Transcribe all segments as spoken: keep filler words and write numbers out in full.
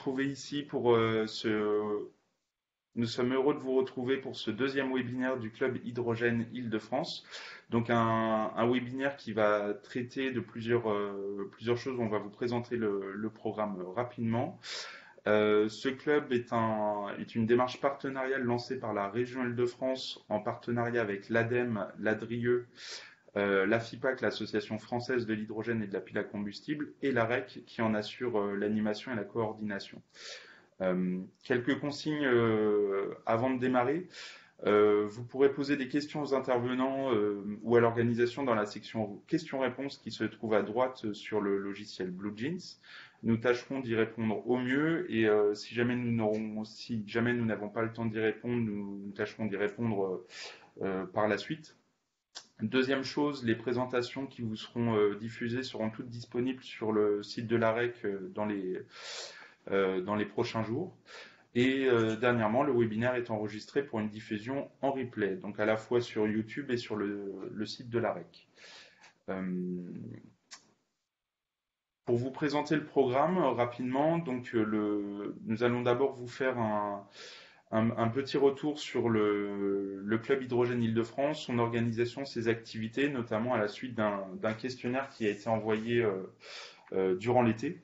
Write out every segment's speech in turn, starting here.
retrouver ici pour euh, ce... Nous sommes heureux de vous retrouver pour ce deuxième webinaire du Club Hydrogène Île-de-France. Donc un, un webinaire qui va traiter de plusieurs, euh, plusieurs choses. On va vous présenter le, le programme rapidement. Euh, ce club est, un, est une démarche partenariale lancée par la région Île-de-France en partenariat avec l'ADEME, l'ADRIE, euh, l'AFIPAC, l'Association française de l'hydrogène et de la pile à combustible, et l'AREC qui en assure euh, l'animation et la coordination. Euh, quelques consignes euh, avant de démarrer. Euh, vous pourrez poser des questions aux intervenants euh, ou à l'organisation dans la section questions-réponses qui se trouve à droite sur le logiciel BlueJeans. Nous tâcherons d'y répondre au mieux et euh, si jamais nous n'aurons, si jamais nous n'avons pas le temps d'y répondre, nous, nous tâcherons d'y répondre euh, par la suite. Deuxième chose, les présentations qui vous seront euh, diffusées seront toutes disponibles sur le site de l'AREC euh, dans les euh, dans les prochains jours. Et euh, dernièrement, le webinaire est enregistré pour une diffusion en replay, donc à la fois sur YouTube et sur le, le site de l'AREC. Euh, pour vous présenter le programme euh, rapidement, donc euh, le, nous allons d'abord vous faire un, un, un petit retour sur le, le Club Hydrogène Île-de-France, son organisation, ses activités, notamment à la suite d'un d'un questionnaire qui a été envoyé euh, euh, durant l'été.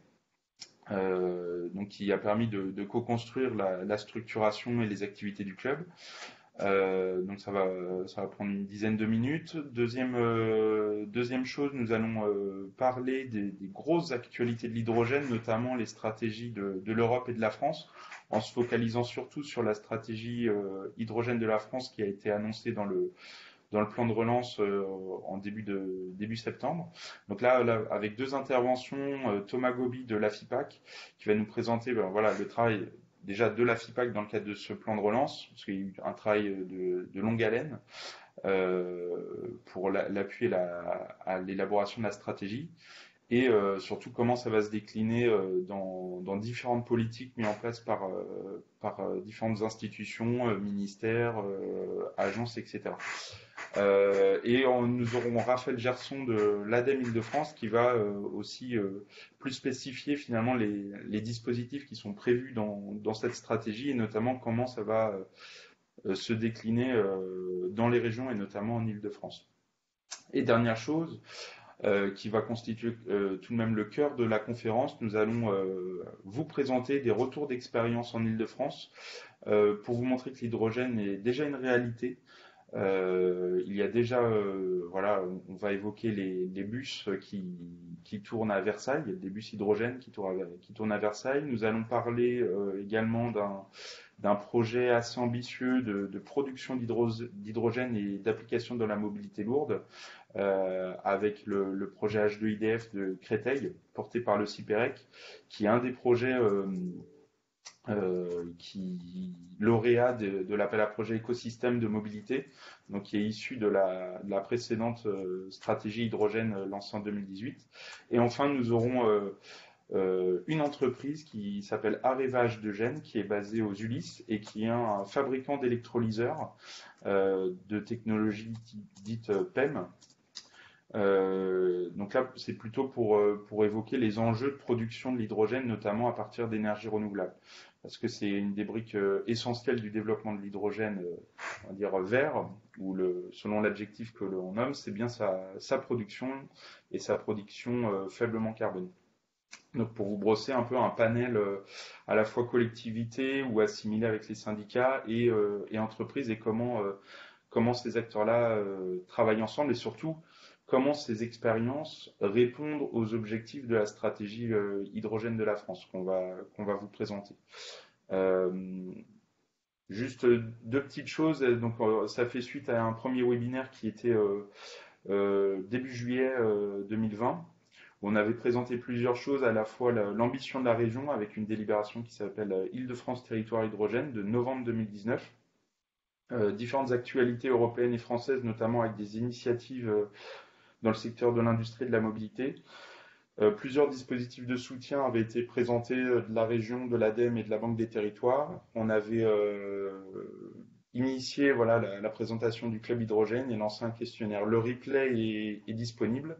Euh, donc qui a permis de, de co-construire la, la structuration et les activités du club. Euh, donc ça va, ça va prendre une dizaine de minutes. Deuxième, euh, deuxième chose, nous allons euh, parler des, des grosses actualités de l'hydrogène, notamment les stratégies de, de l'Europe et de la France, en se focalisant surtout sur la stratégie euh, hydrogène de la France qui a été annoncée dans le dans le plan de relance euh, en début, de, début septembre. Donc là, là avec deux interventions, euh, Thomas Gobi de l'AFIPAC qui va nous présenter ben, voilà, le travail déjà de l'AFIPAC dans le cadre de ce plan de relance, parce qu'il y a eu un travail de, de longue haleine euh, pour l'appui la, à l'élaboration de la stratégie. Et euh, surtout comment ça va se décliner euh, dans, dans différentes politiques mises en place par, euh, par euh, différentes institutions, euh, ministères, euh, agences, et cetera. Euh, et on, nous aurons Raphaël Gerson de l'ADEME Île-de-France qui va euh, aussi euh, plus spécifier finalement les, les dispositifs qui sont prévus dans, dans cette stratégie et notamment comment ça va euh, se décliner euh, dans les régions et notamment en Île-de-France. Et dernière chose, Euh, qui va constituer euh, tout de même le cœur de la conférence. Nous allons euh, vous présenter des retours d'expérience en Île-de-France euh, pour vous montrer que l'hydrogène est déjà une réalité. Euh, il y a déjà, euh, voilà, on va évoquer les, les bus qui, qui tournent à Versailles, des bus hydrogène qui tournent à, qui tournent à Versailles. Nous allons parler euh, également d'un d'un projet assez ambitieux de, de production d'hydrogène et d'application dans la mobilité lourde, euh, avec le, le projet H deux I D F de Créteil, porté par le CIPEREC, qui est un des projets euh, euh, qui lauréat de, de l'appel à projet écosystème de mobilité, donc qui est issu de la, de la précédente euh, stratégie hydrogène euh, lancée en deux mille dix-huit. Et enfin, nous aurons euh, euh, une entreprise qui s'appelle Areva H deux Gène, qui est basée aux Ulysses et qui est un fabricant d'électrolyseurs euh, de technologie dite P E M. Euh, donc là, c'est plutôt pour, euh, pour évoquer les enjeux de production de l'hydrogène, notamment à partir d'énergies renouvelables. Parce que c'est une des briques euh, essentielles du développement de l'hydrogène, euh, on va dire vert, ou le, selon l'adjectif que l'on nomme, c'est bien sa, sa production et sa production euh, faiblement carbonée. Donc pour vous brosser un peu un panel euh, à la fois collectivité ou assimilé avec les syndicats et, euh, et entreprises et comment, euh, comment ces acteurs-là euh, travaillent ensemble et surtout comment ces expériences répondent aux objectifs de la stratégie euh, hydrogène de la France qu'on va, qu'on va vous présenter. Euh, juste deux petites choses. Donc, euh, ça fait suite à un premier webinaire qui était euh, euh, début juillet euh, deux mille vingt. Où on avait présenté plusieurs choses, à la fois l'ambition de la région avec une délibération qui s'appelle Île-de-France Territoire Hydrogène de novembre deux mille dix-neuf. Euh, différentes actualités européennes et françaises, notamment avec des initiatives euh, dans le secteur de l'industrie et de la mobilité. Euh, plusieurs dispositifs de soutien avaient été présentés euh, de la région, de l'ADEME et de la Banque des Territoires. On avait euh, initié voilà, la, la présentation du Club Hydrogène et lancé un questionnaire. Le replay est, est disponible.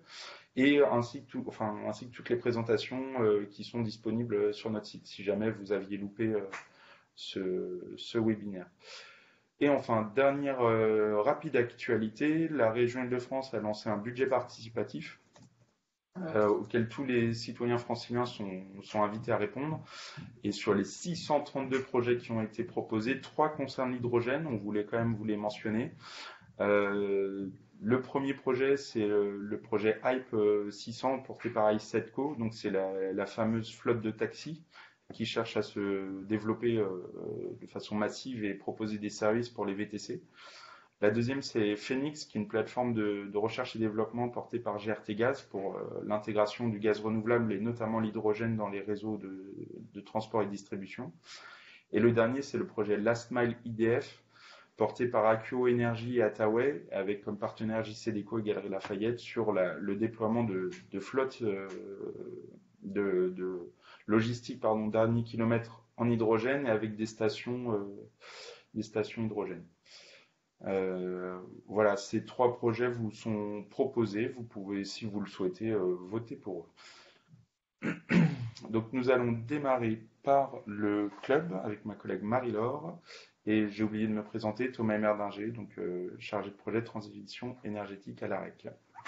et ainsi que, tout, enfin, ainsi que toutes les présentations euh, qui sont disponibles sur notre site, si jamais vous aviez loupé euh, ce, ce webinaire. Et enfin, dernière euh, rapide actualité, la région Île-de-France a lancé un budget participatif euh, auquel tous les citoyens franciliens sont, sont invités à répondre. Et sur les six cent trente-deux projets qui ont été proposés, trois concernent l'hydrogène, on voulait quand même vous les mentionner. Euh, le premier projet, c'est le, le projet Hype six cents porté par I sept Co, donc c'est la, la fameuse flotte de taxis qui cherche à se développer euh, de façon massive et proposer des services pour les V T C. La deuxième, c'est Phoenix, qui est une plateforme de, de recherche et développement portée par G R T Gaz pour euh, l'intégration du gaz renouvelable et notamment l'hydrogène dans les réseaux de, de transport et de distribution. Et le dernier, c'est le projet Last Mile I D F, porté par Accio Energy et Attaway, avec comme partenaire J C Deco et Galeries Lafayette sur la, le déploiement de, de flottes euh, de, de logistique pardon, dernier kilomètre en hydrogène et avec des stations, euh, des stations hydrogène. Euh, voilà, ces trois projets vous sont proposés. Vous pouvez, si vous le souhaitez, euh, voter pour eux. Donc nous allons démarrer par le club avec ma collègue Marie-Laure. Et j'ai oublié de me présenter, Thomas Emerdinger, donc euh, chargé de projet de transition énergétique à l'A R E C.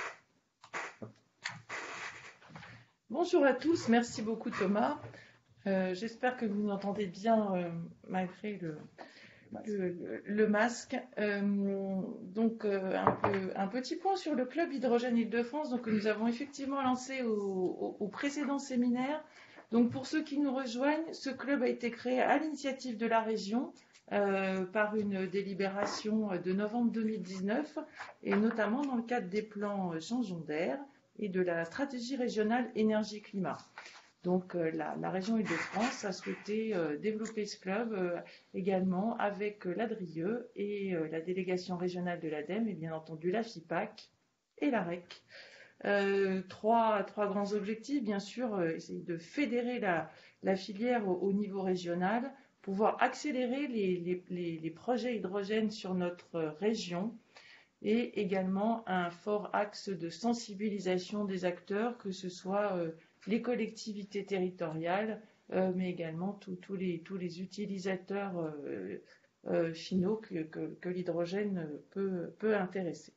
Bonjour à tous, merci beaucoup Thomas. Euh, J'espère que vous m'entendez bien euh, malgré le, le, le masque. Euh, donc euh, un, peu, un petit point sur le club Hydrogène Île-de-France, donc, que nous avons effectivement lancé au, au, au précédent séminaire. Donc pour ceux qui nous rejoignent, ce club a été créé à l'initiative de la région euh, par une délibération de novembre deux mille dix-neuf et notamment dans le cadre des plans Changeons d'air et de la stratégie régionale énergie-climat. Donc euh, la, la région Île-de-France a souhaité euh, développer ce club euh, également avec euh, l'A D R I E et euh, la délégation régionale de l'ADEME et bien entendu la FIPAC et l'A R E C. Euh, trois, trois grands objectifs, bien sûr, euh, essayer de fédérer la, la filière au, au niveau régional, pouvoir accélérer les, les, les, les projets hydrogène sur notre euh, région et également un fort axe de sensibilisation des acteurs, que ce soit euh, les collectivités territoriales, euh, mais également tous les, tous les utilisateurs euh, euh, finaux que, que, que l'hydrogène peut, peut intéresser.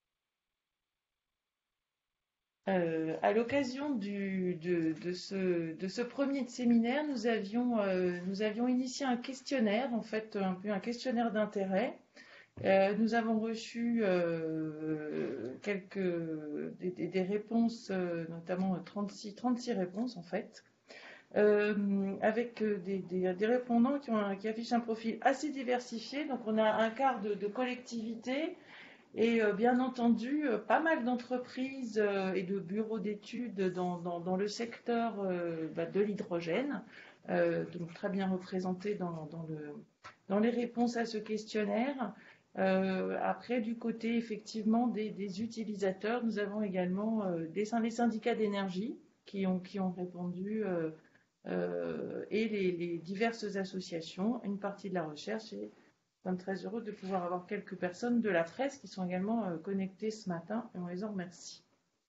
Euh, à l'occasion de, de, ce, de ce premier séminaire, nous avions, euh, nous avions initié un questionnaire, en fait un peu un questionnaire d'intérêt. Euh, nous avons reçu euh, quelques des, des réponses, euh, notamment trente-six, trente-six réponses en fait, euh, avec des, des, des répondants qui, ont, qui affichent un profil assez diversifié. Donc on a un quart de, de collectivités et euh, bien entendu euh, pas mal d'entreprises euh, et de bureaux d'études dans, dans, dans le secteur euh, bah, de l'hydrogène, euh, donc très bien représentés dans, dans, le, dans les réponses à ce questionnaire. Euh, après, du côté effectivement des, des utilisateurs, nous avons également euh, des, les syndicats d'énergie qui ont, qui ont répondu euh, euh, et les, les diverses associations, une partie de la recherche. Et nous sommes très heureux de pouvoir avoir quelques personnes de la presse qui sont également euh, connectées ce matin et on les en remercie.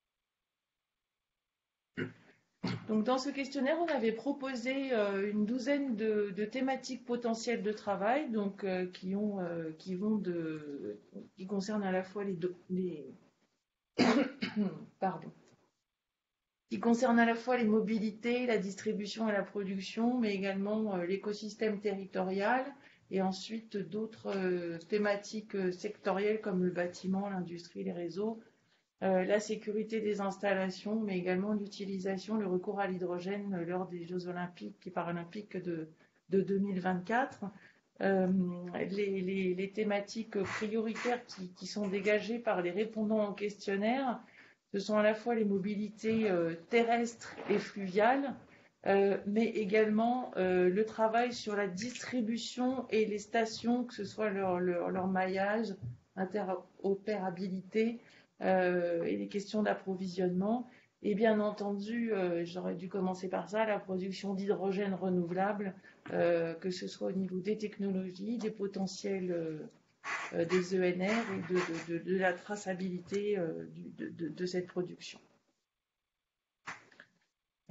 Donc, dans ce questionnaire, on avait proposé euh, une douzaine de, de thématiques potentielles de travail, donc euh, qui ont, euh, qui vont de, qui concernent à la fois les, deux, les pardon, qui concernent à la fois les mobilités, la distribution et la production, mais également euh, l'écosystème territorial, et ensuite d'autres euh, thématiques euh, sectorielles comme le bâtiment, l'industrie, les réseaux. Euh, la sécurité des installations, mais également l'utilisation, le recours à l'hydrogène euh, lors des Jeux olympiques et paralympiques de, de deux mille vingt-quatre. Euh, les, les, les thématiques prioritaires qui, qui sont dégagées par les répondants au questionnaire, ce sont à la fois les mobilités euh, terrestres et fluviales, euh, mais également euh, le travail sur la distribution et les stations, que ce soit leur, leur, leur maillage, interopérabilité, Euh, et les questions d'approvisionnement. Et bien entendu, euh, j'aurais dû commencer par ça, la production d'hydrogène renouvelable, euh, que ce soit au niveau des technologies, des potentiels euh, des E N R et de, de, de, de la traçabilité euh, du, de, de, de cette production.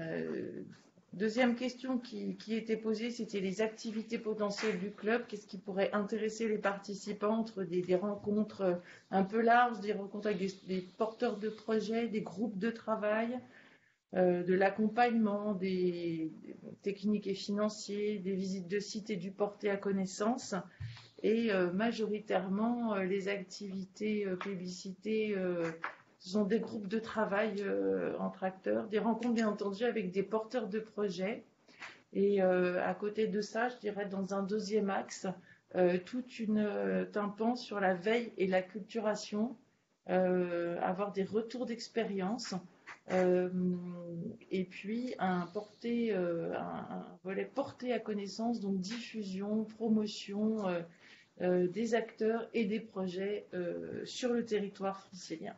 Euh, deuxième question qui, qui était posée, c'était les activités potentielles du club. Qu'est-ce qui pourrait intéresser les participants entre des, des rencontres un peu larges, des rencontres avec des, des porteurs de projets, des groupes de travail, euh, de l'accompagnement, des, des techniques et financiers, des visites de sites et du porté à connaissance, et euh, majoritairement euh, les activités euh, publicité. Euh, Ce sont des groupes de travail euh, entre acteurs, des rencontres bien entendu avec des porteurs de projets. Et euh, à côté de ça, je dirais dans un deuxième axe, euh, tout une, euh, un pan sur la veille et la culturation, euh, avoir des retours d'expérience, euh, et puis un, porté, euh, un, un volet porté à connaissance, donc diffusion, promotion euh, euh, des acteurs et des projets euh, sur le territoire francilien.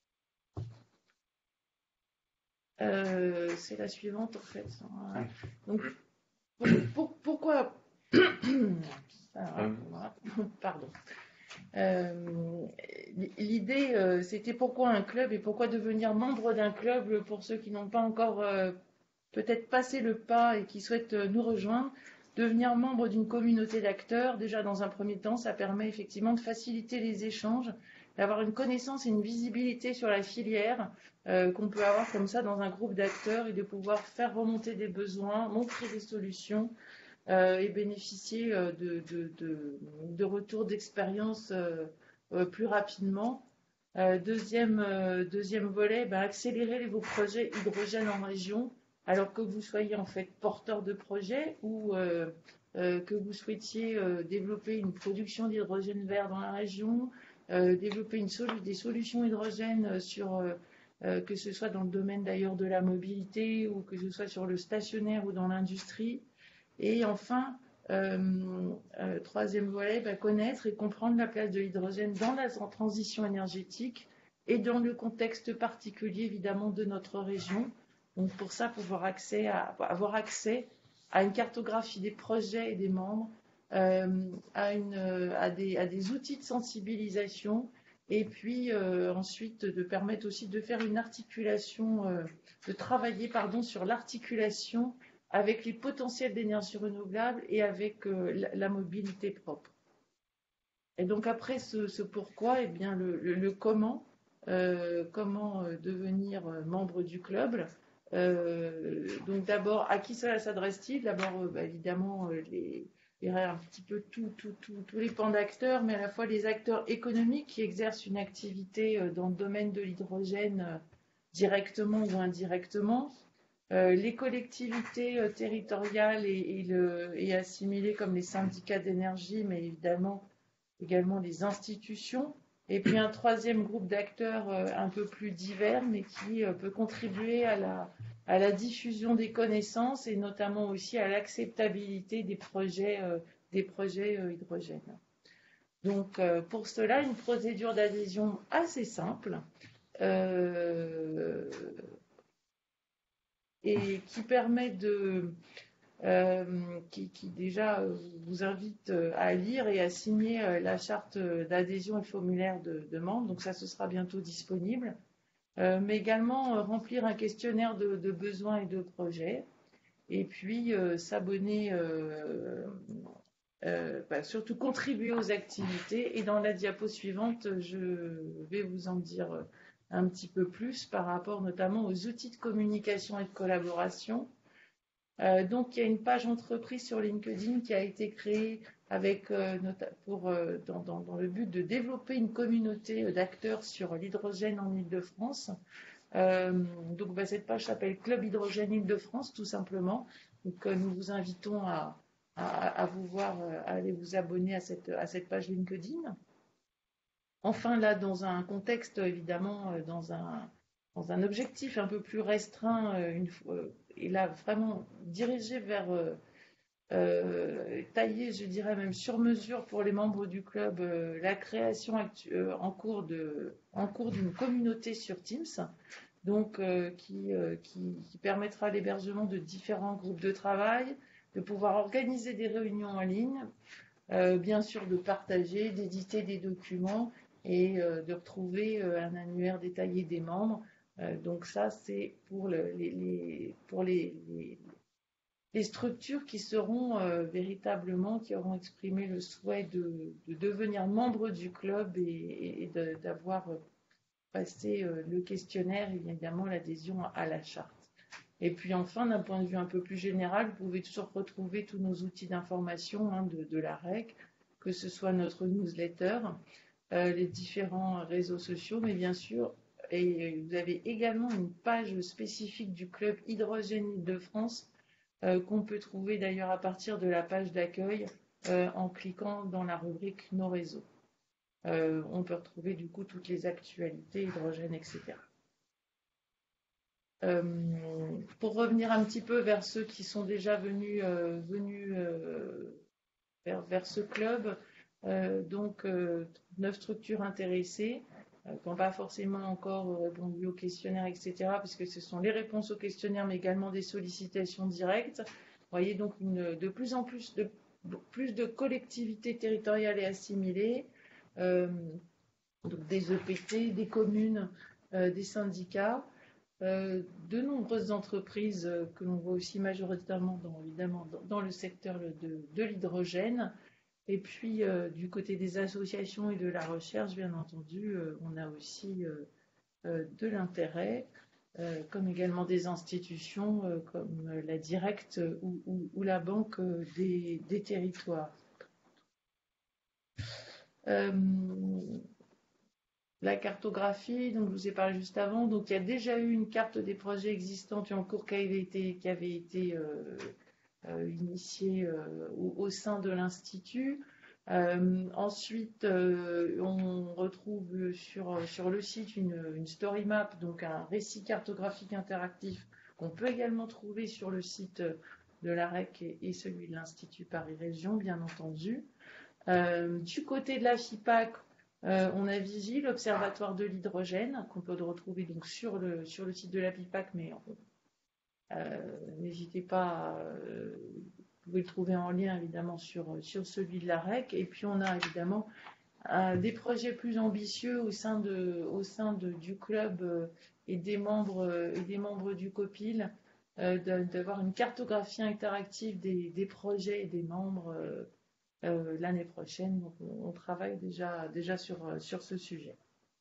Euh, c'est la suivante en fait. Donc, pour, pour, pourquoi Pardon. Euh, L'idée, euh, c'était pourquoi un club et pourquoi devenir membre d'un club pour ceux qui n'ont pas encore euh, peut-être passé le pas et qui souhaitent euh, nous rejoindre. Devenir membre d'une communauté d'acteurs, déjà dans un premier temps, ça permet effectivement de faciliter les échanges, d'avoir une connaissance et une visibilité sur la filière euh, qu'on peut avoir comme ça dans un groupe d'acteurs et de pouvoir faire remonter des besoins, montrer des solutions euh, et bénéficier euh, de, de, de, de retours d'expérience euh, euh, plus rapidement. Euh, deuxième, euh, deuxième volet, ben, accélérer vos projets hydrogène en région, alors que vous soyez en fait porteur de projet ou euh, euh, que vous souhaitiez euh, développer une production d'hydrogène vert dans la région, euh, développer une solu- des solutions hydrogène sur, euh, euh, que ce soit dans le domaine d'ailleurs de la mobilité ou que ce soit sur le stationnaire ou dans l'industrie. Et enfin, euh, euh, troisième volet, bah, connaître et comprendre la place de l'hydrogène dans la transition énergétique et dans le contexte particulier évidemment de notre région. Donc pour ça, pouvoir accès à, avoir accès à une cartographie des projets et des membres, euh, à, une, à, des, à des outils de sensibilisation, et puis euh, ensuite de permettre aussi de faire une articulation, euh, de travailler pardon, sur l'articulation avec les potentiels d'énergie renouvelable et avec euh, la, la mobilité propre. Et donc après ce, ce pourquoi, eh bien le, le, le comment, euh, comment euh, devenir membre du club. Euh, donc d'abord, à qui cela s'adresse-t-il? D'abord, euh, bah, évidemment, euh, les, il y aurait un petit peu tout, tout, tout, tous les pans d'acteurs, mais à la fois les acteurs économiques qui exercent une activité euh, dans le domaine de l'hydrogène euh, directement ou indirectement. Euh, les collectivités euh, territoriales et, et, le, et assimilées comme les syndicats d'énergie, mais évidemment également les institutions. Et puis un troisième groupe d'acteurs euh, un peu plus divers, mais qui euh, peut contribuer à la, à la diffusion des connaissances et notamment aussi à l'acceptabilité des projets, euh, des projets euh, hydrogène. Donc euh, pour cela, une procédure d'adhésion assez simple. Euh, et qui permet de, euh, qui, qui déjà vous invite à lire et à signer la charte d'adhésion et le formulaire de, de membre. Donc ça, ce sera bientôt disponible. Euh, mais également euh, remplir un questionnaire de, de besoins et de projets. Et puis euh, s'abonner, euh, euh, bah, surtout contribuer aux activités. Et dans la diapo suivante, je vais vous en dire un petit peu plus par rapport notamment aux outils de communication et de collaboration. Euh, donc, il y a une page entreprise sur LinkedIn qui a été créée avec, euh, pour, euh, dans, dans, dans le but de développer une communauté d'acteurs sur l'hydrogène en Île-de-France. Euh, donc, bah, cette page s'appelle Club Hydrogène Île-de-France, tout simplement. Donc, euh, nous vous invitons à, à, à vous voir, à aller vous abonner à cette, à cette page LinkedIn. Enfin, là, dans un contexte, évidemment, dans un, dans un objectif un peu plus restreint, une, et là, vraiment dirigé vers, euh, taillé, je dirais même sur mesure pour les membres du club, euh, la création actu- euh, en cours de, en cours d'une communauté sur Teams, donc euh, qui, euh, qui, qui permettra l'hébergement de différents groupes de travail, de pouvoir organiser des réunions en ligne, euh, bien sûr de partager, d'éditer des documents et euh, de retrouver euh, un annuaire détaillé des membres Euh, donc ça, c'est pour, le, les, les, pour les, les, les structures qui seront euh, véritablement, qui auront exprimé le souhait de, de devenir membre du club et, et de, d'avoir passé euh, le questionnaire et évidemment l'adhésion à la charte. Et puis enfin, d'un point de vue un peu plus général, vous pouvez toujours retrouver tous nos outils d'information hein, de, de la R E C, que ce soit notre newsletter, euh, les différents réseaux sociaux, mais bien sûr, et vous avez également une page spécifique du club Hydrogène Île-de-France euh, qu'on peut trouver d'ailleurs à partir de la page d'accueil euh, en cliquant dans la rubrique Nos réseaux. Euh, on peut retrouver du coup toutes les actualités hydrogène, et cetera. Euh, pour revenir un petit peu vers ceux qui sont déjà venus, euh, venus euh, vers, vers ce club, euh, donc euh, neuf structures intéressées euh, qui n'ont pas forcément encore répondu au questionnaire, et cetera, puisque ce sont les réponses au questionnaire, mais également des sollicitations directes. Vous voyez donc une, de plus en plus de, plus de collectivités territoriales et assimilées, euh, donc des E P T, des communes, euh, des syndicats. Euh, de nombreuses entreprises euh, que l'on voit aussi majoritairement dans, évidemment, dans, dans le secteur de, de l'hydrogène. Et puis, euh, du côté des associations et de la recherche, bien entendu, euh, on a aussi euh, euh, de l'intérêt, euh, comme également des institutions euh, comme la Directe ou, ou, ou la Banque des, des territoires. Euh, La cartographie, donc je vous ai parlé juste avant, donc il y a déjà eu une carte des projets existants et en cours qui avait été, qui avait été euh, euh, initiée euh, au, au sein de l'Institut. Euh, ensuite, euh, on retrouve sur, sur le site une, une story map, donc un récit cartographique interactif qu'on peut également trouver sur le site de l'A R E C et, et celui de l'Institut Paris Région, bien entendu. Euh, du côté de la FIPAC, euh, on a Vigie, l'Observatoire de l'hydrogène, qu'on peut retrouver donc sur le, sur le site de la FIPAC, mais euh, n'hésitez pas, euh, vous pouvez le trouver en lien évidemment sur, sur celui de l'A R E C. Et puis on a évidemment euh, des projets plus ambitieux au sein, de, au sein de, du club euh, et, des membres, euh, et des membres du COPIL, euh, d'avoir une cartographie interactive des, des projets et des membres euh, Euh, l'année prochaine. Donc, on, on travaille déjà, déjà sur, sur ce sujet.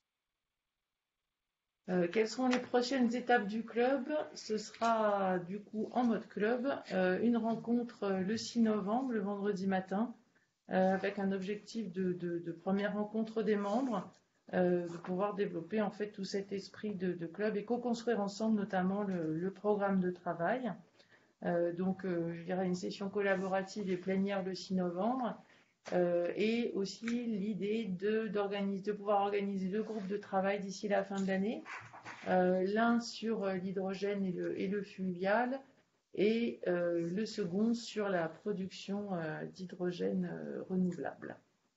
Euh, quelles seront les prochaines étapes du club? Ce sera du coup en mode club, euh, une rencontre euh, le six novembre, le vendredi matin, euh, avec un objectif de, de, de première rencontre des membres, euh, de pouvoir développer en fait tout cet esprit de, de club et co-construire ensemble notamment le, le programme de travail. Euh, donc, euh, je dirais une session collaborative et plénière le six novembre. Euh, et aussi l'idée de, de pouvoir organiser deux groupes de travail d'ici la fin de l'année, euh, l'un sur l'hydrogène et le, et le fluvial, et euh, le second sur la production euh, d'hydrogène euh, renouvelable.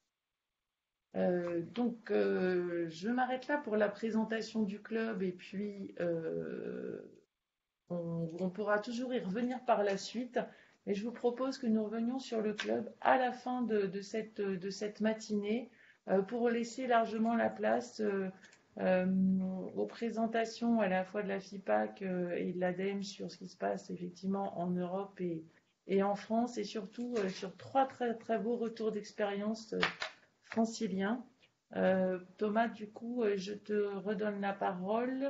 Euh, donc, euh, je m'arrête là pour la présentation du club, et puis euh, on, on pourra toujours y revenir par la suite. Et je vous propose que nous revenions sur le club à la fin de, de, cette, de cette matinée euh, pour laisser largement la place euh, euh, aux présentations à la fois de la FIPAC euh, et de l'A D E M sur ce qui se passe effectivement en Europe et, et en France, et surtout euh, sur trois très, très beaux retours d'expérience euh, franciliens. Euh, Thomas, du coup, euh, je te redonne la parole.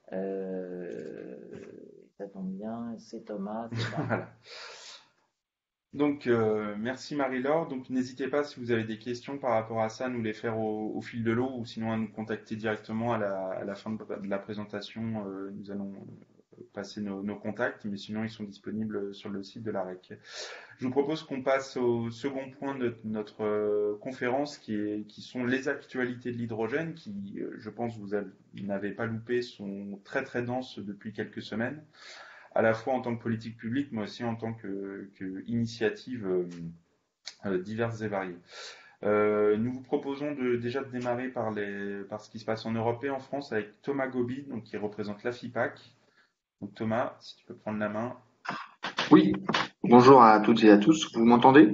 Euh, ça tombe bien, c'est Thomas. Voilà. Donc, euh, merci Marie-Laure. Donc, n'hésitez pas, si vous avez des questions par rapport à ça, à nous les faire au, au fil de l'eau, ou sinon à nous contacter directement à la, à la fin de, de la présentation. Euh, nous allons passer nos, nos contacts, mais sinon ils sont disponibles sur le site de l'A R E C. Je vous propose qu'on passe au second point de notre euh, conférence, qui, est, qui sont les actualités de l'hydrogène, qui, euh, je pense, vous n'avez pas loupé, sont très très denses depuis quelques semaines, à la fois en tant que politique publique, mais aussi en tant que, que initiative euh, euh, diverses et variées. Euh, nous vous proposons de, déjà de démarrer par, les, par ce qui se passe en Europe et en France avec Thomas Gobi, donc, qui représente la FIPAC. Donc Thomas, si tu peux prendre la main. Oui, bonjour à toutes et à tous, vous m'entendez?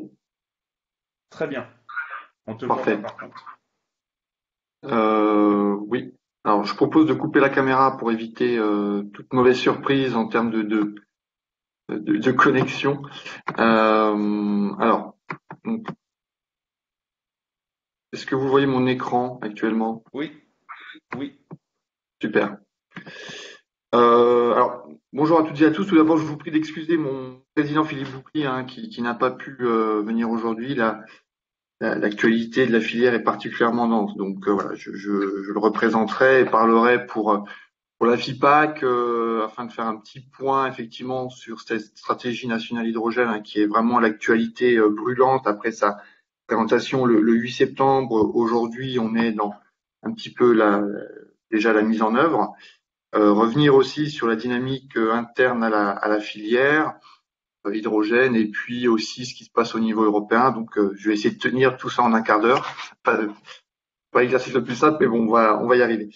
Très bien, on te Parfait. voit pas par contre. Euh, oui, Alors, je propose de couper la caméra pour éviter euh, toute mauvaise surprise en termes de, de, de, de connexion. Euh, alors, donc, est-ce que vous voyez mon écran actuellement? Oui, oui. Super. Euh, alors, bonjour à toutes et à tous. Tout d'abord, je vous prie d'excuser mon président Philippe Boucli, hein, qui, qui n'a pas pu euh, venir aujourd'hui. La, la- l'actualité de la filière est particulièrement dense, donc euh, voilà, je, je, je le représenterai et parlerai pour euh, pour la FIPAC euh, afin de faire un petit point effectivement sur cette stratégie nationale hydrogène, hein, qui est vraiment l'actualité euh, brûlante après sa présentation le, le huit septembre. Aujourd'hui, on est dans un petit peu la, déjà la mise en œuvre. Euh, revenir aussi sur la dynamique euh, interne à la, à la filière euh, hydrogène et puis aussi ce qui se passe au niveau européen. Donc, euh, je vais essayer de tenir tout ça en un quart d'heure. Pas, pas l'exercice le plus simple, mais bon, on va, on va y arriver.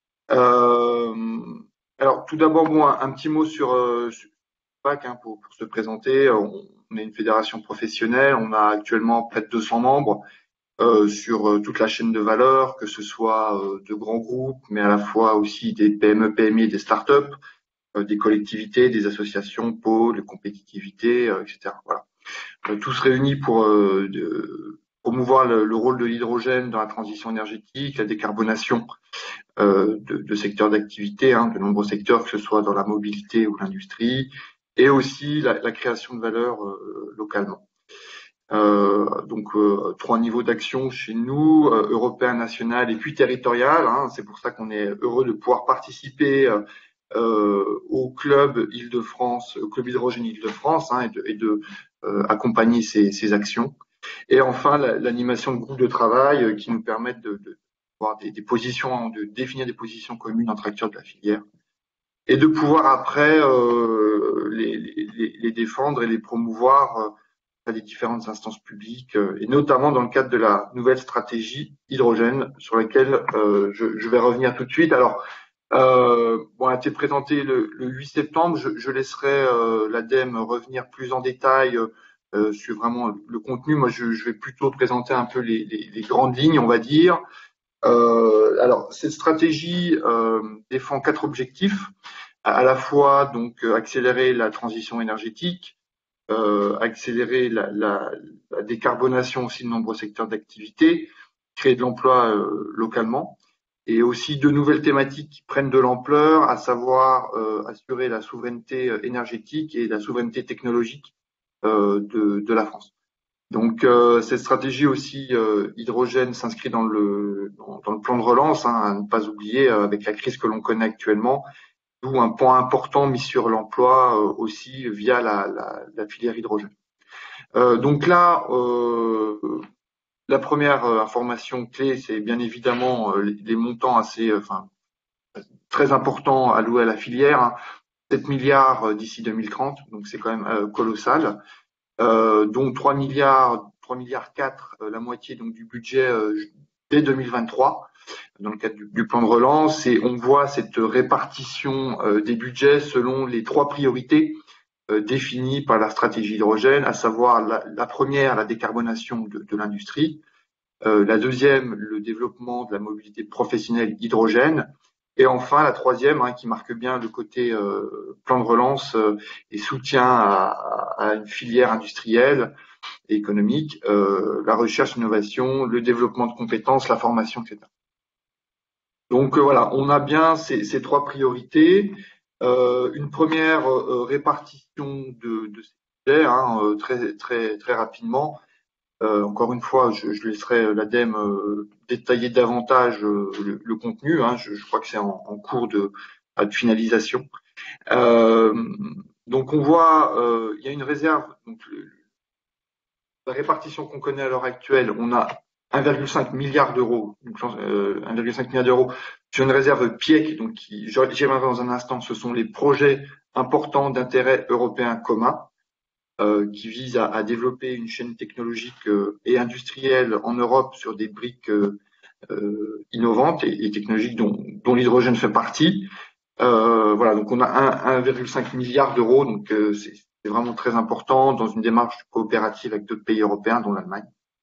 Euh, alors, tout d'abord, bon, un, un petit mot sur, euh, sur FIPAC, hein, pour, pour se présenter. On, on est une fédération professionnelle. On a actuellement près de deux cents membres euh, sur euh, toute la chaîne de valeur, que ce soit euh, de grands groupes, mais à la fois aussi des P M E, P M I et des startups, euh, des collectivités, des associations, pôles, compétitivité, euh, et cetera. Voilà. Euh, tous réunis pour euh, de, promouvoir le, le rôle de l'hydrogène dans la transition énergétique, la décarbonation euh, de, de secteurs d'activité, hein, de nombreux secteurs, que ce soit dans la mobilité ou l'industrie, et aussi la, la création de valeur euh, localement. Euh, donc euh, trois niveaux d'action chez nous, euh, européen, national et puis territorial, hein. C'est pour ça qu'on est heureux de pouvoir participer euh, euh, au club Île-de-France, au club hydrogène Île-de-France, hein, et de, et de euh, accompagner ces, ces actions. Et enfin, la, l'animation de groupes de travail euh, qui nous permettent de, de avoir des, des positions, de définir des positions communes entre acteurs de la filière et de pouvoir après euh, les, les, les défendre et les promouvoir euh, à des différentes instances publiques, euh, et notamment dans le cadre de la nouvelle stratégie hydrogène sur laquelle euh, je, je vais revenir tout de suite. Alors, euh, bon, a été présenté le, le huit septembre. Je, je laisserai euh, l'ADEME revenir plus en détail euh, sur vraiment le contenu. Moi, je, je vais plutôt présenter un peu les, les, les grandes lignes, on va dire. Euh, alors, cette stratégie euh, défend quatre objectifs, à, à la fois donc accélérer la transition énergétique, euh, accélérer la, la, la décarbonation aussi de nombreux secteurs d'activité, créer de l'emploi euh, localement, et aussi de nouvelles thématiques qui prennent de l'ampleur, à savoir euh, assurer la souveraineté énergétique et la souveraineté technologique euh, de, de la France. Donc euh, cette stratégie aussi euh, hydrogène s'inscrit dans le dans, dans le plan de relance, hein, à ne pas oublier euh, avec la crise que l'on connaît actuellement, d'où un point important mis sur l'emploi euh, aussi via la, la, la filière hydrogène. Euh, donc là, euh, la première euh, information clé, c'est bien évidemment euh, les, les montants assez, euh, enfin très importants alloués à la filière, hein, sept milliards euh, d'ici deux mille trente, donc c'est quand même euh, colossal. Euh, dont trois milliards, trois milliards quatre, euh, la moitié donc du budget euh, dès deux mille vingt-trois, dans le cadre du, du plan de relance, et on voit cette répartition euh, des budgets selon les trois priorités euh, définies par la stratégie hydrogène, à savoir la, la première, la décarbonation de, de l'industrie, euh, la deuxième, le développement de la mobilité professionnelle hydrogène, et enfin, la troisième, hein, qui marque bien le côté euh, plan de relance euh, et soutien à, à, une filière industrielle et économique, euh, la recherche, l'innovation, le développement de compétences, la formation, et cetera. Donc euh, voilà, on a bien ces, ces trois priorités. Euh, une première euh, répartition de, de ces budgets, hein, euh, très, très, très rapidement. Euh, encore une fois, je, je laisserai l'ADEME euh, détailler davantage euh, le, le contenu, hein. Je, je crois que c'est en, en cours de, de finalisation. Euh, donc on voit, euh, il y a une réserve. Donc, le, la répartition qu'on connaît à l'heure actuelle, on a un virgule cinq milliard d'euros, euh, un virgule cinq milliard d'euros sur une réserve PIEC, donc qui, j'y reviendrai dans un instant, ce sont les projets importants d'intérêt européen commun. Euh, qui vise à, à développer une chaîne technologique euh, et industrielle en Europe sur des briques euh, euh, innovantes et, et technologiques dont, dont l'hydrogène fait partie. Euh, voilà, donc on a un virgule cinq milliard d'euros, donc euh, c'est vraiment très important dans une démarche coopérative avec d'autres pays européens, dont l'Allemagne.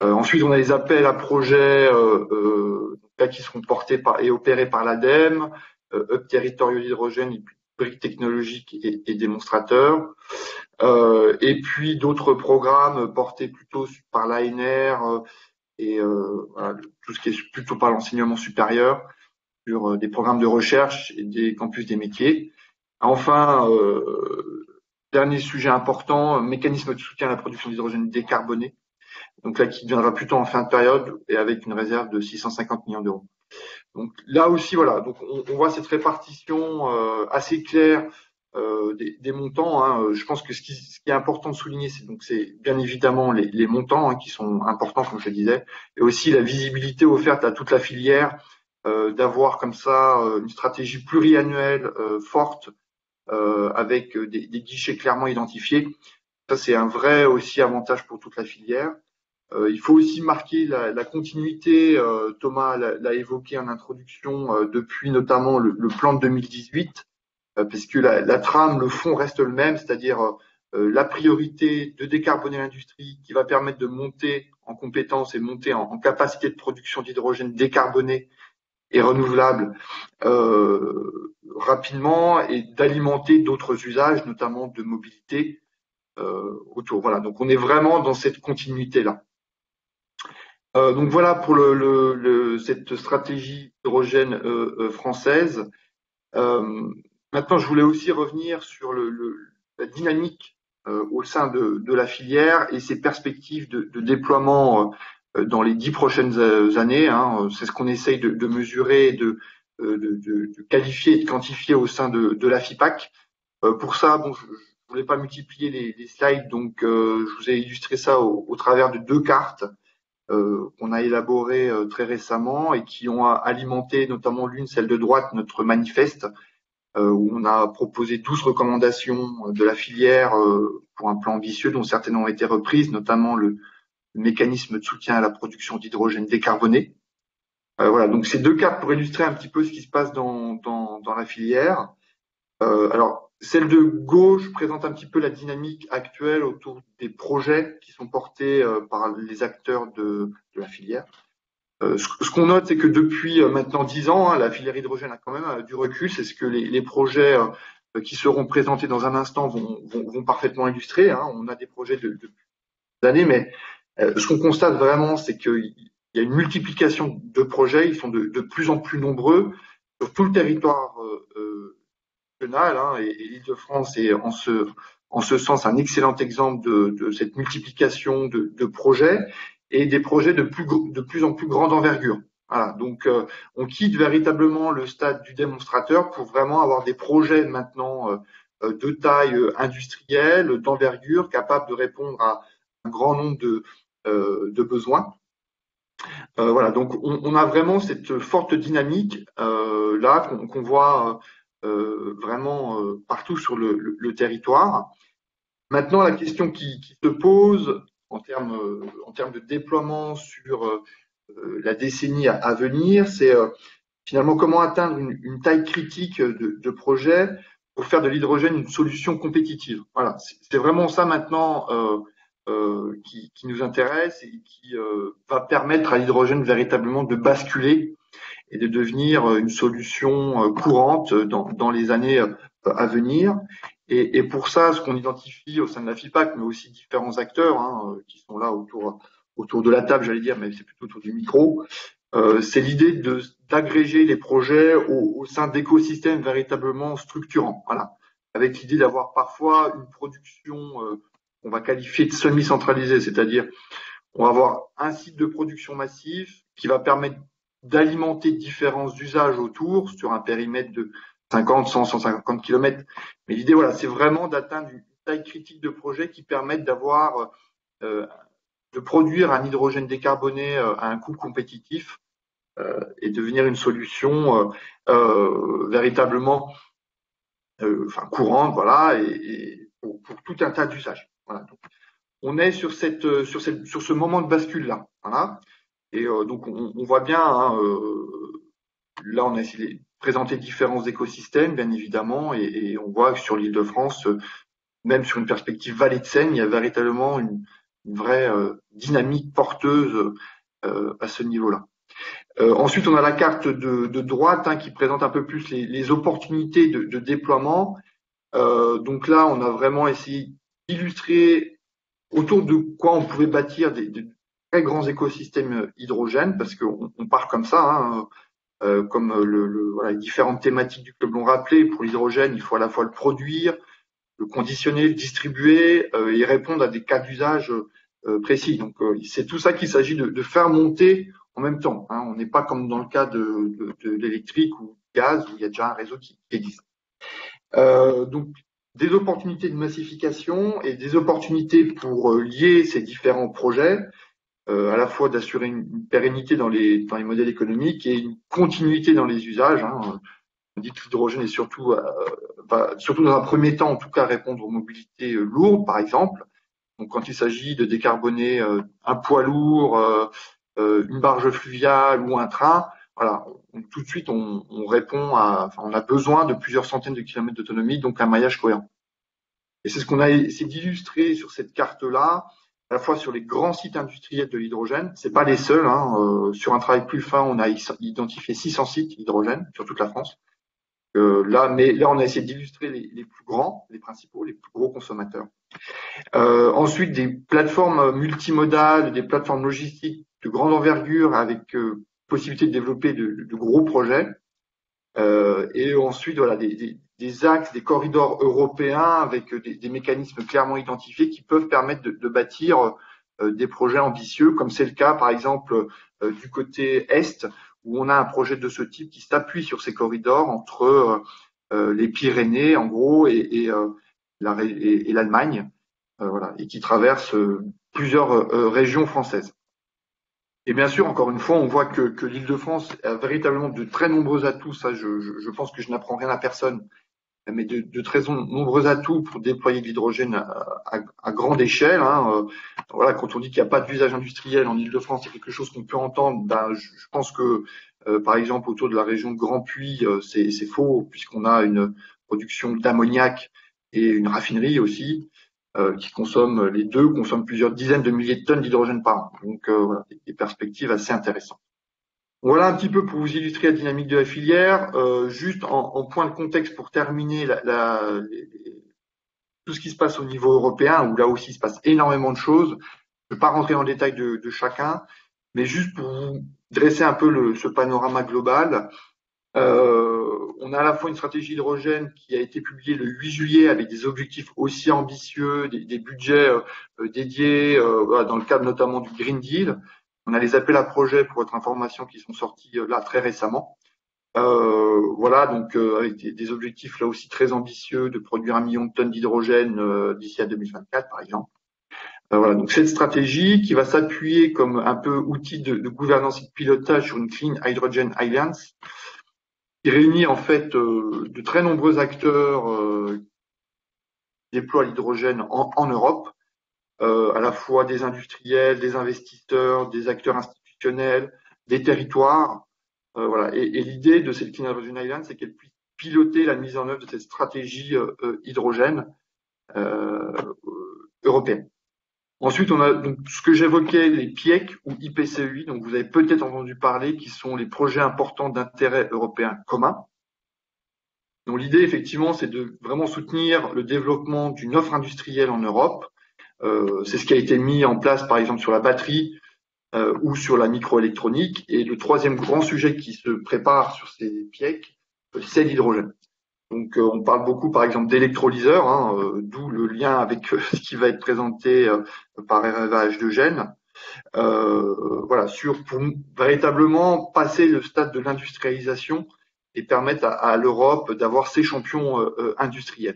Euh, ensuite, on a les appels à projets euh, euh, là, qui seront portés par, et opérés par l'ADEME, euh, hub territoriaux d'hydrogène, briques technologiques et, et démonstrateurs. Euh, et puis d'autres programmes portés plutôt par l'A N R euh, et euh, voilà, tout ce qui est plutôt par l'enseignement supérieur, sur euh, des programmes de recherche et des campus des métiers. Enfin, euh, dernier sujet important, mécanisme de soutien à la production d'hydrogène décarboné. Donc là, qui viendra plutôt en fin de période et avec une réserve de six cent cinquante millions d'euros. Donc là aussi, voilà. Donc on, on voit cette répartition euh, assez claire euh, des, des montants. Hein. Je pense que ce qui, ce qui est important de souligner, c'est donc c'est bien évidemment les, les montants hein, qui sont importants, comme je le disais, et aussi la visibilité offerte à toute la filière, euh, d'avoir comme ça euh, une stratégie pluriannuelle euh, forte euh, avec des, des guichets clairement identifiés. Ça, c'est un vrai aussi avantage pour toute la filière. Euh, il faut aussi marquer la, la continuité, euh, Thomas l'a évoqué en introduction, euh, depuis notamment le, le plan de deux mille dix-huit, euh, puisque la, la trame, le fond reste le même, c'est-à-dire euh, la priorité de décarboner l'industrie qui va permettre de monter en compétences et monter en, en capacité de production d'hydrogène décarboné et renouvelable euh, rapidement et d'alimenter d'autres usages, notamment de mobilité euh, autour. Voilà, donc on est vraiment dans cette continuité-là. Euh, donc voilà pour le, le, le, cette stratégie hydrogène euh, euh, française. Euh, maintenant, je voulais aussi revenir sur le, le, la dynamique euh, au sein de, de la filière et ses perspectives de, de déploiement euh, dans les dix prochaines années. Hein. C'est ce qu'on essaye de, de mesurer, de, de, de, de qualifier et de quantifier au sein de, de la FIPAC. Euh, pour ça, bon, je ne voulais pas multiplier les, les slides, donc euh, je vous ai illustré ça au, au travers de deux cartes. Euh, qu'on a élaboré euh, très récemment et qui ont alimenté notamment l'une, celle de droite, notre manifeste, euh, où on a proposé douze recommandations de la filière euh, pour un plan ambitieux dont certaines ont été reprises, notamment le, le mécanisme de soutien à la production d'hydrogène décarboné. Euh, voilà, donc ces deux cartes pour illustrer un petit peu ce qui se passe dans, dans, dans la filière. Euh, alors, celle de gauche présente un petit peu la dynamique actuelle autour des projets qui sont portés euh, par les acteurs de, de la filière. Euh, ce, ce qu'on note, c'est que depuis euh, maintenant dix ans, hein, la filière hydrogène a quand même euh, du recul. C'est ce que les, les projets euh, qui seront présentés dans un instant vont, vont, vont parfaitement illustrer. Hein. On a des projets de, de, d'années, mais euh, ce qu'on constate vraiment, c'est qu'il y a une multiplication de projets. Ils sont de, de plus en plus nombreux sur tout le territoire euh, euh, Hein, et, et l'Île-de-France est en ce, en ce sens un excellent exemple de, de cette multiplication de, de projets et des projets de plus, de plus en plus grande envergure. Voilà, donc euh, on quitte véritablement le stade du démonstrateur pour vraiment avoir des projets maintenant euh, de taille industrielle, d'envergure, capables de répondre à un grand nombre de, euh, de besoins. Euh, voilà, donc on, on a vraiment cette forte dynamique euh, là qu'on, qu'on voit Euh, vraiment euh, partout sur le, le, le territoire. Maintenant, la question qui, qui se pose en termes, euh, en termes de déploiement sur euh, la décennie à, à venir, c'est euh, finalement comment atteindre une, une taille critique de, de projet pour faire de l'hydrogène une solution compétitive. Voilà, c'est, c'est vraiment ça maintenant euh, euh, qui, qui nous intéresse et qui euh, va permettre à l'hydrogène véritablement de basculer et de devenir une solution courante dans, dans les années à venir. Et, et pour ça, ce qu'on identifie au sein de la FIPAC, mais aussi différents acteurs hein, qui sont là autour, autour de la table, j'allais dire, mais c'est plutôt autour du micro, euh, c'est l'idée de, d'agréger les projets au, au sein d'écosystèmes véritablement structurants. Voilà, avec l'idée d'avoir parfois une production euh, qu'on va qualifier de semi-centralisée, c'est-à-dire on va avoir un site de production massif qui va permettre d'alimenter différents usages autour sur un périmètre de cinquante, cent, cent cinquante kilomètres. Mais l'idée, voilà, c'est vraiment d'atteindre une taille critique de projet qui permette d'avoir, euh, de produire un hydrogène décarboné euh, à un coût compétitif euh, et devenir une solution euh, euh, véritablement, euh, enfin courante, voilà, et, et pour, pour tout un tas d'usages. Voilà. Donc, on est sur cette, sur cette, sur ce moment de bascule là, voilà. Et euh, donc on, on voit bien, hein, euh, là on a essayé de présenter différents écosystèmes, bien évidemment, et, et on voit que sur l'Île-de-France, euh, même sur une perspective vallée de Seine, il y a véritablement une, une vraie euh, dynamique porteuse euh, à ce niveau-là. Euh, ensuite, on a la carte de, de droite hein, qui présente un peu plus les, les opportunités de, de déploiement. Euh, donc là, on a vraiment essayé d'illustrer autour de quoi on pouvait bâtir des, des très grands écosystèmes hydrogène, parce qu'on on part comme ça, hein, euh, comme le, le, voilà, les différentes thématiques du club l'ont rappelé. Pour l'hydrogène, il faut à la fois le produire, le conditionner, le distribuer euh, et répondre à des cas d'usage euh, précis. Donc euh, c'est tout ça qu'il s'agit de, de faire monter en même temps. Hein. On n'est pas comme dans le cas de, de, de l'électrique ou du gaz où il y a déjà un réseau qui, qui existe. Euh, donc des opportunités de massification et des opportunités pour euh, lier ces différents projets, euh, à la fois d'assurer une, une pérennité dans les, dans les modèles économiques et une continuité dans les usages. Hein. On dit que l'hydrogène est surtout, euh, bah, surtout dans un premier temps, en tout cas, répondre aux mobilités euh, lourdes, par exemple. Donc, quand il s'agit de décarboner euh, un poids lourd, euh, euh, une barge fluviale ou un train, voilà, on, tout de suite, on, on répond à, enfin, on a besoin de plusieurs centaines de kilomètres d'autonomie, donc un maillage cohérent. Et c'est ce qu'on a essayé d'illustrer sur cette carte-là, à la fois sur les grands sites industriels de l'hydrogène. C'est pas les seuls. Hein, euh, sur un travail plus fin, on a identifié six cents sites hydrogène sur toute la France. Euh, là, mais là, on a essayé d'illustrer les, les plus grands, les principaux, les plus gros consommateurs. Euh, ensuite, des plateformes multimodales, des plateformes logistiques de grande envergure avec euh, possibilité de développer de, de gros projets. Euh, et ensuite, voilà, des, des, des axes, des corridors européens avec des, des mécanismes clairement identifiés qui peuvent permettre de, de bâtir euh, des projets ambitieux, comme c'est le cas, par exemple, euh, du côté est, où on a un projet de ce type qui s'appuie sur ces corridors entre euh, les Pyrénées, en gros, et, et, euh, la, et, et l'Allemagne, euh, voilà, et qui traverse euh, plusieurs euh, régions françaises. Et bien sûr, encore une fois, on voit que, que l'Île-de-France a véritablement de très nombreux atouts. Ça, je, je, je pense que je n'apprends rien à personne, mais de, de très nombreux atouts pour déployer de l'hydrogène à, à, à grande échelle. Hein. Euh, voilà, quand on dit qu'il n'y a pas d'usage industriel en Île-de-France, c'est quelque chose qu'on peut entendre. Ben, je, je pense que, euh, par exemple, autour de la région de Grand Puy, euh, c'est, c'est faux, puisqu'on a une production d'ammoniac et une raffinerie aussi. Euh, qui consomment, les deux consomment plusieurs dizaines de milliers de tonnes d'hydrogène par an. Donc euh, voilà, des perspectives assez intéressantes. Voilà un petit peu pour vous illustrer la dynamique de la filière. Euh, juste en, en point de contexte pour terminer la, la, les, tout ce qui se passe au niveau européen, où là aussi il se passe énormément de choses. Je ne vais pas rentrer dans le détail de, de chacun, mais juste pour vous dresser un peu le, ce panorama global. Euh, on a à la fois une stratégie hydrogène qui a été publiée le huit juillet avec des objectifs aussi ambitieux, des, des budgets euh, dédiés euh, voilà, dans le cadre notamment du Green Deal. On a les appels à projets pour votre information qui sont sortis euh, là très récemment. Euh, voilà, donc euh, avec des, des objectifs là aussi très ambitieux de produire un million de tonnes d'hydrogène euh, d'ici à deux mille vingt-quatre par exemple. Euh, voilà, donc cette stratégie qui va s'appuyer comme un peu outil de, de gouvernance et de pilotage sur une Clean Hydrogen Alliance, qui réunit en fait euh, de très nombreux acteurs euh, qui déploient l'hydrogène en, en Europe, euh, à la fois des industriels, des investisseurs, des acteurs institutionnels, des territoires. Euh, voilà. Et, et l'idée de cette Clean Hydrogen Island, c'est qu'elle puisse piloter la mise en œuvre de cette stratégie euh, hydrogène euh, européenne. Ensuite, on a donc ce que j'évoquais, les P I E C ou I P C E I, donc vous avez peut-être entendu parler, qui sont les projets importants d'intérêt européen commun. Donc l'idée, effectivement, c'est de vraiment soutenir le développement d'une offre industrielle en Europe. Euh, c'est ce qui a été mis en place, par exemple, sur la batterie euh, ou sur la microélectronique. Et le troisième grand sujet qui se prépare sur ces P I E C, c'est l'hydrogène. Donc, euh, on parle beaucoup, par exemple, d'électrolyseurs, hein, euh, d'où le lien avec euh, ce qui va être présenté euh, par R V H de Gênes. Euh, voilà, sur pour véritablement passer le stade de l'industrialisation et permettre à, à l'Europe d'avoir ses champions euh, industriels.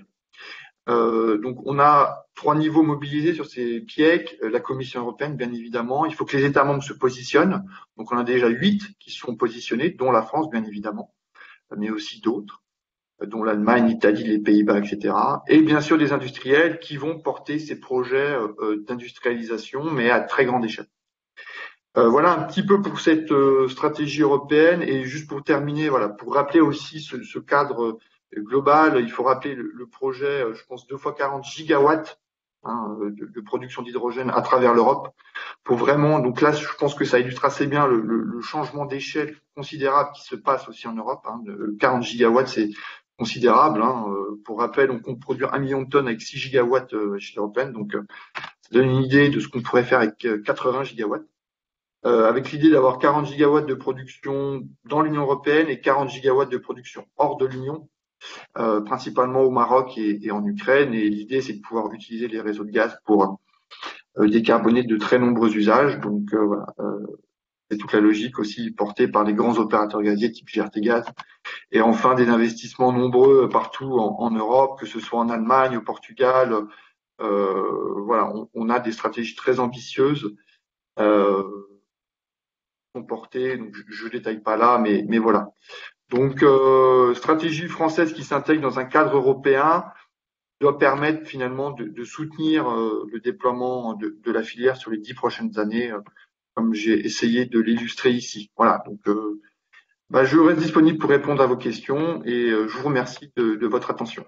Euh, donc, on a trois niveaux mobilisés sur ces P I E C. La Commission européenne, bien évidemment. Il faut que les États membres se positionnent. Donc, on a déjà huit qui sont positionnés, dont la France, bien évidemment, mais aussi d'autres, dont l'Allemagne, l'Italie, les Pays-Bas, et cetera. Et bien sûr des industriels qui vont porter ces projets euh, d'industrialisation, mais à très grande échelle. Euh, voilà un petit peu pour cette euh, stratégie européenne. Et juste pour terminer, voilà, pour rappeler aussi ce, ce cadre global, il faut rappeler le, le projet, je pense, deux fois quarante gigawatts hein, de, de production d'hydrogène à travers l'Europe pour vraiment, donc là, je pense que ça illustre assez bien le, le, le changement d'échelle considérable qui se passe aussi en Europe. Hein, de quarante gigawatts, c'est considérable. Hein. Pour rappel, on compte produire un million de tonnes avec six gigawatts euh, chez l'Européenne, donc euh, ça donne une idée de ce qu'on pourrait faire avec euh, quatre-vingts gigawatts. Euh, avec l'idée d'avoir quarante gigawatts de production dans l'Union européenne et quarante gigawatts de production hors de l'Union, euh, principalement au Maroc et, et en Ukraine. Et l'idée, c'est de pouvoir utiliser les réseaux de gaz pour euh, décarboner de très nombreux usages. Donc euh, voilà, euh, c'est toute la logique aussi portée par les grands opérateurs gaziers type G R T Gaz. Et enfin, des investissements nombreux partout en, en Europe, que ce soit en Allemagne, au Portugal. Euh, voilà, on, on a des stratégies très ambitieuses. Euh, portées, donc je ne détaille pas là, mais, mais voilà. Donc, euh, stratégie française qui s'intègre dans un cadre européen doit permettre finalement de, de soutenir euh, le déploiement de, de la filière sur les dix prochaines années, euh, comme j'ai essayé de l'illustrer ici. Voilà, donc euh, bah, je reste disponible pour répondre à vos questions et euh, je vous remercie de, de votre attention.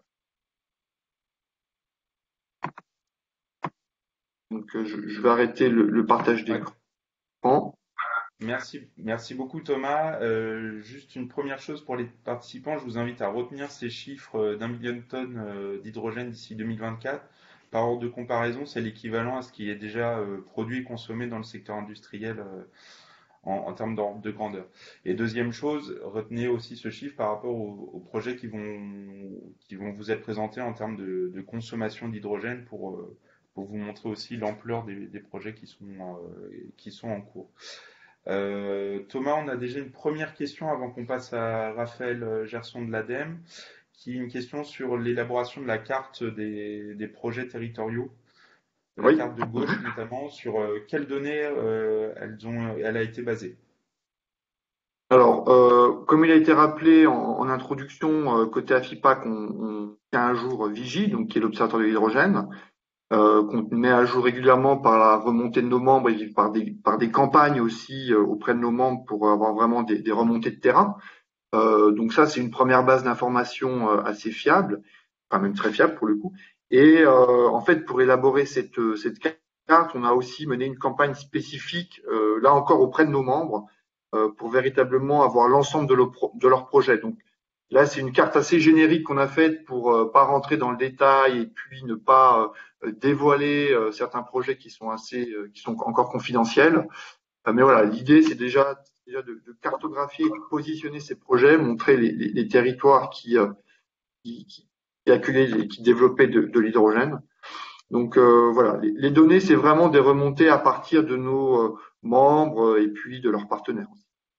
Donc, euh, je, je vais arrêter le, le partage d'écran. Ouais. Merci, merci beaucoup Thomas. Euh, juste une première chose pour les participants, je vous invite à retenir ces chiffres d'un million de tonnes euh, d'hydrogène d'ici deux mille vingt-quatre. Par ordre de comparaison, c'est l'équivalent à ce qui est déjà euh, produit et consommé dans le secteur industriel euh, en, en termes d'ordre de grandeur. Et deuxième chose, retenez aussi ce chiffre par rapport aux, aux projets qui vont, qui vont vous être présentés en termes de, de consommation d'hydrogène pour, euh, pour vous montrer aussi l'ampleur des, des projets qui sont, euh, qui sont en cours. Euh, Thomas, on a déjà une première question avant qu'on passe à Raphaël Gerson de l'ADEME, qui est une question sur l'élaboration de la carte des, des projets territoriaux, de la Oui. carte de gauche notamment, sur euh, quelles données euh, elles ont, elle a été basée. Alors, euh, comme il a été rappelé en, en introduction, euh, côté AFIPAC, on, on tient un jour Vigie, donc qui est l'observatoire de l'hydrogène, euh, qu'on met à jour régulièrement par la remontée de nos membres et par des, par des campagnes aussi euh, auprès de nos membres pour avoir vraiment des, des remontées de terrain. Euh, donc ça, c'est une première base d'information euh, assez fiable, enfin même très fiable pour le coup. Et euh, en fait, pour élaborer cette, cette carte, on a aussi mené une campagne spécifique, euh, là encore auprès de nos membres, euh, pour véritablement avoir l'ensemble de, leur pro- de leurs projets. Donc là, c'est une carte assez générique qu'on a faite pour euh, pas rentrer dans le détail et puis ne pas euh, dévoiler euh, certains projets qui sont assez, euh, qui sont encore confidentiels. Euh, mais voilà, l'idée, c'est déjà, déjà de, de cartographier, de positionner ces projets, montrer les, les, les territoires qui, euh, qui, qui, qui accueillaient, qui développaient de, de l'hydrogène. Donc euh, voilà, les, les données, c'est vraiment des remontées à partir de nos euh, membres et puis de leurs partenaires.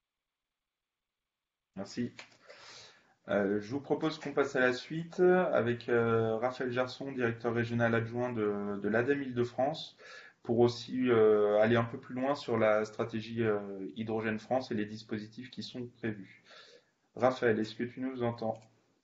Merci. Euh, je vous propose qu'on passe à la suite avec euh, Raphaël Gerson, directeur régional adjoint de, de l'ADEME Île-de-France, pour aussi euh, aller un peu plus loin sur la stratégie euh, Hydrogène France et les dispositifs qui sont prévus. Raphaël, est-ce que tu nous entends?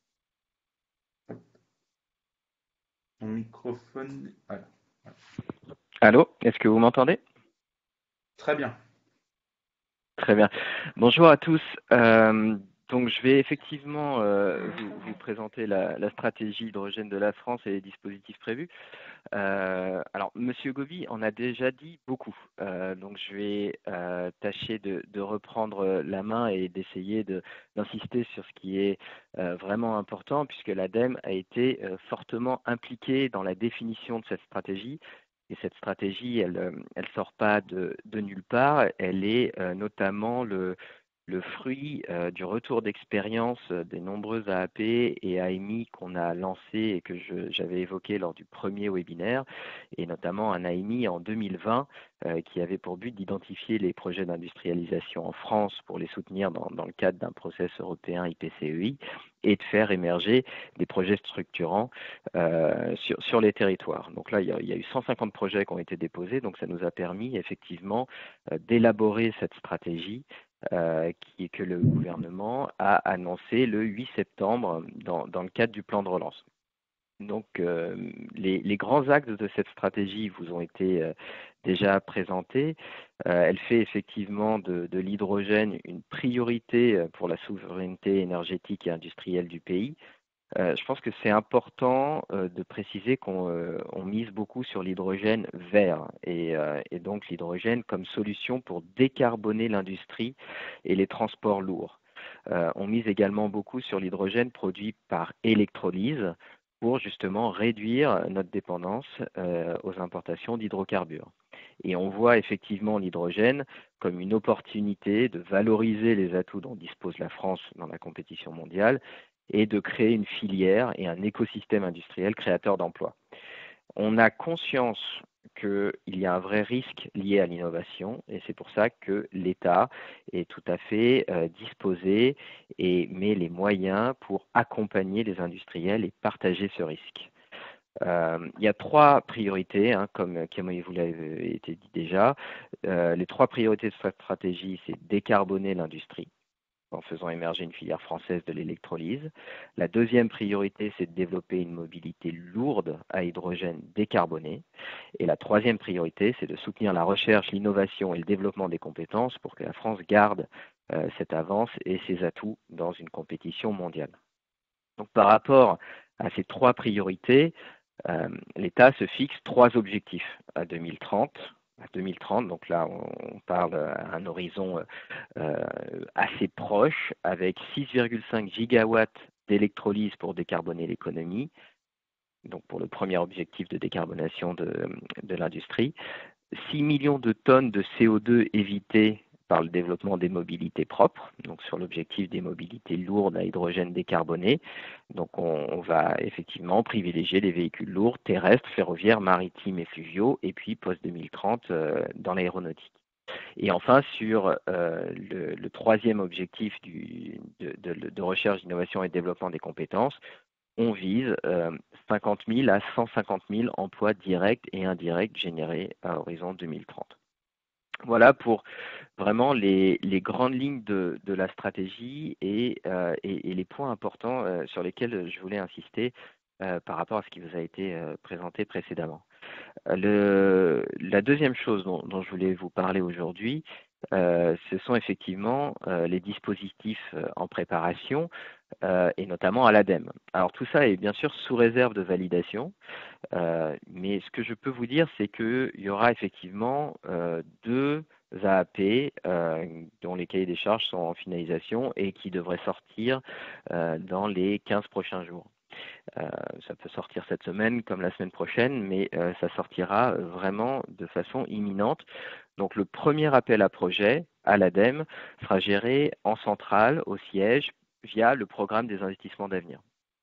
Ton microphone. Voilà. Allô, est-ce que vous m'entendez? Très bien. Très bien. Bonjour à tous. Euh, donc, je vais effectivement euh, vous, vous présenter la, la stratégie hydrogène de la France et les dispositifs prévus. Euh, alors, Monsieur Gobi en a déjà dit beaucoup. Euh, donc, je vais euh, tâcher de, de reprendre la main et d'essayer de, d'insister sur ce qui est euh, vraiment important, puisque l'ADEME a été euh, fortement impliquée dans la définition de cette stratégie. Et cette stratégie, elle elle sort pas de, de nulle part. Elle est euh, notamment le, le fruit euh, du retour d'expérience des nombreuses A A P et A M I qu'on a lancé et que je- j'avais évoqué lors du premier webinaire, et notamment un A M I en deux mille vingt euh, qui avait pour but d'identifier les projets d'industrialisation en France pour les soutenir dans, dans le cadre d'un process européen I P C E I et de faire émerger des projets structurants euh, sur, sur les territoires. Donc là, il y, a, il y a eu cent cinquante projets qui ont été déposés, donc ça nous a permis effectivement euh, d'élaborer cette stratégie euh, qui, que le gouvernement a annoncé le huit septembre dans, dans le cadre du plan de relance. Donc, euh, les, les grands axes de cette stratégie vous ont été euh, déjà présentés. Euh, elle fait effectivement de, de l'hydrogène une priorité pour la souveraineté énergétique et industrielle du pays. Euh, je pense que c'est important euh, de préciser qu'on euh, on mise beaucoup sur l'hydrogène vert et, euh, et donc l'hydrogène comme solution pour décarboner l'industrie et les transports lourds. Euh, on mise également beaucoup sur l'hydrogène produit par électrolyse pour justement réduire notre dépendance euh, aux importations d'hydrocarbures. Et on voit effectivement l'hydrogène comme une opportunité de valoriser les atouts dont dispose la France dans la compétition mondiale et de créer une filière et un écosystème industriel créateur d'emplois. On a conscience qu'il y a un vrai risque lié à l'innovation et c'est pour ça que l'État est tout à fait euh, disposé et met les moyens pour accompagner les industriels et partager ce risque. Euh, il y a trois priorités, hein, comme, comme vous l'avez été dit déjà. Euh, les trois priorités de cette stratégie, c'est décarboner l'industrie en faisant émerger une filière française de l'électrolyse. La deuxième priorité, c'est de développer une mobilité lourde à hydrogène décarboné. Et la troisième priorité, c'est de soutenir la recherche, l'innovation et le développement des compétences pour que la France garde euh, cette avance et ses atouts dans une compétition mondiale. Donc, par rapport à ces trois priorités, euh, l'État se fixe trois objectifs à deux mille trente. À deux mille trente, donc là on parle à un horizon euh, assez proche, avec six virgule cinq gigawatts d'électrolyse pour décarboner l'économie, donc pour le premier objectif de décarbonation de, de l'industrie, six millions de tonnes de C O deux évitées par le développement des mobilités propres, donc sur l'objectif des mobilités lourdes à hydrogène décarboné. Donc on, on va effectivement privilégier les véhicules lourds, terrestres, ferroviaires, maritimes et fluviaux, et puis post-deux mille trente euh, dans l'aéronautique. Et enfin, sur euh, le, le troisième objectif du, de, de, de recherche, d'innovation et de développement des compétences, on vise euh, cinquante mille à cent cinquante mille emplois directs et indirects générés à horizon deux mille trente. Voilà pour vraiment les, les grandes lignes de, de la stratégie et, euh, et, et les points importants euh, sur lesquels je voulais insister euh, par rapport à ce qui vous a été euh, présenté précédemment. Le, la deuxième chose dont, dont je voulais vous parler aujourd'hui, euh, ce sont effectivement euh, les dispositifs euh, en préparation euh, et notamment à l'ADEME. Alors tout ça est bien sûr sous réserve de validation, euh, mais ce que je peux vous dire, c'est qu'il y aura effectivement euh, deux A A P euh, dont les cahiers des charges sont en finalisation et qui devraient sortir euh, dans les quinze prochains jours. Euh, ça peut sortir cette semaine comme la semaine prochaine, mais euh, ça sortira vraiment de façon imminente. Donc le premier appel à projet à l'ADEME sera géré en centrale, au siège, via le programme des investissements d'avenir.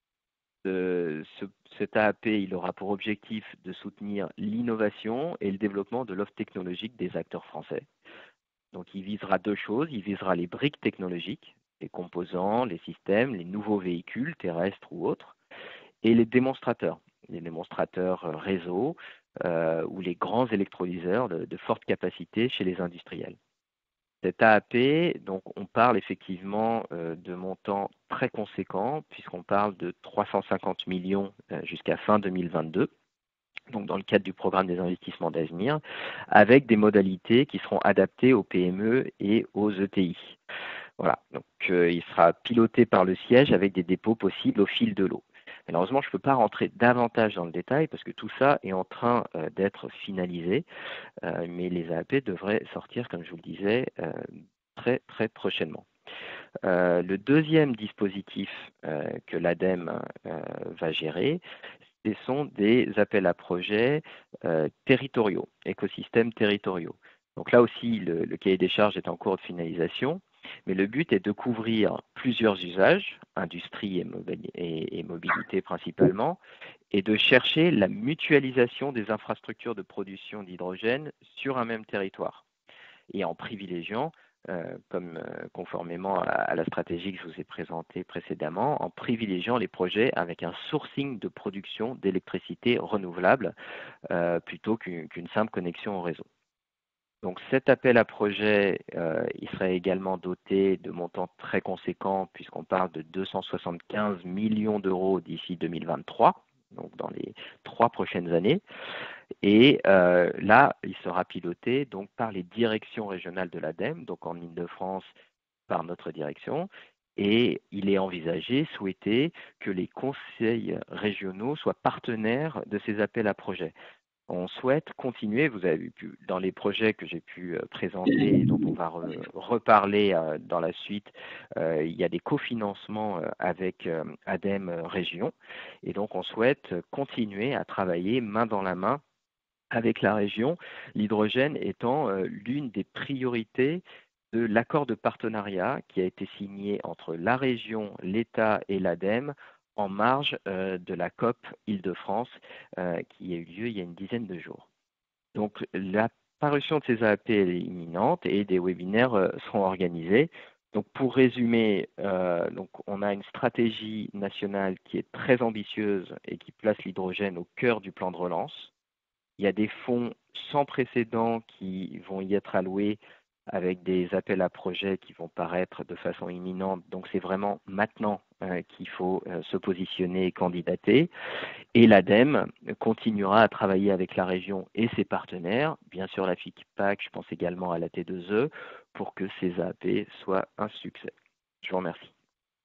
Euh, ce, cet A A P, il aura pour objectif de soutenir l'innovation et le développement de l'offre technologique des acteurs français. Donc il visera deux choses, il visera les briques technologiques, les composants, les systèmes, les nouveaux véhicules terrestres ou autres, et les démonstrateurs, les démonstrateurs réseau euh, ou les grands électrolyseurs de, de forte capacité chez les industriels. Cet A A P, donc on parle effectivement euh, de montants très conséquents puisqu'on parle de trois cent cinquante millions euh, jusqu'à fin deux mille vingt-deux, donc dans le cadre du programme des investissements d'avenir, avec des modalités qui seront adaptées aux P M E et aux E T I. Voilà, donc euh, il sera piloté par le siège avec des dépôts possibles au fil de l'eau. Malheureusement, je ne peux pas rentrer davantage dans le détail parce que tout ça est en train euh, d'être finalisé, euh, mais les A A P devraient sortir, comme je vous le disais, euh, très très prochainement. Euh, le deuxième dispositif euh, que l'ADEME euh, va gérer, ce sont des appels à projets euh, territoriaux, écosystèmes territoriaux. Donc là aussi, le, le cahier des charges est en cours de finalisation. Mais le but est de couvrir plusieurs usages, industrie et, mobi- et, et mobilité principalement, et de chercher la mutualisation des infrastructures de production d'hydrogène sur un même territoire. Et en privilégiant, euh, comme euh, conformément à, à la stratégie que je vous ai présentée précédemment, en privilégiant les projets avec un sourcing de production d'électricité renouvelable euh, plutôt qu'une, qu'une simple connexion au réseau. Donc cet appel à projet, euh, il serait également doté de montants très conséquents puisqu'on parle de deux cent soixante-quinze millions d'euros d'ici deux mille vingt-trois, donc dans les trois prochaines années. Et euh, là, il sera piloté donc par les directions régionales de l'ADEME, donc en Île-de-France par notre direction, et il est envisagé, souhaité, que les conseils régionaux soient partenaires de ces appels à projets. On souhaite continuer, vous avez pu, dans les projets que j'ai pu présenter et dont on va re, reparler euh, dans la suite, euh, il y a des cofinancements euh, avec euh, ADEME Région, et donc on souhaite continuer à travailler main dans la main avec la région, l'hydrogène étant euh, l'une des priorités de l'accord de partenariat qui a été signé entre la région, l'État et l'ADEME en marge euh, de la COP Île-de-France euh, qui a eu lieu il y a une dizaine de jours. Donc la parution de ces A P est imminente et des webinaires euh, seront organisés. Donc pour résumer, euh, donc on a une stratégie nationale qui est très ambitieuse et qui place l'hydrogène au cœur du plan de relance. Il y a des fonds sans précédent qui vont y être alloués avec des appels à projets qui vont paraître de façon imminente. Donc c'est vraiment maintenant euh, qu'il faut euh, se positionner et candidater. Et l'ADEME continuera à travailler avec la région et ses partenaires, bien sûr la FICPAC, je pense également à la T deux E, pour que ces A P soient un succès. Je vous remercie.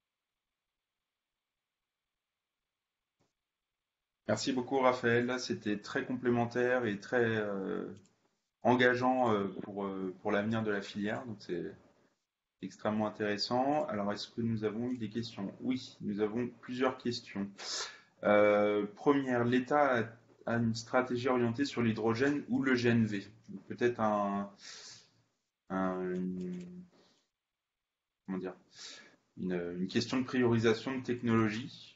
Merci beaucoup Raphaël, c'était très complémentaire et très euh, engageant euh, pour, euh, pour l'avenir de la filière, donc c'est extrêmement intéressant. Alors est-ce que nous avons eu des questions? Oui, nous avons plusieurs questions. Euh, première, l'État a, a une stratégie orientée sur l'hydrogène ou le G N V. Peut-être un, un une, comment dire, une, une question de priorisation de technologie.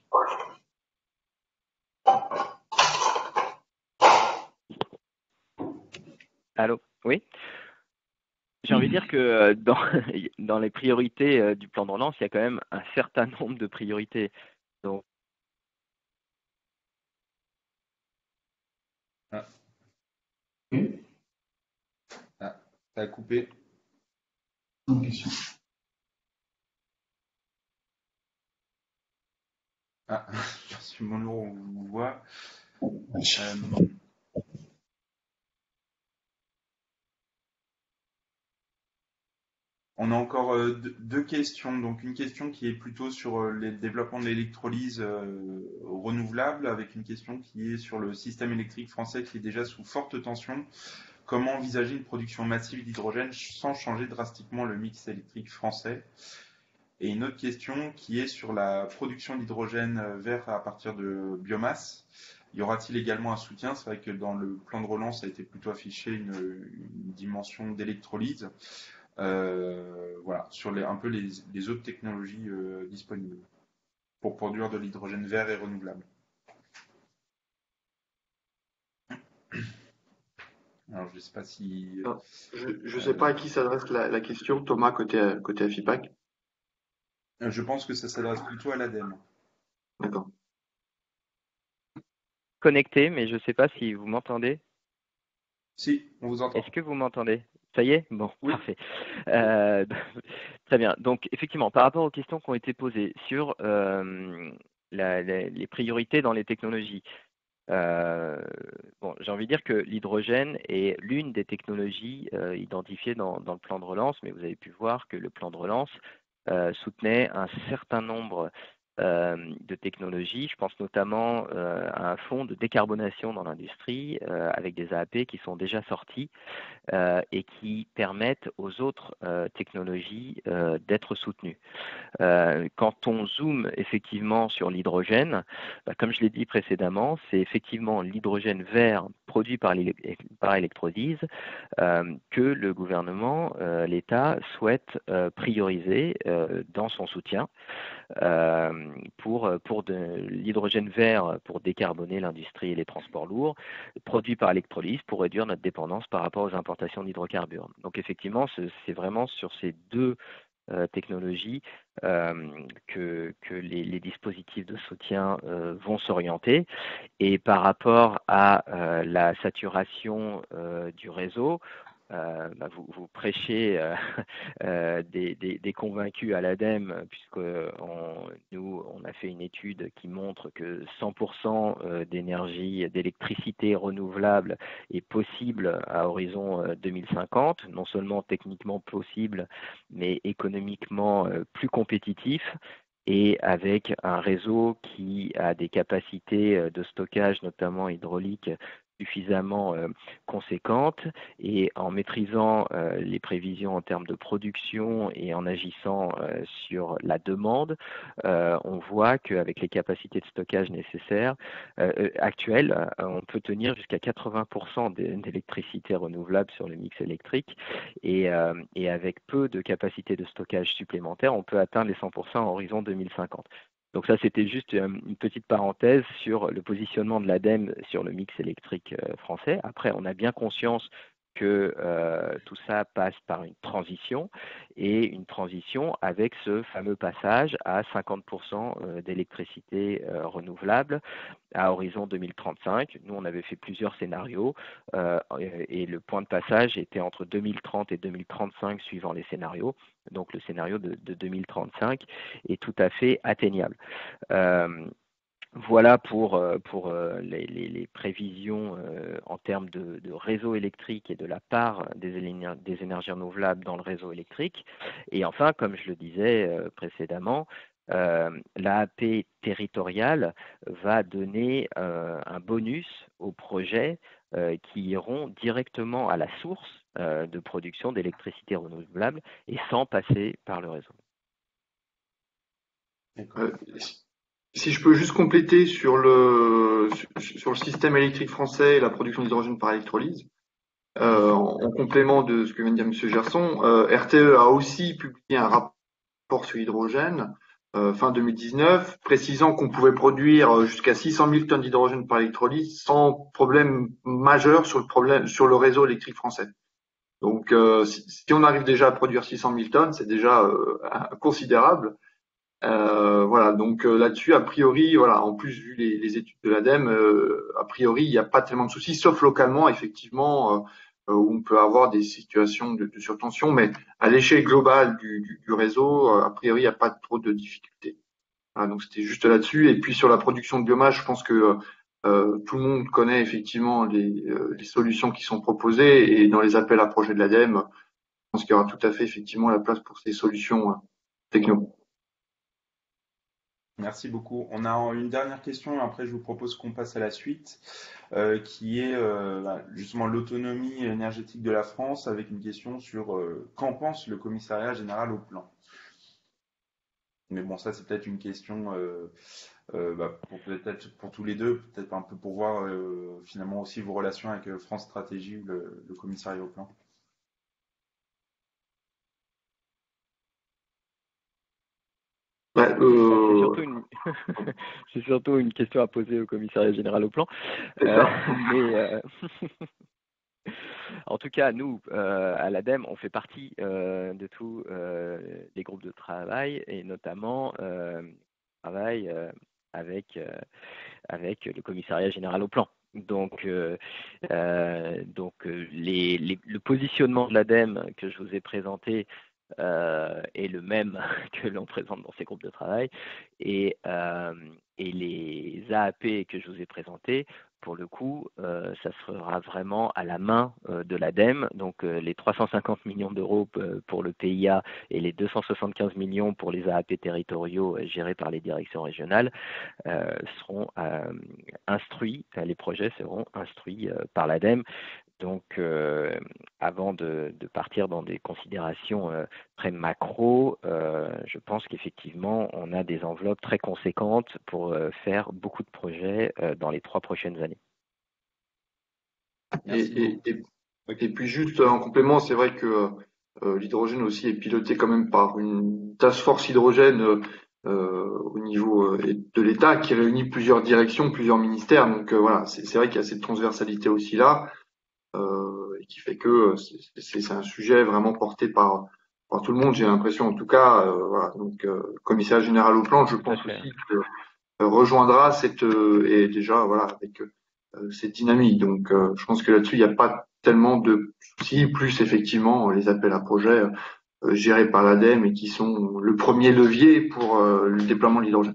Allô? Oui? J'ai envie de dire que dans, dans les priorités du plan de relance, il y a quand même un certain nombre de priorités. Donc, ah. Ah, ça a coupé. Une question. Ah, je suis mon lourd, on vous voit. Euh, On a encore euh, deux, deux questions. Donc une question qui est plutôt sur euh, le développement de l'électrolyse euh, renouvelable, avec une question qui est sur le système électrique français qui est déjà sous forte tension. Comment envisager une production massive d'hydrogène sans changer drastiquement le mix électrique français? Et une autre question qui est sur la production d'hydrogène vert à partir de biomasse. Y aura-t-il également un soutien? C'est vrai que dans le plan de relance, ça a été plutôt affiché une, une dimension d'électrolyse. Euh, voilà, sur les, un peu les, les autres technologies euh, disponibles pour produire de l'hydrogène vert et renouvelable. Alors, je ne sais pas si... Ah, je ne sais pas à qui s'adresse la, la question, Thomas, côté, côté FIPAC. Euh, je pense que ça s'adresse plutôt à l'ADEME. D'accord. connecté, mais je ne sais pas si vous m'entendez. Si, on vous entend. Est-ce que vous m'entendez? Ça y est? Bon, oui. Parfait. Euh, très bien. Donc, effectivement, par rapport aux questions qui ont été posées sur euh, la, la, les priorités dans les technologies, euh, bon, j'ai envie de dire que l'hydrogène est l'une des technologies euh, identifiées dans, dans le plan de relance, mais vous avez pu voir que le plan de relance euh, soutenait un certain nombre euh, de technologies. Je pense notamment euh, à un fonds de décarbonation dans l'industrie euh, avec des A A P qui sont déjà sortis euh, et qui permettent aux autres euh, technologies euh, d'être soutenues. Euh, quand on zoome effectivement sur l'hydrogène, bah, comme je l'ai dit précédemment, c'est effectivement l'hydrogène vert produit par, par électrolyse euh, que le gouvernement, euh, l'État, souhaite euh, prioriser euh, dans son soutien euh, pour, pour de l'hydrogène vert pour décarboner l'industrie et les transports lourds, produit par électrolyse pour réduire notre dépendance par rapport aux importations d'hydrocarbures. Donc effectivement, c'est vraiment sur ces deux Euh, technologies euh, que, que les, les dispositifs de soutien euh, vont s'orienter. Et par rapport à euh, la saturation euh, du réseau, euh, bah, vous, vous prêchez euh, euh, des, des, des convaincus à l'ADEME, puisque on, nous, on a fait une étude qui montre que cent pour cent d'énergie, d'électricité renouvelable est possible à horizon deux mille cinquante, non seulement techniquement possible, mais économiquement plus compétitif, et avec un réseau qui a des capacités de stockage, notamment hydrauliques, suffisamment euh, conséquentes, et en maîtrisant euh, les prévisions en termes de production et en agissant euh, sur la demande, euh, on voit qu'avec les capacités de stockage nécessaires euh, actuelles, euh, on peut tenir jusqu'à quatre-vingts pour cent d'électricité renouvelable sur le mix électrique, et, euh, et avec peu de capacités de stockage supplémentaires, on peut atteindre les cent pour cent en horizon deux mille cinquante. Donc ça, c'était juste une petite parenthèse sur le positionnement de l'ADEME sur le mix électrique français. Après, on a bien conscience que euh, tout ça passe par une transition, et une transition avec ce fameux passage à cinquante pour cent d'électricité euh, renouvelable à horizon deux mille trente-cinq. Nous, on avait fait plusieurs scénarios euh, et, et le point de passage était entre deux mille trente et deux mille trente-cinq suivant les scénarios. Donc le scénario de, de deux mille trente-cinq est tout à fait atteignable. Euh, Voilà pour, pour les, les, les prévisions en termes de, de réseau électrique et de la part des, des énergies renouvelables dans le réseau électrique. Et enfin, comme je le disais précédemment, euh, l'A A P territoriale va donner euh, un bonus aux projets euh, qui iront directement à la source euh, de production d'électricité renouvelable et sans passer par le réseau. Euh, Si je peux juste compléter sur le sur le système électrique français et la production d'hydrogène par électrolyse, euh, en, en complément de ce que vient de dire Monsieur Gerson, euh, R T E a aussi publié un rapport sur l'hydrogène euh, fin deux mille dix-neuf, précisant qu'on pouvait produire jusqu'à six cent mille tonnes d'hydrogène par électrolyse sans problème majeur sur le problème sur le réseau électrique français. Donc, euh, si, si on arrive déjà à produire six cent mille tonnes, c'est déjà euh, considérable. Euh, voilà, donc euh, là-dessus, a priori, voilà, en plus vu les, les études de l'ADEME, euh, a priori, il n'y a pas tellement de soucis, sauf localement, effectivement, euh, où on peut avoir des situations de, de surtension, mais à l'échelle globale du, du, du réseau, euh, a priori, il n'y a pas trop de difficultés. Voilà, donc c'était juste là-dessus. Et puis sur la production de biomasse, je pense que euh, tout le monde connaît effectivement les, euh, les solutions qui sont proposées, et dans les appels à projets de l'ADEME, je pense qu'il y aura tout à fait effectivement la place pour ces solutions euh, techno. Merci beaucoup. On a une dernière question, et après je vous propose qu'on passe à la suite, euh, qui est euh, justement l'autonomie énergétique de la France, avec une question sur euh, qu'en pense le commissariat général au plan. Mais bon, ça c'est peut-être une question euh, euh, bah, pour peut-être pour tous les deux, peut-être un peu pour voir euh, finalement aussi vos relations avec euh, France Stratégie ou le, le commissariat au plan. Bah, euh... C'est surtout, une... c'est surtout une question à poser au commissariat général au plan. Euh, mais euh... en tout cas, nous, euh, à l'ADEME, on fait partie euh, de tous euh, les groupes de travail, et notamment euh, travail euh, avec, euh, avec le commissariat général au plan. Donc, euh, euh, donc les, les, le positionnement de l'ADEME que je vous ai présenté Euh, est le même que l'on présente dans ces groupes de travail, et, euh, et les A A P que je vous ai présentés, pour le coup, euh, ça sera vraiment à la main euh, de l'ADEME. Donc euh, les trois cent cinquante millions d'euros pour le P I A et les deux cent soixante-quinze millions pour les A A P territoriaux euh, gérés par les directions régionales euh, seront euh, instruits, enfin, les projets seront instruits euh, par l'ADEME. Donc, euh, avant de, de partir dans des considérations euh, très macro, euh, je pense qu'effectivement, on a des enveloppes très conséquentes pour euh, faire beaucoup de projets euh, dans les trois prochaines années. Et, et, et, et puis juste en complément, c'est vrai que euh, l'hydrogène aussi est piloté quand même par une task force hydrogène euh, au niveau euh, de l'État qui réunit plusieurs directions, plusieurs ministères. Donc euh, voilà, c'est vrai qu'il y a cette transversalité aussi là. Euh, et qui fait que c'est un sujet vraiment porté par, par tout le monde, j'ai l'impression en tout cas. Euh, voilà. Donc, euh, le commissaire général au plan, je pense aussi que euh, rejoindra cette euh, et déjà voilà avec euh, cette dynamique. Donc, euh, je pense que là-dessus il n'y a pas tellement de soucis, plus effectivement les appels à projets euh, gérés par l'ADEME et qui sont le premier levier pour euh, le déploiement de l'hydrogène.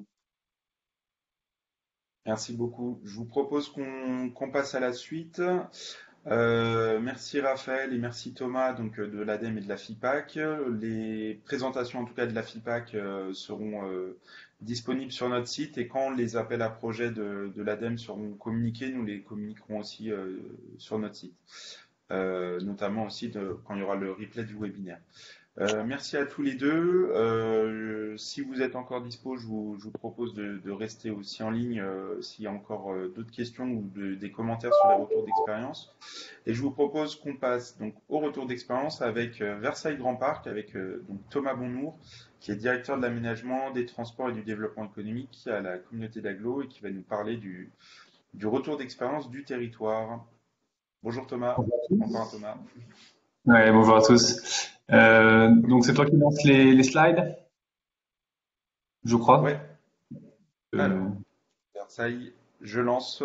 Merci beaucoup. Je vous propose qu'on qu'on passe à la suite. Euh, merci Raphaël et merci Thomas donc de l'ADEME et de la FIPAC. Les présentations en tout cas de la FIPAC euh, seront euh, disponibles sur notre site et quand les appels à projets de, de l'ADEME seront communiqués, nous les communiquerons aussi euh, sur notre site, euh, notamment aussi de, quand il y aura le replay du webinaire. Euh, merci à tous les deux. Euh, si vous êtes encore dispo, je vous, je vous propose de, de rester aussi en ligne euh, s'il y a encore euh, d'autres questions ou de, des commentaires sur les retours d'expérience. Et je vous propose qu'on passe donc au retour d'expérience avec euh, Versailles Grand Parc, avec euh, donc Thomas Bonnour, qui est directeur de l'aménagement, des transports et du développement économique à la communauté d'Aglo et qui va nous parler du, du retour d'expérience du territoire. Bonjour Thomas. Encore un Thomas. Ouais, bonjour à tous. Euh, donc c'est toi qui lance les, les slides, je crois. Ouais. Euh, Alors, Versailles, je lance.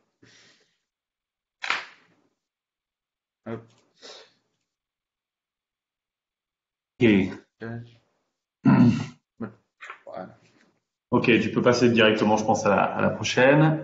Hop. Ok. Voilà. Ok, tu peux passer directement, je pense, à la, à la prochaine.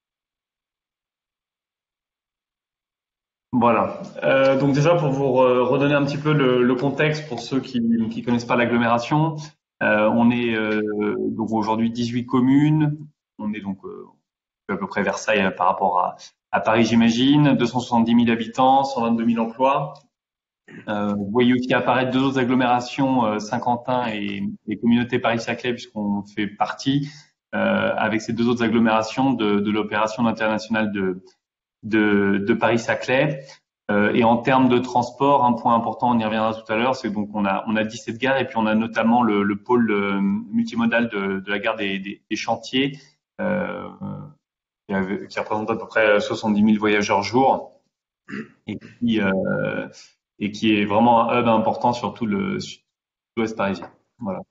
Voilà. Euh, donc déjà pour vous redonner un petit peu le, le contexte pour ceux qui ne connaissent pas l'agglomération, euh, on est euh, donc aujourd'hui dix-huit communes. On est donc euh, à peu près Versailles euh, par rapport à, à Paris, j'imagine. deux cent soixante-dix mille habitants, cent vingt-deux mille emplois. Euh, vous voyez aussi apparaître deux autres agglomérations, euh, Saint-Quentin et, et Communauté Paris-Saclay, puisqu'on fait partie euh, avec ces deux autres agglomérations de, de l'opération internationale de de, de Paris-Saclay. Euh, et en termes de transport, un point important, on y reviendra tout à l'heure, c'est donc on a on a dix-sept gares et puis on a notamment le, le pôle euh, multimodal de, de la gare des, des, des Chantiers, euh, qui, avait, qui représente à peu près soixante-dix mille voyageurs jour et qui euh, et qui est vraiment un hub important sur tout le sud-ouest parisien. Voilà.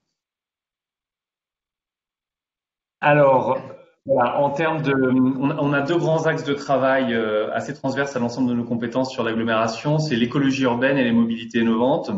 Alors, voilà, en termes de, on a, on a deux grands axes de travail euh, assez transverses à l'ensemble de nos compétences sur l'agglomération, c'est l'écologie urbaine et les mobilités innovantes.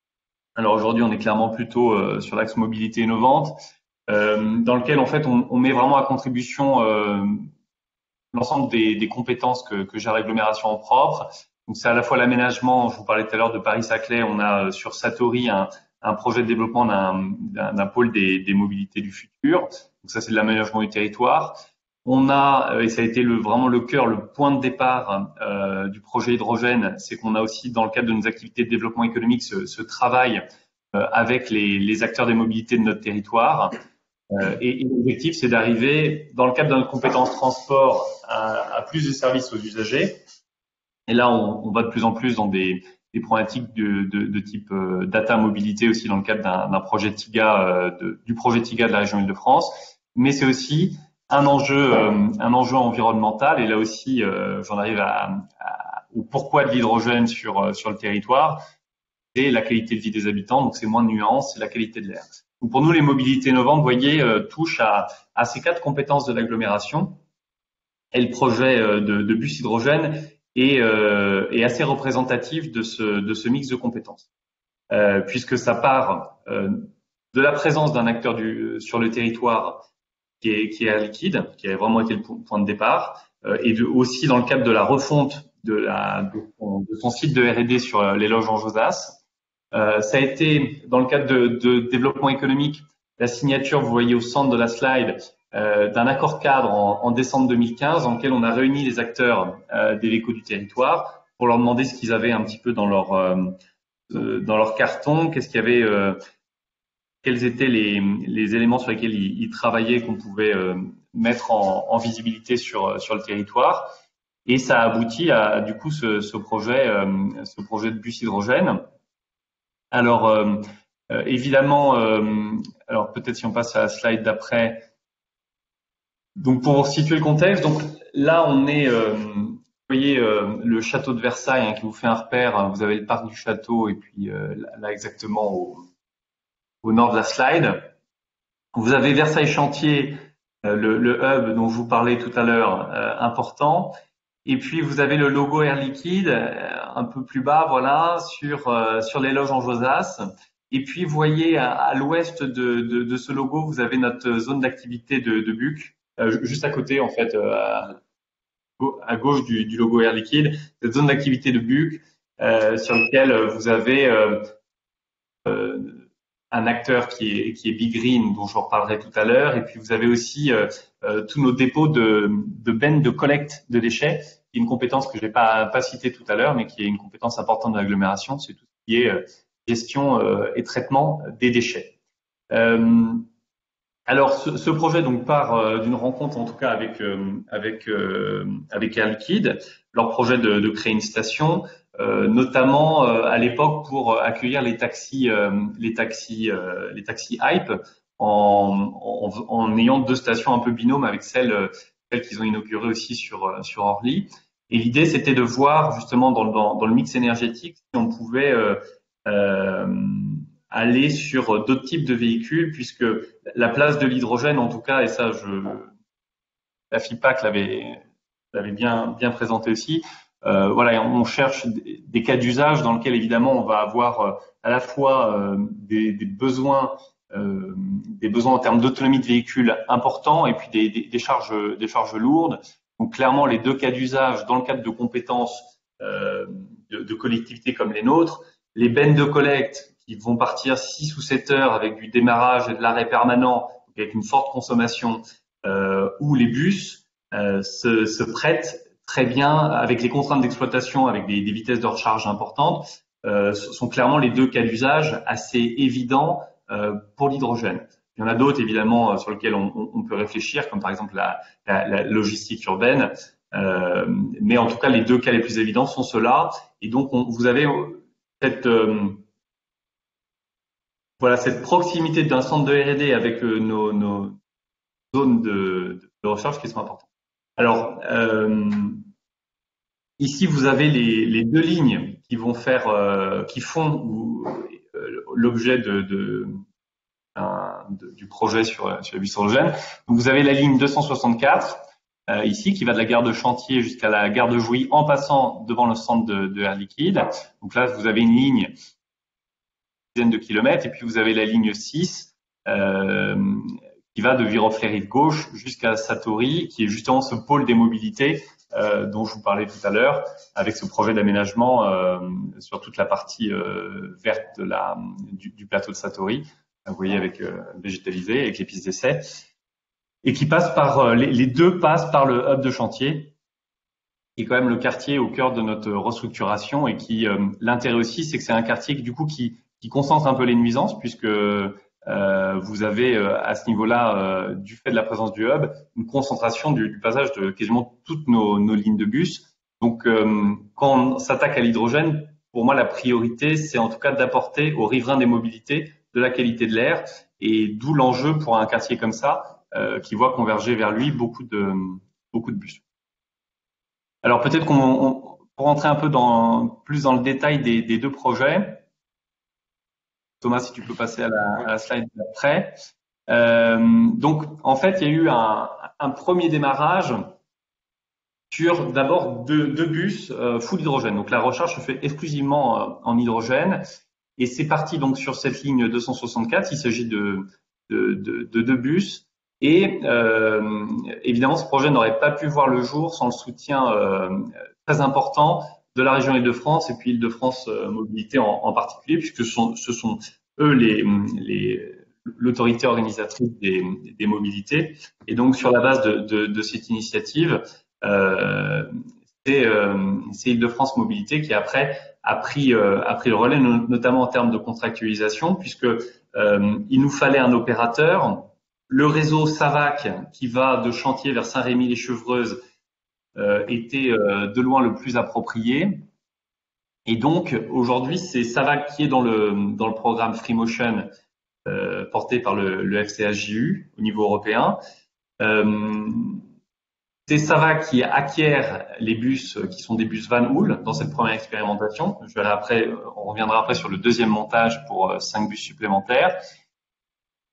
Alors aujourd'hui, on est clairement plutôt euh, sur l'axe mobilité innovante, euh, dans lequel en fait on, on met vraiment à contribution euh, l'ensemble des, des compétences que, que gère l'agglomération en propre. Donc c'est à la fois l'aménagement, je vous parlais tout à l'heure de Paris-Saclay, on a euh, sur Satori un, un projet de développement d'un, d'un, d'un pôle des, des mobilités du futur. Donc ça, c'est de l'aménagement du territoire. On a, et ça a été le, vraiment le cœur, le point de départ euh, du projet hydrogène, c'est qu'on a aussi, dans le cadre de nos activités de développement économique, ce, ce travail euh, avec les, les acteurs des mobilités de notre territoire. Euh, et, et l'objectif, c'est d'arriver, dans le cadre de notre compétence transport, à, à plus de services aux usagers. Et là, on, on va de plus en plus dans des, des problématiques de, de, de type euh, data mobilité aussi dans le cadre d'un, d'un projet TIGA, euh, de, du projet TIGA de la région Île-de-France. Mais c'est aussi un enjeu, euh, un enjeu environnemental. Et là aussi, euh, j'en arrive à, à, au pourquoi de l'hydrogène sur sur le territoire. C'est la qualité de vie des habitants. Donc c'est moins de nuances, c'est la qualité de l'air. Donc pour nous, les mobilités innovantes, vous voyez, euh, touchent à, à ces quatre compétences de l'agglomération. Et le projet euh, de, de bus hydrogène est, euh, est assez représentatif de ce de ce mix de compétences, euh, puisque ça part euh, de la présence d'un acteur du sur le territoire qui est, qui est Air Liquide, qui a vraiment été le point de départ, euh, et de, aussi dans le cadre de la refonte de, la, de, son, de son site de R et D sur les loges en Josas. Euh, ça a été, dans le cadre de, de développement économique, la signature, vous voyez au centre de la slide, euh, d'un accord cadre en, en décembre deux mille quinze, dans lequel on a réuni les acteurs euh, des vécos du territoire pour leur demander ce qu'ils avaient un petit peu dans leur, euh, euh, dans leur carton, qu'est-ce qu'il y avait... Euh, quels étaient les, les éléments sur lesquels ils, ils travaillaient qu'on pouvait euh, mettre en, en visibilité sur, sur le territoire. Et ça a abouti à, du coup, ce, ce projet, euh, ce projet de bus hydrogène. Alors, euh, euh, évidemment, euh, alors peut-être si on passe à la slide d'après. Donc, pour situer le contexte, donc là, on est, euh, vous voyez, euh, le château de Versailles, hein, qui vous fait un repère. Vous avez le parc du château et puis euh, là, exactement au au nord de la slide. Vous avez Versailles Chantier, euh, le, le hub dont je vous parlais tout à l'heure, euh, important. Et puis vous avez le logo Air Liquide un peu plus bas, voilà, sur euh, sur les loges en Josas. Et puis vous voyez à, à l'ouest de, de, de ce logo, vous avez notre zone d'activité de, de Buc, euh, juste à côté en fait, euh, à, à gauche du, du logo Air Liquide, cette zone d'activité de Buc euh, sur lequel vous avez euh, euh, un acteur qui est qui est Big Green, dont je reparlerai tout à l'heure. Et puis vous avez aussi euh, euh, tous nos dépôts de, de bennes de collecte de déchets, qui est une compétence que je n'ai pas pas citée tout à l'heure, mais qui est une compétence importante de l'agglomération. C'est tout ce qui est euh, gestion euh, et traitement des déchets. Euh, alors, ce, ce projet donc part euh, d'une rencontre, en tout cas avec euh, avec euh, avec Air Liquide, leur projet de, de créer une station, euh, notamment euh, à l'époque pour accueillir les taxis euh, les taxis euh, les taxis Hype, en, en, en ayant deux stations un peu binômes avec celles celles qu'ils ont inaugurées aussi sur sur Orly. Et l'idée, c'était de voir justement dans, dans, dans le mix énergétique si on pouvait euh, Euh, aller sur d'autres types de véhicules, puisque la place de l'hydrogène, en tout cas, et ça, je, la FIPAC l'avait, l'avait bien, bien présenté aussi. Euh, voilà, on cherche des, des cas d'usage dans lesquels évidemment on va avoir euh, à la fois euh, des, des besoins, euh, des besoins en termes d'autonomie de véhicule importants, et puis des, des, des charges, des charges lourdes. Donc clairement, les deux cas d'usage dans le cadre de compétences euh, de, de collectivités comme les nôtres. Les bennes de collecte qui vont partir six ou sept heures avec du démarrage et de l'arrêt permanent, avec une forte consommation, euh, ou les bus euh, se, se prêtent très bien avec les contraintes d'exploitation, avec des, des vitesses de recharge importantes, euh, sont clairement les deux cas d'usage assez évidents euh, pour l'hydrogène. Il y en a d'autres évidemment sur lesquels on, on, on peut réfléchir, comme par exemple la, la, la logistique urbaine, euh, mais en tout cas les deux cas les plus évidents sont ceux-là. Et donc on, vous avez cette euh, voilà cette proximité d'un centre de R et D avec euh, nos, nos zones de, de recherche qui sont importantes. Alors euh, ici vous avez les, les deux lignes qui vont faire euh, qui font euh, l'objet de, de, un, de du projet sur sur la bus hydrogène. Donc vous avez la ligne deux cent soixante-quatre euh, ici qui va de la gare de Chantier jusqu'à la gare de Jouy en passant devant le centre de, de Air Liquide. Donc là vous avez une ligne dizaine de kilomètres, et puis vous avez la ligne six euh, qui va de Viroflay-Rive Gauche jusqu'à Satori, qui est justement ce pôle des mobilités euh, dont je vous parlais tout à l'heure, avec ce projet d'aménagement euh, sur toute la partie euh, verte de la, du, du plateau de Satori, vous voyez, avec euh, végétalisé, avec les pistes d'essai, et qui passe par euh, les, les deux passent par le hub de Chantier, qui est quand même le quartier au cœur de notre restructuration, et qui euh, l'intérêt aussi, c'est que c'est un quartier qui, du coup qui qui concentre un peu les nuisances, puisque euh, vous avez euh, à ce niveau-là, euh, du fait de la présence du hub, une concentration du, du passage de quasiment toutes nos, nos lignes de bus. Donc, euh, quand on s'attaque à l'hydrogène, pour moi, la priorité, c'est en tout cas d'apporter aux riverains des mobilités de la qualité de l'air, et d'où l'enjeu pour un quartier comme ça, euh, qui voit converger vers lui beaucoup de beaucoup de bus. Alors, peut-être qu'on, on, pour rentrer un peu dans plus dans le détail des, des deux projets. Thomas, si tu peux passer à la, à la slide d'après. Euh, donc, en fait, il y a eu un, un premier démarrage sur d'abord deux, deux bus euh, full hydrogène. Donc, la recherche se fait exclusivement euh, en hydrogène, et c'est parti donc sur cette ligne deux cent soixante-quatre. Il s'agit de, de, de, de deux bus, et euh, évidemment, ce projet n'aurait pas pu voir le jour sans le soutien euh, très important de la région Île-de-France, et puis Île-de-France euh, Mobilité en, en particulier, puisque ce sont, ce sont eux les, les, l'autorité organisatrice des, des mobilités. Et donc, sur la base de, de, de cette initiative, euh, c'est, euh, c'est Île-de-France Mobilité qui après a pris, euh, a pris le relais, notamment en termes de contractualisation, puisque euh, il nous fallait un opérateur. Le réseau Savac, qui va de Chantier vers Saint-Rémy-les-Chevreuses, Euh, était euh, de loin le plus approprié. Et donc aujourd'hui, c'est Savac qui est dans le dans le programme FreeMotion euh, porté par le, le F C H J U au niveau européen. Euh, c'est Savac qui acquiert les bus qui sont des bus Van Hool dans cette première expérimentation. Je verrai après, on reviendra après sur le deuxième montage pour euh, cinq bus supplémentaires.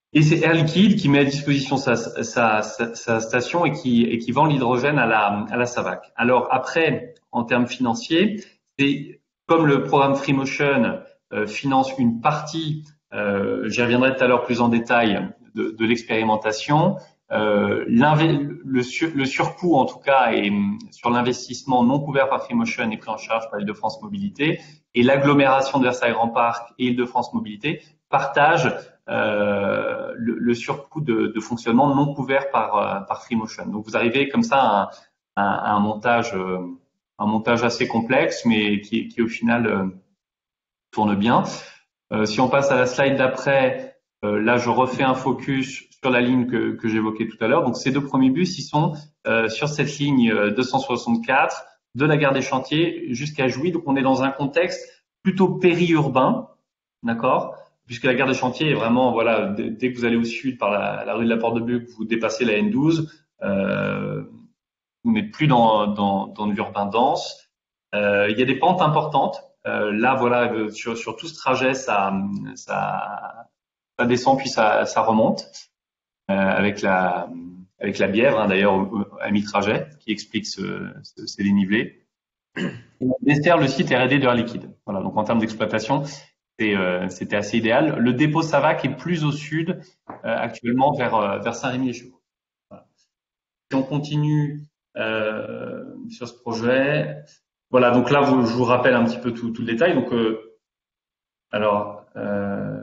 Et c'est Air Liquide qui met à disposition sa, sa, sa, sa station et qui, et qui vend l'hydrogène à la, à la SAVAC. Alors après, en termes financiers, c'est comme le programme FreeMotion euh, finance une partie, euh, j'y reviendrai tout à l'heure plus en détail, de, de l'expérimentation. Euh, le, sur, le surcoût, en tout cas, est sur l'investissement non couvert par FreeMotion et pris en charge par Île-de-France Mobilité. Et l'agglomération de Versailles Grand Parc et Île-de-France Mobilité partagent euh, le, le surcoût de, de fonctionnement non couvert par, par FreeMotion. Donc, vous arrivez comme ça à un, à un montage, un montage assez complexe, mais qui, qui au final euh, tourne bien. Euh, si on passe à la slide d'après, euh, là, je refais un focus sur la ligne que, que j'évoquais tout à l'heure. Donc, ces deux premiers bus, ils sont euh, sur cette ligne deux cent soixante-quatre de la gare des Chantiers jusqu'à Jouy. Donc, on est dans un contexte plutôt périurbain, d'accord, puisque la gare des Chantiers est vraiment, voilà, dès que vous allez au sud par la, la rue de la Porte de Buc, vous dépassez la N douze, euh, vous n'êtes plus dans, dans, dans l'urbain dense. Euh, il y a des pentes importantes. Euh, là, voilà, sur, sur tout ce trajet, ça, ça, ça descend puis ça, ça remonte. Euh, avec la avec la Bièvre, hein, d'ailleurs à mi-trajet, qui explique ce, ce, ces dénivelés. On dessert le site R et D de Air Liquide. Voilà, donc en termes d'exploitation, c'était euh, c'était assez idéal. Le dépôt SAVAC est plus au sud, euh, actuellement vers euh, vers Saint-Rémy-les-Chevaux. Voilà. Si on continue euh, sur ce projet, voilà, donc là vous, je vous rappelle un petit peu tout, tout le détail. Donc euh, alors euh,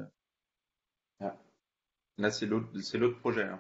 Là, c'est l'autre, c'est l'autre projet. Hein.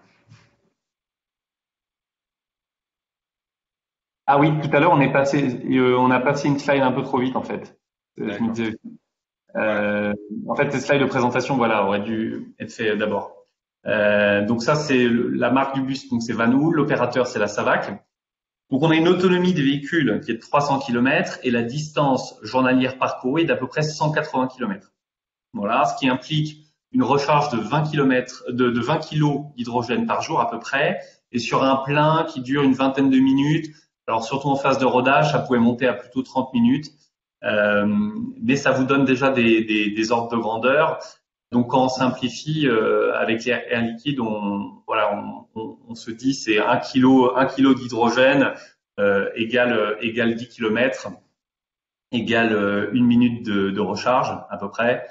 Ah oui, tout à l'heure, on est passé, euh, on a passé une slide un peu trop vite, en fait. Je me disais, euh, en fait, les slides de présentation, voilà, auraient dû être faits d'abord. Euh, donc ça, c'est la marque du bus, donc c'est Vanou. L'opérateur, c'est la SAVAC. Donc on a une autonomie des véhicules qui est de trois cents kilomètres et la distance journalière parcourue est d'à peu près cent quatre-vingts kilomètres. Voilà, ce qui implique une recharge de vingt kilomètres, de, de vingt kilos d'hydrogène par jour à peu près, et sur un plein qui dure une vingtaine de minutes. Alors surtout en phase de rodage, ça pouvait monter à plutôt trente minutes, euh, mais ça vous donne déjà des, des, des ordres de grandeur. Donc quand on simplifie euh, avec Air, Air Liquide, on, voilà, on, on, on se dit c'est un kilo, un kilo d'hydrogène euh, égale égale dix kilomètres, égale euh, une minute de, de recharge à peu près.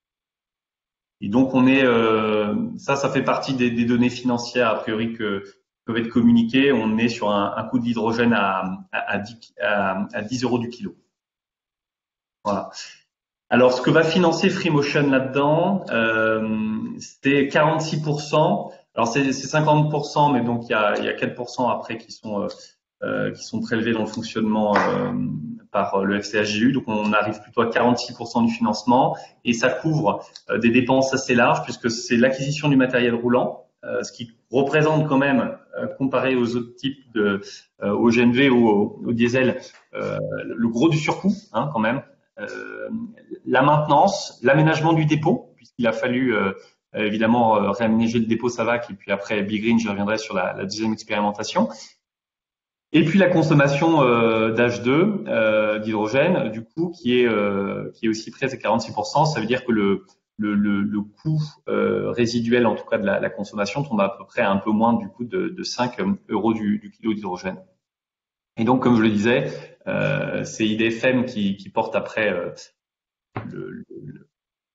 Et donc on est, euh, ça, ça fait partie des, des données financières a priori que peuvent être communiquées. On est sur un, un coût de l'hydrogène à, à, à, dix, à, à dix euros du kilo. Voilà. Alors ce que va financer FreeMotion là-dedans, euh, c'était quarante-six pour cent. Alors c'est cinquante pour cent, mais donc il y a, il y a quatre pour cent après qui sont euh, qui sont prélevés dans le fonctionnement euh, par le F C H G U. Donc on arrive plutôt à quarante-six pour cent du financement et ça couvre euh, des dépenses assez larges puisque c'est l'acquisition du matériel roulant, euh, ce qui représente quand même, euh, comparé aux autres types de euh, au G N V ou au, au diesel, euh, le gros du surcoût, hein, quand même. Euh, la maintenance, l'aménagement du dépôt, puisqu'il a fallu euh, évidemment euh, réaménager le dépôt SAVAC et puis après Big Green, j'y reviendrai sur la, la deuxième expérimentation. Et puis la consommation euh, d'H deux, euh, d'hydrogène, du coup, qui est euh, qui est aussi près de quarante-six pour cent. Ça veut dire que le le, le, le coût euh, résiduel, en tout cas de la, la consommation, tombe à peu près à un peu moins du coût de, de cinq euros du, du kilo d'hydrogène. Et donc, comme je le disais, euh, c'est I D F M qui, qui porte après euh, le, le, le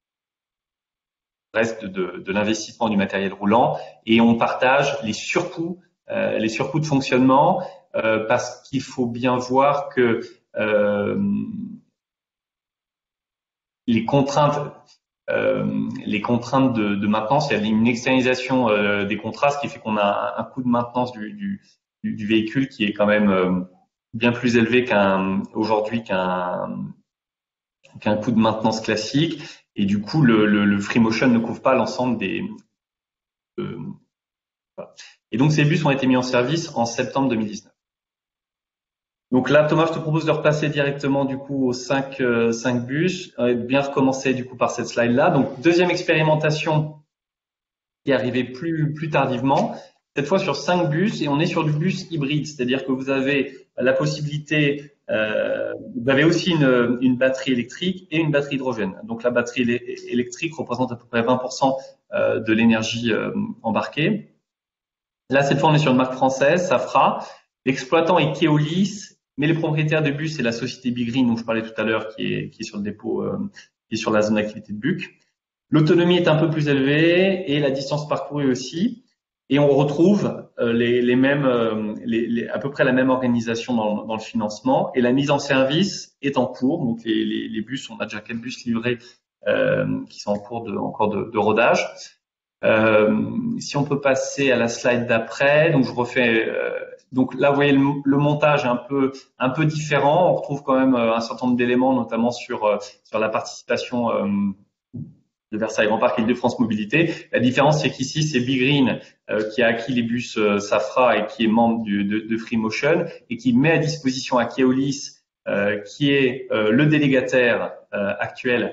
reste de, de l'investissement du matériel roulant et on partage les surcoûts, euh, les surcoûts de fonctionnement euh, parce qu'il faut bien voir que euh, les contraintes, euh, les contraintes de, de maintenance, il y a une externalisation euh, des contrats, ce qui fait qu'on a un, un coût de maintenance du, du Du, du véhicule qui est quand même euh, bien plus élevé qu'un aujourd'hui qu'un qu'un coût de maintenance classique et du coup le, le, le FreeMotion ne couvre pas l'ensemble des euh, voilà. Et donc ces bus ont été mis en service en septembre deux mille dix-neuf. Donc là Thomas, je te propose de repasser directement du coup aux cinq euh, cinq bus et de bien recommencer du coup par cette slide là. Donc deuxième expérimentation qui est arrivée plus plus tardivement, cette fois sur cinq bus, et on est sur du bus hybride, c'est-à-dire que vous avez la possibilité, euh, vous avez aussi une, une batterie électrique et une batterie hydrogène. Donc la batterie électrique représente à peu près vingt pour cent de l'énergie embarquée. Là, cette fois, on est sur une marque française, Safra. L'exploitant est Keolis, mais les propriétaires de bus, c'est la société Bigreen dont je parlais tout à l'heure, qui est, qui est sur le dépôt, euh, qui est sur la zone d'activité de Buc. L'autonomie est un peu plus élevée et la distance parcourue aussi. Et on retrouve euh, les, les mêmes, euh, les, les, à peu près la même organisation dans, dans le financement. Et la mise en service est en cours. Donc les, les, les bus, on a déjà quatre bus livrés euh, qui sont en cours de, encore de, de rodage. Euh, si on peut passer à la slide d'après, donc je refais. Euh, donc là, vous voyez le, le montage un peu un peu différent. On retrouve quand même un certain nombre d'éléments, notamment sur sur la participation euh, de Versailles Grand Parc et de France Mobilité. La différence, c'est qu'ici, c'est Bigreen euh, qui a acquis les bus euh, Safra et qui est membre du, de, de Freemotion et qui met à disposition à Keolis, euh, qui est euh, le délégataire euh, actuel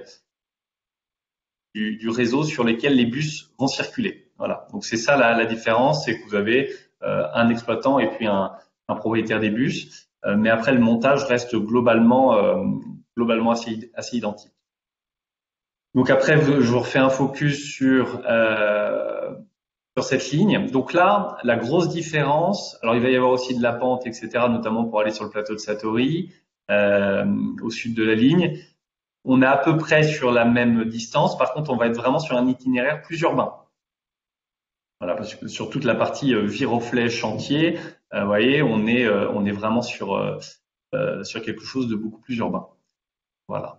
Du, du réseau sur lesquels les bus vont circuler. Voilà. Donc c'est ça la, la différence, c'est que vous avez euh, un exploitant et puis un, un propriétaire des bus, euh, mais après le montage reste globalement euh, globalement assez, assez identique. Donc après je vous refais un focus sur euh, sur cette ligne. Donc là la grosse différence, alors il va y avoir aussi de la pente, et cetera, notamment pour aller sur le plateau de Satori euh, au sud de la ligne. On est à peu près sur la même distance. Par contre, on va être vraiment sur un itinéraire plus urbain. Voilà, parce que sur toute la partie euh, Viroflay chantier, euh, vous voyez, on est euh, on est vraiment sur euh, euh, sur quelque chose de beaucoup plus urbain. Voilà.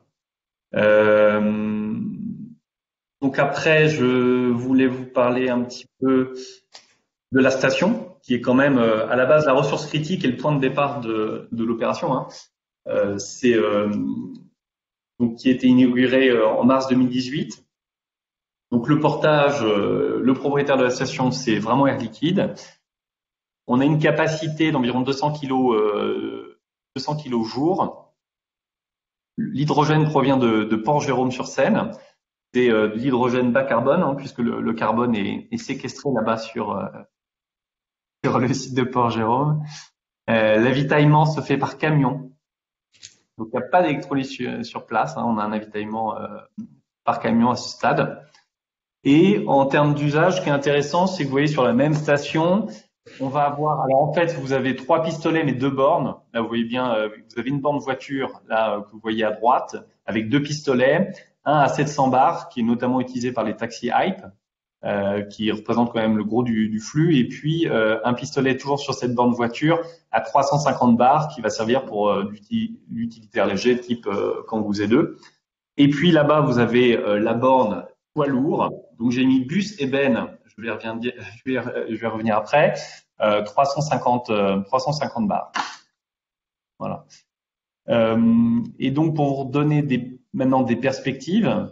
Euh, donc après, je voulais vous parler un petit peu de la station, qui est quand même euh, à la base la ressource critique et le point de départ de de l'opération. Hein. Euh, c'est euh, donc qui a été inauguré en mars deux mille dix-huit. Donc le portage, le propriétaire de la station, c'est vraiment Air Liquide. On a une capacité d'environ deux cents kilos, euh, deux cents kilos jour. L'hydrogène provient de, de Port-Jérôme-sur-Seine. C'est euh, de l'hydrogène bas carbone, hein, puisque le, le carbone est, est séquestré là-bas sur, euh, sur le site de Port-Jérôme. Euh, l'avitaillement se fait par camion. Donc, il n'y a pas d'électrolyse sur, sur place. Hein, on a un avitaillement euh, par camion à ce stade. Et en termes d'usage, ce qui est intéressant, c'est que vous voyez sur la même station, on va avoir. Alors en fait, vous avez trois pistolets mais deux bornes. Là, vous voyez bien, euh, vous avez une borne voiture là euh, que vous voyez à droite avec deux pistolets, un à sept cents bars qui est notamment utilisé par les taxis Hype, euh, qui représente quand même le gros du, du flux, et puis euh, un pistolet toujours sur cette borne voiture à trois cent cinquante bars qui va servir pour euh, l'utilitaire léger type euh, Kangoo Z deux. Et puis là-bas, vous avez euh, la borne poids lourd. Donc j'ai mis bus ébène, je vais revenir, je vais, je vais revenir après, euh, trois cent cinquante, euh, trois cent cinquante bars. Voilà. Euh, et donc pour vous donner des, maintenant des perspectives,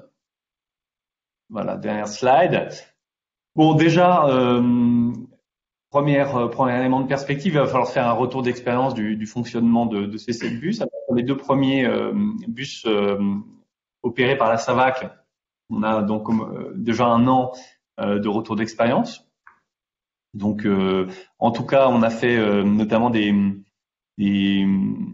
voilà, dernière slide. Bon, déjà, euh, première, premier élément de perspective, il va falloir faire un retour d'expérience du, du fonctionnement de, de ces sept bus. Pour les deux premiers euh, bus euh, opérés par la SAVAC, on a donc euh, déjà un an euh, de retour d'expérience. Donc, euh, en tout cas, on a fait euh, notamment des, des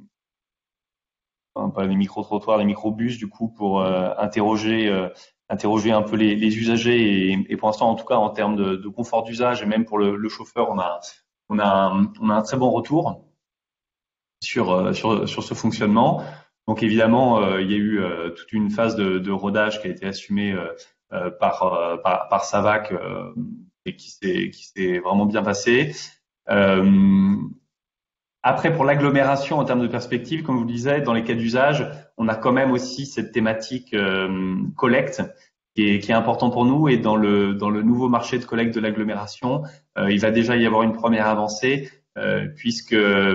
enfin, pas les micro-trottoirs, les micro-bus, du coup, pour euh, interroger, euh, interroger un peu les, les usagers. Et, et pour l'instant, en tout cas, en termes de, de confort d'usage et même pour le, le chauffeur, on a, on a, un, on a un très bon retour sur, euh, sur, sur ce fonctionnement. Donc évidemment, euh, il y a eu euh, toute une phase de, de rodage qui a été assumée euh, euh, par, euh, par par SAVAC euh, et qui s'est qui s'est vraiment bien passée. Euh, après, pour l'agglomération en termes de perspective, comme je vous le disais, dans les cas d'usage, on a quand même aussi cette thématique euh, collecte qui est, qui est important pour nous. Et dans le dans le nouveau marché de collecte de l'agglomération, euh, il va déjà y avoir une première avancée euh, puisque euh,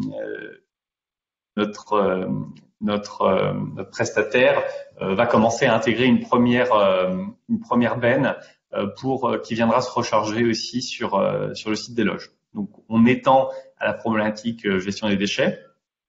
notre euh, Notre, euh, notre prestataire euh, va commencer à intégrer une première euh, une première benne euh, pour euh, qui viendra se recharger aussi sur euh, sur le site des loges. Donc on étend à la problématique euh, gestion des déchets.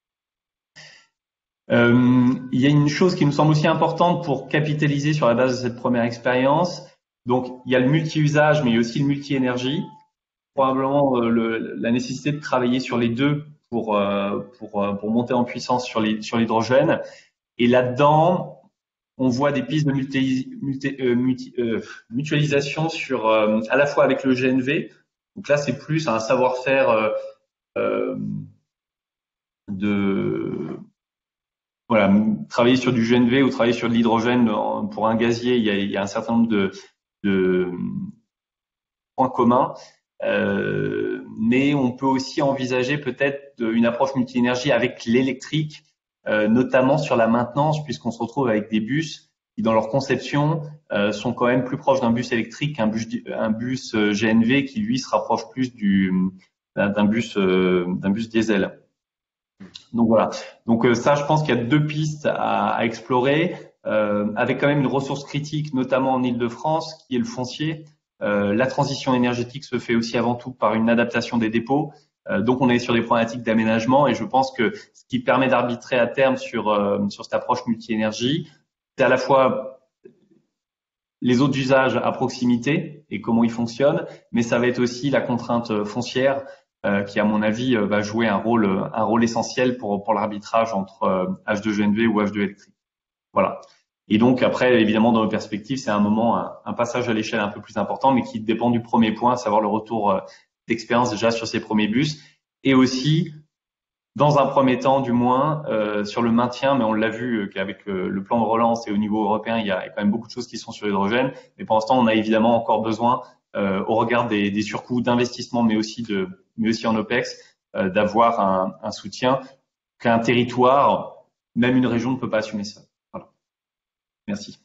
Euh, il y a une chose qui nous semble aussi importante pour capitaliser sur la base de cette première expérience. Donc il y a le multi-usage, mais il y a aussi le multi-énergie. probablement euh, le, la nécessité de travailler sur les deux pour euh, pour euh, pour monter en puissance sur les sur l'hydrogène. Et là-dedans, on voit des pistes de multi, multi, euh, multi, euh, mutualisation sur euh, à la fois avec le G N V. Donc là, c'est plus un savoir-faire euh, euh, de voilà, travailler sur du G N V ou travailler sur de l'hydrogène pour un gazier. Il y a, il y a un certain nombre de, de points communs. Euh, mais on peut aussi envisager peut-être une approche multi-énergie avec l'électrique, euh, notamment sur la maintenance, puisqu'on se retrouve avec des bus qui, dans leur conception, euh, sont quand même plus proches d'un bus électrique qu'un bus, un bus G N V qui, lui, se rapproche plus du d'un bus euh, d'un bus diesel. Donc voilà. Donc euh, ça, je pense qu'il y a deux pistes à, à explorer, euh, avec quand même une ressource critique, notamment en Île-de-France, qui est le foncier. Euh, la transition énergétique se fait aussi avant tout par une adaptation des dépôts. Euh, donc, on est sur des problématiques d'aménagement et je pense que ce qui permet d'arbitrer à terme sur euh, sur cette approche multi-énergie, c'est à la fois les autres usages à proximité et comment ils fonctionnent, mais ça va être aussi la contrainte foncière euh, qui, à mon avis, va jouer un rôle un rôle essentiel pour pour l'arbitrage entre euh, H deux G N V ou H deux électrique. Voilà. Et donc après, évidemment, dans nos perspectives, c'est un moment, un, un passage à l'échelle un peu plus important, mais qui dépend du premier point, à savoir le retour d'expérience déjà sur ces premiers bus, et aussi, dans un premier temps du moins, euh, sur le maintien, mais on l'a vu qu'avec euh, le plan de relance et au niveau européen, il y a quand même beaucoup de choses qui sont sur l'hydrogène, mais pour l'instant, on a évidemment encore besoin, euh, au regard des, des surcoûts d'investissement, mais aussi de, mais aussi en OPEX, euh, d'avoir un, un soutien qu'un territoire, même une région, ne peut pas assumer ça. Merci.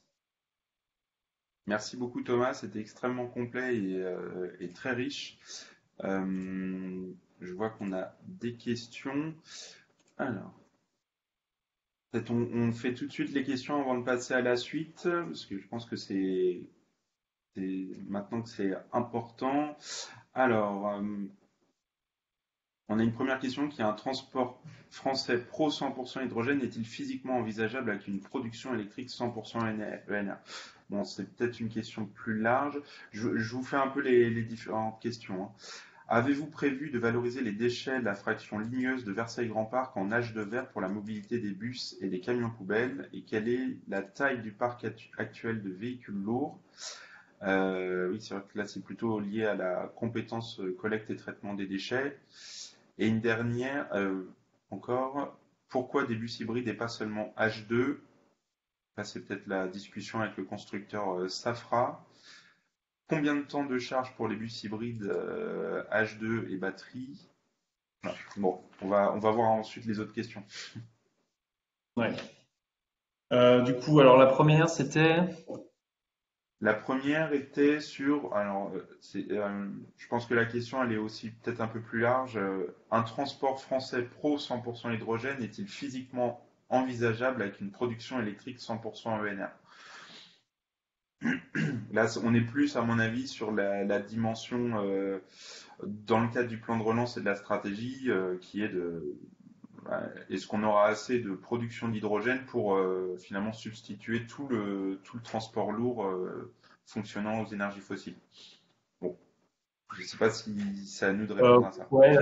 Merci beaucoup Thomas, c'était extrêmement complet et, euh, et très riche. Euh, je vois qu'on a des questions. Alors, peut-être on, on fait tout de suite les questions avant de passer à la suite, parce que je pense que c'est maintenant que c'est important. Alors, euh, on a une première question qui est: un transport français pro cent pour cent hydrogène est-il physiquement envisageable avec une production électrique cent pour cent E N R? Bon, c'est peut-être une question plus large. Je, je vous fais un peu les, les différentes questions. Hein. Avez-vous prévu de valoriser les déchets de la fraction ligneuse de Versailles-Grand Parc en H deux vert pour la mobilité des bus et des camions poubelles? Et quelle est la taille du parc actuel de véhicules lourds? euh, Oui, c'est vrai que là, c'est plutôt lié à la compétence collecte et traitement des déchets. Et une dernière, euh, encore, pourquoi des bus hybrides et pas seulement H deux? Là, c'est peut-être la discussion avec le constructeur euh, Safra. Combien de temps de charge pour les bus hybrides euh, H deux et batterie? Voilà. Bon, on va, on va voir ensuite les autres questions. Ouais. Euh, du coup, alors la première, c'était... La première était sur, alors, c'est, euh, je pense que la question elle est aussi peut-être un peu plus large. Euh, un transport français pro cent pour cent hydrogène est-il physiquement envisageable avec une production électrique cent pour cent E N R? Là, on est plus, à mon avis, sur la, la dimension, euh, dans le cadre du plan de relance et de la stratégie, euh, qui est de, euh, est-ce qu'on aura assez de production d'hydrogène pour euh, finalement substituer tout le, tout le transport lourd euh, fonctionnant aux énergies fossiles? Bon, je ne sais pas si c'est à nous de répondre euh, à ça. Ouais.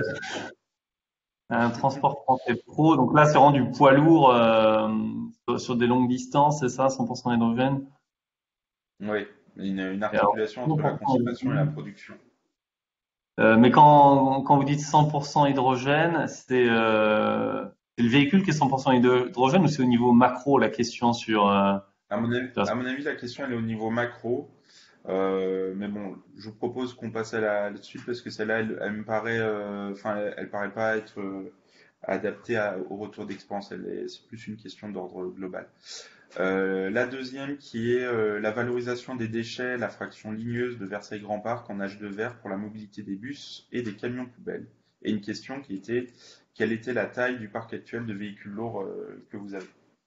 Un transport français pro, donc là, c'est vraiment du poids lourd euh, sur, sur des longues distances, c'est ça, cent pour cent hydrogène? Oui, une, une articulation alors, entre la consommation et la production. Euh, mais quand, quand vous dites cent pour cent hydrogène, c'est euh, le véhicule qui est cent pour cent hydrogène ou c'est au niveau macro la question sur... Euh, à, mon avis, à mon avis, la question elle est au niveau macro. Euh, mais bon, je vous propose qu'on passe à la, la suite parce que celle-là, elle, elle me paraît, enfin, euh, elle, elle paraît pas être euh, adaptée à, au retour d'expérience. C'est plus une question d'ordre global. Euh, la deuxième qui est euh, la valorisation des déchets, la fraction ligneuse de Versailles-Grand Parc en H deux vert pour la mobilité des bus et des camions poubelles. Et une question qui était: quelle était la taille du parc actuel de véhicules lourds euh, que vous avez?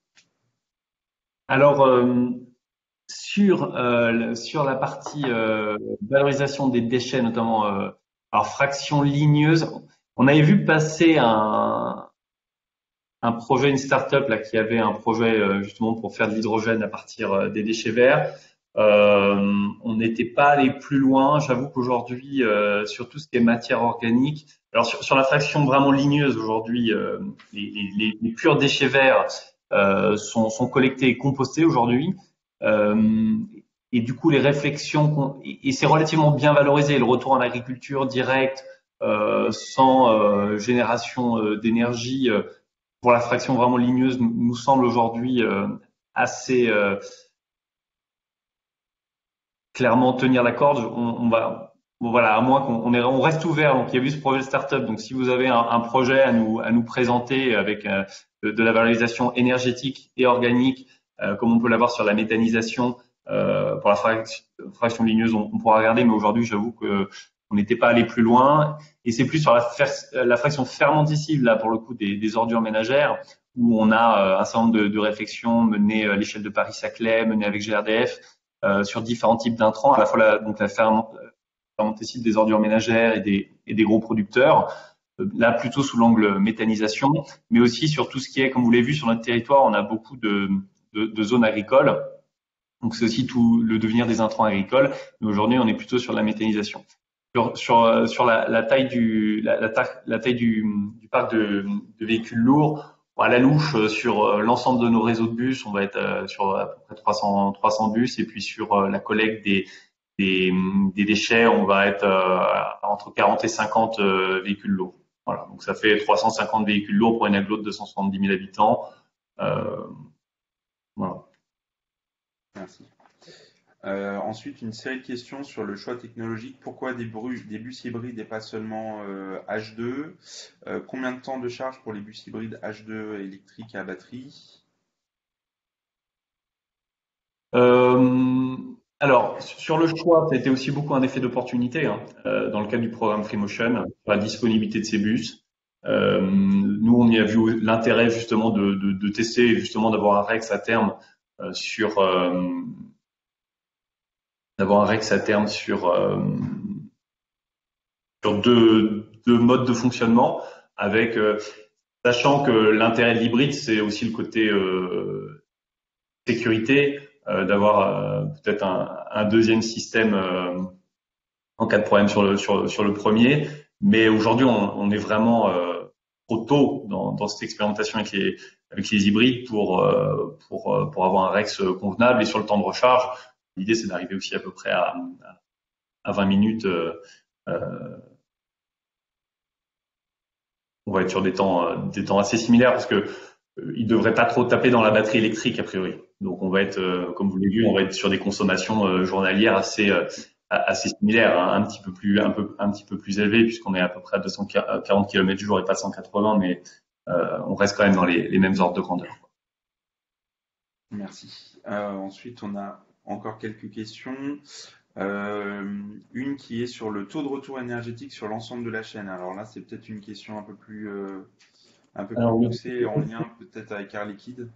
Alors, euh, sur, euh, sur la partie euh, valorisation des déchets, notamment euh, alors fraction ligneuse, on avait vu passer un, un projet, une start-up là, qui avait un projet euh, justement pour faire de l'hydrogène à partir euh, des déchets verts. Euh, on n'était pas allé plus loin. J'avoue qu'aujourd'hui, euh, sur tout ce qui est matière organique, alors sur, sur la fraction vraiment ligneuse, aujourd'hui, euh, les, les, les purs déchets verts euh, sont, sont collectés et compostés aujourd'hui. Euh, et du coup, les réflexions, et c'est relativement bien valorisé, le retour en agriculture directe, euh, sans euh, génération euh, d'énergie, euh, pour la fraction vraiment ligneuse, nous, nous semble aujourd'hui euh, assez euh, clairement tenir la corde. On, on va, bon, voilà, à moins qu'on on, est, on reste ouvert. Donc, il y a eu ce projet de start-up. Donc, si vous avez un, un projet à nous, à nous présenter avec euh, de, de la valorisation énergétique et organique, euh, comme on peut l'avoir sur la méthanisation, euh, pour la fraction, fraction ligneuse, on, on pourra regarder. Mais aujourd'hui, j'avoue que on n'était pas allé plus loin. Et c'est plus sur la, fer, la fraction fermentescible, là, pour le coup, des, des ordures ménagères, où on a euh, un certain nombre de, de réflexions menées à l'échelle de Paris-Saclay, menées avec G R D F, euh, sur différents types d'intrants, à la fois la, donc la fermentescible des ordures ménagères et des, et des gros producteurs, euh, là plutôt sous l'angle méthanisation, mais aussi sur tout ce qui est, comme vous l'avez vu, sur notre territoire, on a beaucoup de, de, de zones agricoles. Donc, c'est aussi tout le devenir des intrants agricoles. Mais aujourd'hui, on est plutôt sur la méthanisation. Sur, sur, sur la, la taille du, la, la, taille, la taille du, du parc de, de véhicules lourds, à la louche, sur l'ensemble de nos réseaux de bus, on va être sur à peu près trois cents, trois cents bus. Et puis, sur la collecte des, des, des déchets, on va être entre quarante et cinquante véhicules lourds. Voilà. Donc, ça fait trois cent cinquante véhicules lourds pour une agglo de deux cent soixante-dix mille habitants. Euh, voilà. Merci. Euh, ensuite, une série de questions sur le choix technologique. Pourquoi des, bru- des bus hybrides et pas seulement euh, H deux euh, Combien de temps de charge pour les bus hybrides H deux électriques à batterie euh, Alors, sur le choix, ça a été aussi beaucoup un effet d'opportunité, hein, euh, dans le cadre du programme FreeMotion, sur la disponibilité de ces bus. Euh, nous, on y a vu l'intérêt justement de, de, de tester et justement d'avoir un Rex à terme euh, sur euh, d'avoir un Rex à terme sur euh, sur deux, deux modes de fonctionnement, avec euh, sachant que l'intérêt de l'hybride, c'est aussi le côté euh, sécurité, euh, d'avoir euh, peut-être un, un deuxième système euh, en cas de problème sur le sur sur le premier. Mais aujourd'hui, on, on est vraiment euh, trop tôt dans, dans cette expérimentation avec les avec les hybrides pour euh, pour pour avoir un Rex convenable. Et sur le temps de recharge, l'idée c'est d'arriver aussi à peu près à à vingt minutes. Euh, euh, on va être sur des temps euh, des temps assez similaires, parce que euh, il devrait pas trop taper dans la batterie électrique a priori. Donc on va être, euh, comme vous l'avez vu, on va être sur des consommations euh, journalières assez euh, assez similaires, hein, un petit peu plus un peu un petit peu plus élevées, puisqu'on est à peu près à deux cent quarante kilomètres du jour et pas cent quatre-vingts, mais euh, on reste quand même dans les, les mêmes ordres de grandeur. Merci. Euh, ensuite, on a encore quelques questions. Euh, une qui est sur le taux de retour énergétique sur l'ensemble de la chaîne. Alors là, c'est peut-être une question un peu plus euh, un peu plus Alors, poussée, en lien peut-être avec Air Liquide.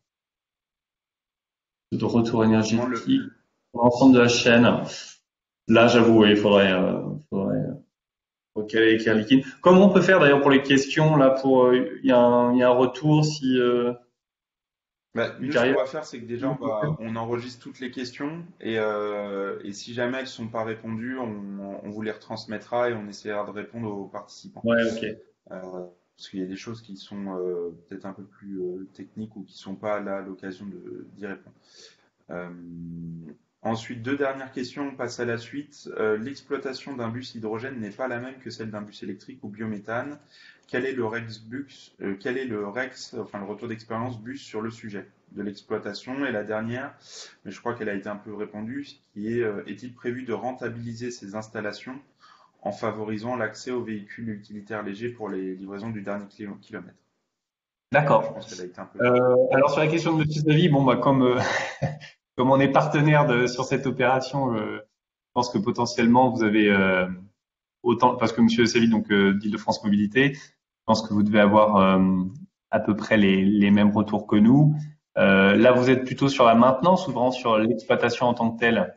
De retour énergétique pour l'ensemble de la chaîne. Là, j'avoue, il faudrait, euh, faudrait, faut caler avec Air Liquide. Comment on peut faire d'ailleurs pour les questions là, pour il euh, y a un, il y a un retour si. Euh, Bah, nous, ce qu'on va faire, c'est que déjà, on, va, on enregistre toutes les questions et, euh, et si jamais elles ne sont pas répondues, on, on vous les retransmettra et on essaiera de répondre aux participants. Ouais, ok. Euh, parce qu'il y a des choses qui sont euh, peut-être un peu plus euh, techniques ou qui ne sont pas là à l'occasion de, d'y répondre. Euh, ensuite, deux dernières questions, on passe à la suite. Euh, l'exploitation d'un bus hydrogène n'est pas la même que celle d'un bus électrique ou biométhane. Quel est le Rex bus, euh, quel est le Rex, enfin le retour d'expérience bus sur le sujet de l'exploitation? Et la dernière, mais je crois qu'elle a été un peu répondue, qui est euh, est-il prévu de rentabiliser ces installations en favorisant l'accès aux véhicules utilitaires légers pour les livraisons du dernier kilomètre? D'accord. Je pense qu'elle a été un peu. Euh, alors sur la question de Monsieur Savy, bon bah comme euh, comme on est partenaire de, sur cette opération, euh, je pense que potentiellement vous avez euh, autant, parce que Monsieur Savy donc euh, d'Île-de-France Mobilité, je pense que vous devez avoir euh, à peu près les, les mêmes retours que nous. Euh, là, vous êtes plutôt sur la maintenance ou vraiment sur l'exploitation en tant que telle?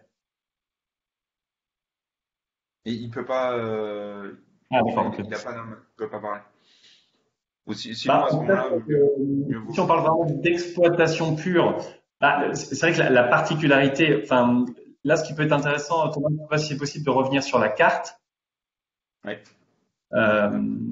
Et il peut pas. Euh, ah, d'accord, okay. Il n'a pas, il peut pas parler. Ou si, sinon, bah, à ce moment-là, euh, si on parle vraiment d'exploitation pure, Bah, c'est vrai que la, la particularité, enfin, là, ce qui peut être intéressant, Thomas, je ne sais pas si c'est possible de revenir sur la carte. Oui. Euh,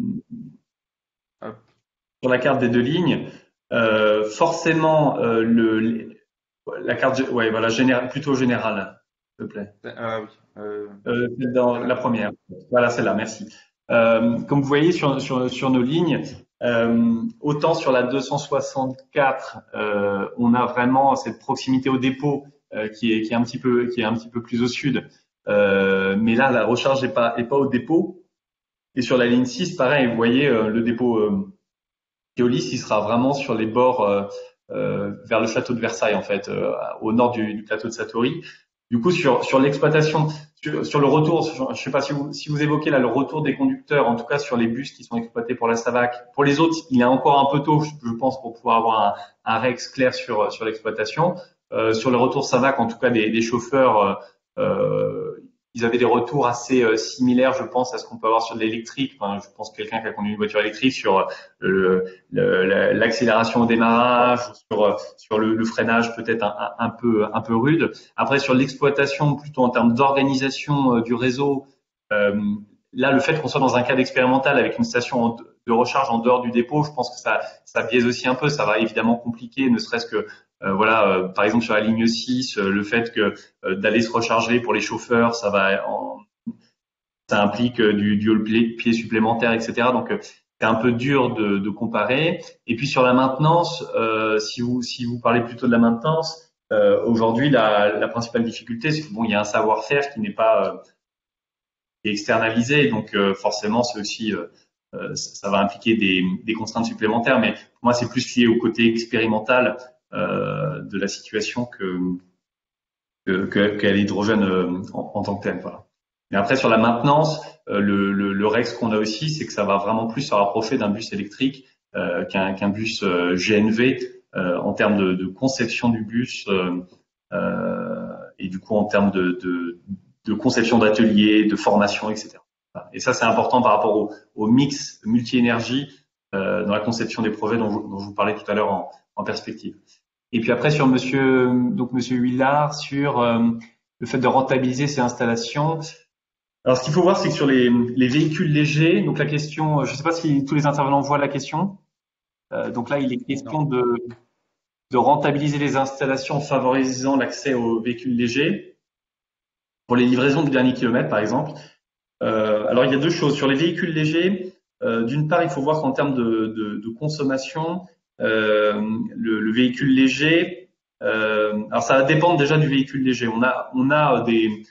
Hop. Sur la carte des deux lignes, euh, forcément, euh, le, la carte, ouais, voilà, général, plutôt générale, s'il te plaît. Ah oui. Euh, Euh, dans la première. Voilà, celle-là, merci. Euh, comme vous voyez sur, sur, sur nos lignes, euh, autant sur la deux cent soixante-quatre, euh, on a vraiment cette proximité au dépôt euh, qui est qui est un petit peu qui est un petit peu plus au sud. Euh, mais là, la recharge n'est pas est pas au dépôt. Et sur la ligne six, pareil, vous voyez euh, le dépôt euh, Keolis, il sera vraiment sur les bords euh, euh, vers le château de Versailles en fait, euh, au nord du, du plateau de Satory. Du coup, sur sur l'exploitation, sur, sur le retour, je ne sais pas si vous si vous évoquez là le retour des conducteurs, en tout cas sur les bus qui sont exploités pour la Savac. Pour les autres, il est encore un peu tôt, je pense, pour pouvoir avoir un, un rex clair sur sur l'exploitation. Euh, sur le retour Savac, en tout cas des, des chauffeurs, euh, ils avaient des retours assez euh, similaires, je pense, à ce qu'on peut avoir sur de l'électrique. Enfin, je pense que quelqu'un qui a conduit une voiture électrique sur le, le, l'accélération au démarrage, sur sur le, le freinage peut-être un, un, un peu un peu rude. Après sur l'exploitation, plutôt en termes d'organisation euh, du réseau, euh, là le fait qu'on soit dans un cadre expérimental avec une station de recharge en dehors du dépôt, je pense que ça ça biaise aussi un peu. Ça va évidemment compliquer, ne serait-ce que euh, voilà, euh, par exemple sur la ligne six, euh, le fait que euh, d'aller se recharger pour les chauffeurs, ça va en, ça implique euh, du dual pied supplémentaire, et cetera. Donc c'est un peu dur de, de comparer. Et puis sur la maintenance, euh, si vous si vous parlez plutôt de la maintenance, euh, aujourd'hui la, la principale difficulté, c'est que bon, il y a un savoir-faire qui n'est pas euh, externalisé, donc euh, forcément c'est aussi euh, euh, ça va impliquer des, des contraintes supplémentaires. Mais pour moi, c'est plus lié au côté expérimental euh, de la situation que que, que qu'à l'hydrogène euh, en, en tant que tel. Voilà. Mais après sur la maintenance, euh, le, le, le rex qu'on a aussi, c'est que ça va vraiment plus se rapprocher d'un bus électrique euh, qu'un, qu'un bus euh, G N V euh, en termes de, de conception du bus euh, euh, et du coup en termes de, de, de conception d'atelier, de formation, et cetera. Voilà. Et ça c'est important par rapport au, au mix multi-énergie euh, dans la conception des projets dont, dont je vous parlais tout à l'heure en, en perspective. Et puis après sur Monsieur donc Monsieur Huillard sur euh, le fait de rentabiliser ces installations. Alors ce qu'il faut voir, c'est que sur les, les véhicules légers, donc la question, je ne sais pas si tous les intervenants voient la question. Euh, donc là, il est question de, de rentabiliser les installations en favorisant l'accès aux véhicules légers pour les livraisons du dernier kilomètre, par exemple. Euh, alors il y a deux choses sur les véhicules légers. Euh, d'une part, il faut voir qu'en termes de, de, de consommation, euh, le, le véhicule léger, euh, alors ça va dépendre déjà du véhicule léger. On a, on a des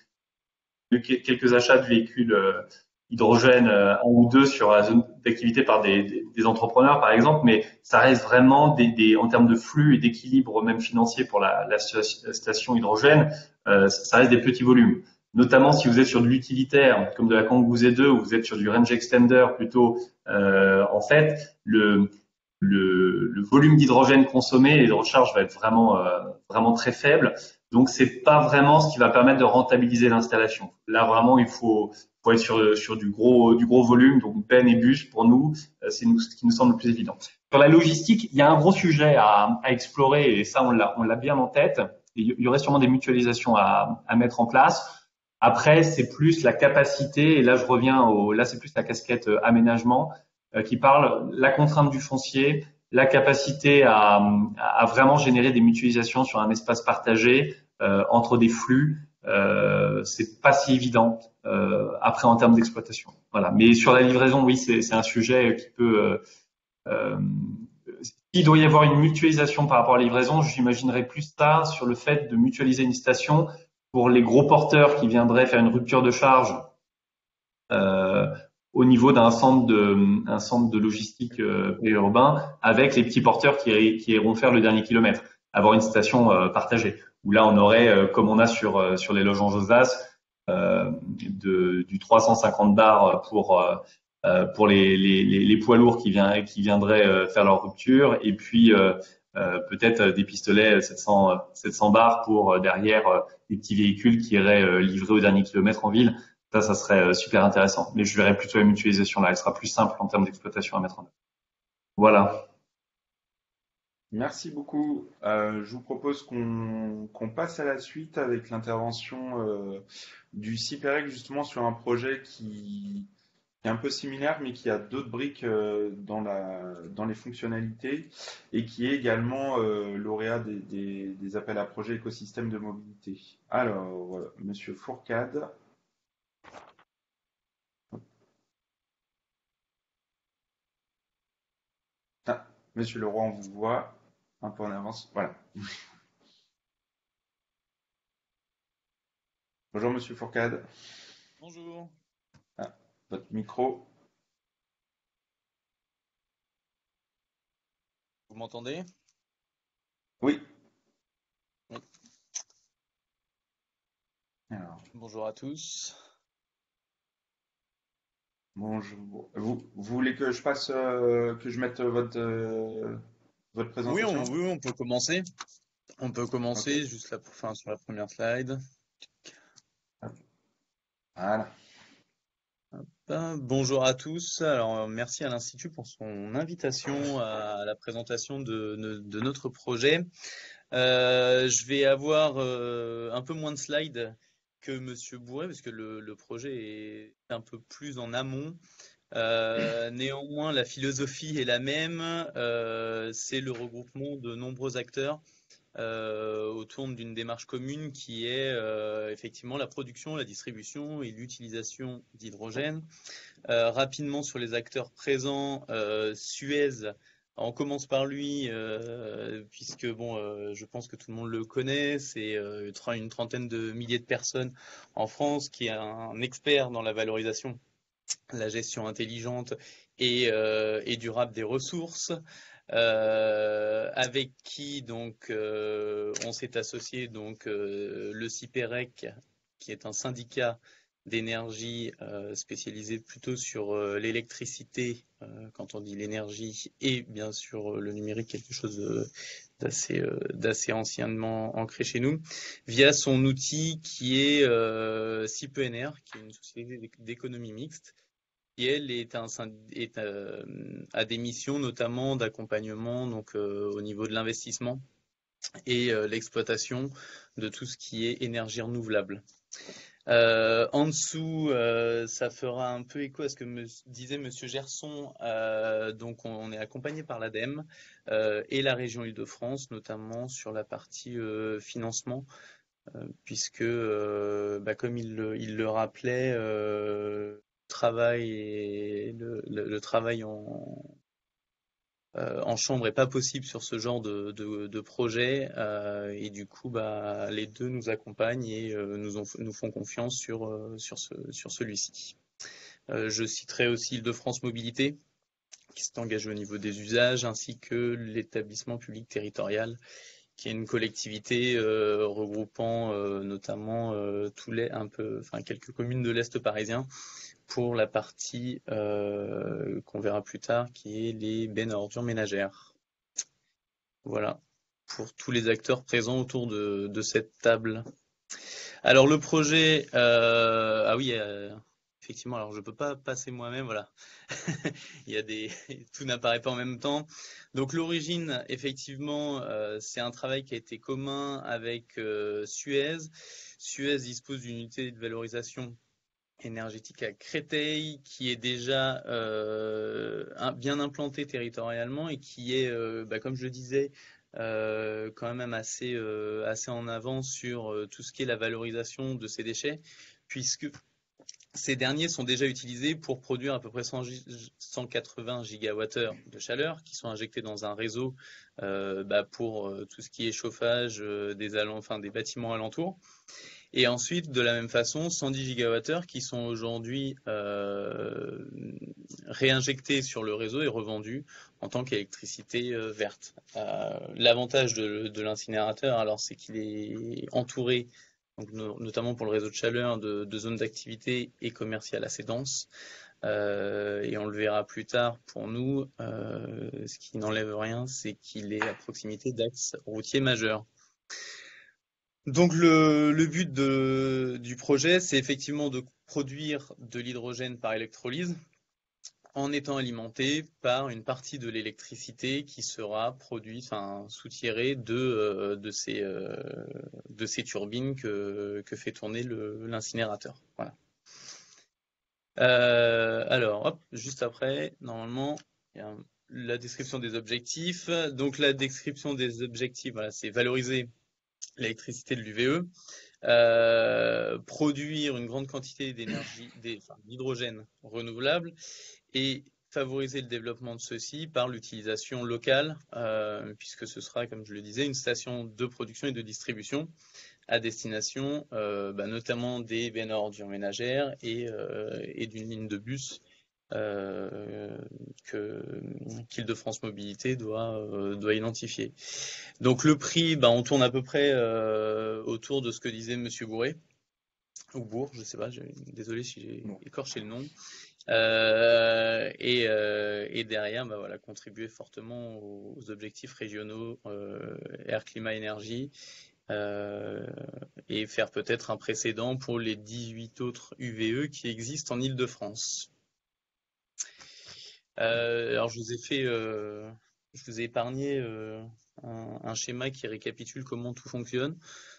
quelques achats de véhicules euh, hydrogène, euh, un ou deux sur la zone d'activité par des, des, des entrepreneurs, par exemple, mais ça reste vraiment des, des en termes de flux et d'équilibre même financier pour la, la station hydrogène, euh, ça reste des petits volumes. Notamment si vous êtes sur de l'utilitaire, comme de la Kangoo Z deux, ou vous êtes sur du range extender plutôt, euh, en fait, le Le, le volume d'hydrogène consommé et de recharge va être vraiment euh, vraiment très faible. Donc c'est pas vraiment ce qui va permettre de rentabiliser l'installation. Là vraiment il faut faut être sur sur du gros du gros volume, donc peine et bus pour nous, c'est nous, ce qui nous semble le plus évident. Sur la logistique, il y a un gros sujet à, à explorer et ça on l'a on l'a bien en tête. Il y aurait sûrement des mutualisations à, à mettre en place. Après c'est plus la capacité et là je reviens au là c'est plus la casquette aménagement qui parle la contrainte du foncier, la capacité à, à vraiment générer des mutualisations sur un espace partagé euh, entre des flux. Euh, c'est pas si évident euh, après en termes d'exploitation. Voilà. Mais sur la livraison, oui, c'est, c'est un sujet qui peut. Euh, euh, s'il doit y avoir une mutualisation par rapport à la livraison, j'imaginerais plus ça sur le fait de mutualiser une station pour les gros porteurs qui viendraient faire une rupture de charge. Euh, au niveau d'un centre de, un centre de logistique euh, urbain avec les petits porteurs qui, qui iront faire le dernier kilomètre, avoir une station euh, partagée. Où là, on aurait, euh, comme on a sur euh, sur les loges en Josas, euh, de, du trois cent cinquante bars pour euh, pour les, les, les poids lourds qui, vient, qui viendraient euh, faire leur rupture, et puis euh, euh, peut-être des pistolets sept cents, sept cents bars pour euh, derrière euh, les petits véhicules qui iraient euh, livrer au dernier kilomètre en ville. Ça, ça serait super intéressant. Mais je verrais plutôt la mutualisation là. Elle sera plus simple en termes d'exploitation à mettre en œuvre. Voilà. Merci beaucoup. Euh, je vous propose qu'on qu'on passe à la suite avec l'intervention euh, du CIPEREC justement sur un projet qui, qui est un peu similaire mais qui a d'autres briques euh, dans la, dans les fonctionnalités et qui est également euh, lauréat des, des, des appels à projets écosystème de mobilité. Alors, euh, Monsieur Fourcade. Ah, Monsieur Leroy, on vous voit un peu en avance. Voilà. Bonjour Monsieur Fourcade. Bonjour. Ah, votre micro. Vous m'entendez? Oui. Oui. Alors, Bonjour à tous. bonjour. Vous, vous voulez que je passe, euh, que je mette votre, euh, votre Oui, on, présentation? oui, on peut commencer. On peut Ok. commencer juste la, enfin, sur la première slide. Voilà. Ben, bonjour à tous. Alors, merci à l'Institut pour son invitation à la présentation de, de- de notre projet. Euh, je vais avoir euh, un peu moins de slides que Monsieur Bourret, parce que le, le projet est un peu plus en amont. Euh, néanmoins, la philosophie est la même. Euh, c'est le regroupement de nombreux acteurs euh, autour d'une démarche commune qui est euh, effectivement la production, la distribution et l'utilisation d'hydrogène. Euh, rapidement sur les acteurs présents, euh, Suez. On commence par lui, euh, puisque bon, euh, je pense que tout le monde le connaît. C'est euh, une trentaine de milliers de personnes en France, qui est un expert dans la valorisation, la gestion intelligente et, euh, et durable des ressources, euh, avec qui donc euh, on s'est associé donc euh, le CIPEREC, qui est un syndicat d'énergie euh, spécialisé plutôt sur euh, l'électricité, euh, quand on dit l'énergie, et bien sûr euh, le numérique, quelque chose de, d'assez euh, d'assez anciennement ancré chez nous, via son outil qui est euh, CIPENR, qui est une société d'économie mixte, qui elle est un est, euh, a des missions notamment d'accompagnement donc euh, au niveau de l'investissement et euh, l'exploitation de tout ce qui est énergie renouvelable. Euh, en dessous, euh, ça fera un peu écho à ce que me disait Monsieur Gerson. Euh, donc, on, on est accompagné par l'ADEME euh, et la région Île-de-France, notamment sur la partie euh, financement, euh, puisque, euh, bah, comme il le, il le rappelait, euh, travail et le, le, le travail en, euh, en chambre est pas possible sur ce genre de, de, de projet, euh, et du coup, bah, les deux nous accompagnent et euh, nous, ont, nous font confiance sur, euh, sur, ce, sur celui-ci. Euh, je citerai aussi Île-de-France Mobilité, qui s'est engagé au niveau des usages, ainsi que l'établissement public territorial, qui est une collectivité euh, regroupant euh, notamment euh, tous les, un peu, enfin, quelques communes de l'Est parisien, pour la partie euh, qu'on verra plus tard, qui est les bennes à ordures ménagères. Voilà, pour tous les acteurs présents autour de, de cette table. Alors le projet, euh, ah oui, euh, effectivement, alors je peux pas passer moi-même, voilà. Il y a des, tout n'apparaît pas en même temps. Donc l'origine, effectivement, euh, c'est un travail qui a été commun avec euh, Suez. Suez dispose d'une unité de valorisation énergétique à Créteil, qui est déjà euh, un, bien implantée territorialement et qui est, euh, bah, comme je le disais, euh, quand même assez, euh, assez en avance sur euh, tout ce qui est la valorisation de ces déchets, puisque ces derniers sont déjà utilisés pour produire à peu près cent, cent quatre-vingts gigawattheures de chaleur qui sont injectés dans un réseau euh, bah, pour euh, tout ce qui est chauffage euh, des, allant, enfin, des bâtiments alentours. Et ensuite, de la même façon, cent dix gigawattheures qui sont aujourd'hui euh, réinjectés sur le réseau et revendus en tant qu'électricité euh, verte. Euh, l'avantage de, de l'incinérateur, alors, c'est qu'il est entouré, donc, no, notamment pour le réseau de chaleur, de, de zones d'activité et commerciales assez denses. Euh, et on le verra plus tard pour nous, euh, ce qui n'enlève rien, c'est qu'il est à proximité d'axes routiers majeurs. Donc le, le but de, du projet, c'est effectivement de produire de l'hydrogène par électrolyse en étant alimenté par une partie de l'électricité qui sera produite, enfin soutirée de, euh, de, ces, euh, de ces turbines que, que fait tourner le- l'incinérateur. Voilà. Euh, alors, hop, juste après, normalement, il y a la description des objectifs. Donc, la description des objectifs, voilà, c'est valoriser l'électricité de l'U V E, euh, produire une grande quantité d'énergie, des- enfin, d'hydrogène renouvelable et favoriser le développement de ceux-ci par l'utilisation locale, euh, puisque ce sera, comme je le disais, une station de production et de distribution à destination euh, bah, notamment des bennes à ordures ménagères et, euh, et d'une ligne de bus euh, que qu'Île-de-France Mobilité doit, euh, doit identifier. Donc le prix, bah, on tourne à peu près euh, autour de ce que disait Monsieur Bourret, ou Bourg, je sais pas, je, désolé si j'ai écorché le nom. Euh, et, euh, et derrière, bah, voilà, contribuer fortement aux, aux objectifs régionaux euh, air, climat, énergie. Euh, et faire peut-être un précédent pour les dix-huit autres U V E qui existent en Île-de-France. Euh, alors je vous ai fait, euh, je vous ai épargné euh, un, un schéma qui récapitule comment tout fonctionne.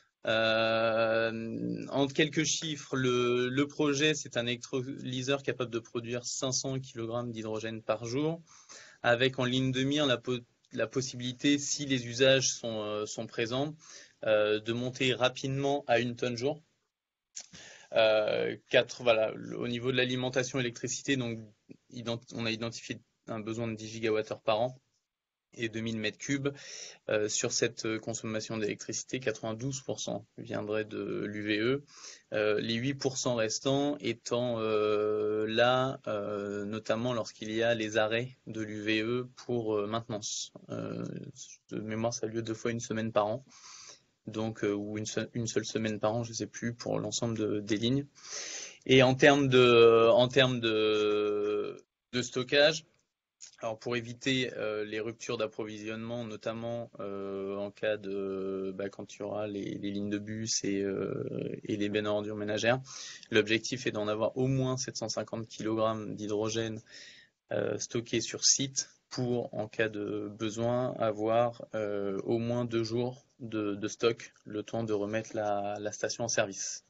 Euh, en quelques chiffres, le, le projet, c'est un électrolyseur capable de produire cinq cents kilogrammes d'hydrogène par jour, avec en ligne de mire la, po la possibilité, si les usages sont, euh, sont présents, euh, de monter rapidement à une tonne jour. Euh, quatre, voilà, au niveau de l'alimentation électricité, donc on a identifié un besoin de dix gigawattheures par an et deux mille mètres cubes. Euh, sur cette consommation d'électricité, quatre-vingt-douze pour cent viendrait de l'U V E, euh, les huit pour cent restants étant euh, là, euh, notamment lorsqu'il y a les arrêts de l'U V E pour euh, maintenance. Euh, de mémoire, ça a lieu deux fois une semaine par an. Donc, euh, ou une, seule, une seule semaine par an, je ne sais plus, pour l'ensemble de, des lignes. Et en termes de, en termes de, de stockage, alors pour éviter euh, les ruptures d'approvisionnement, notamment euh, en cas de, bah, quand il y aura les, les lignes de bus et, euh, et les bennes à ordures ménagères, l'objectif est d'en avoir au moins sept cent cinquante kilogrammes d'hydrogène euh, stocké sur site pour, en cas de besoin, avoir euh, au moins deux jours de, de stock, le temps de remettre la, la station en service.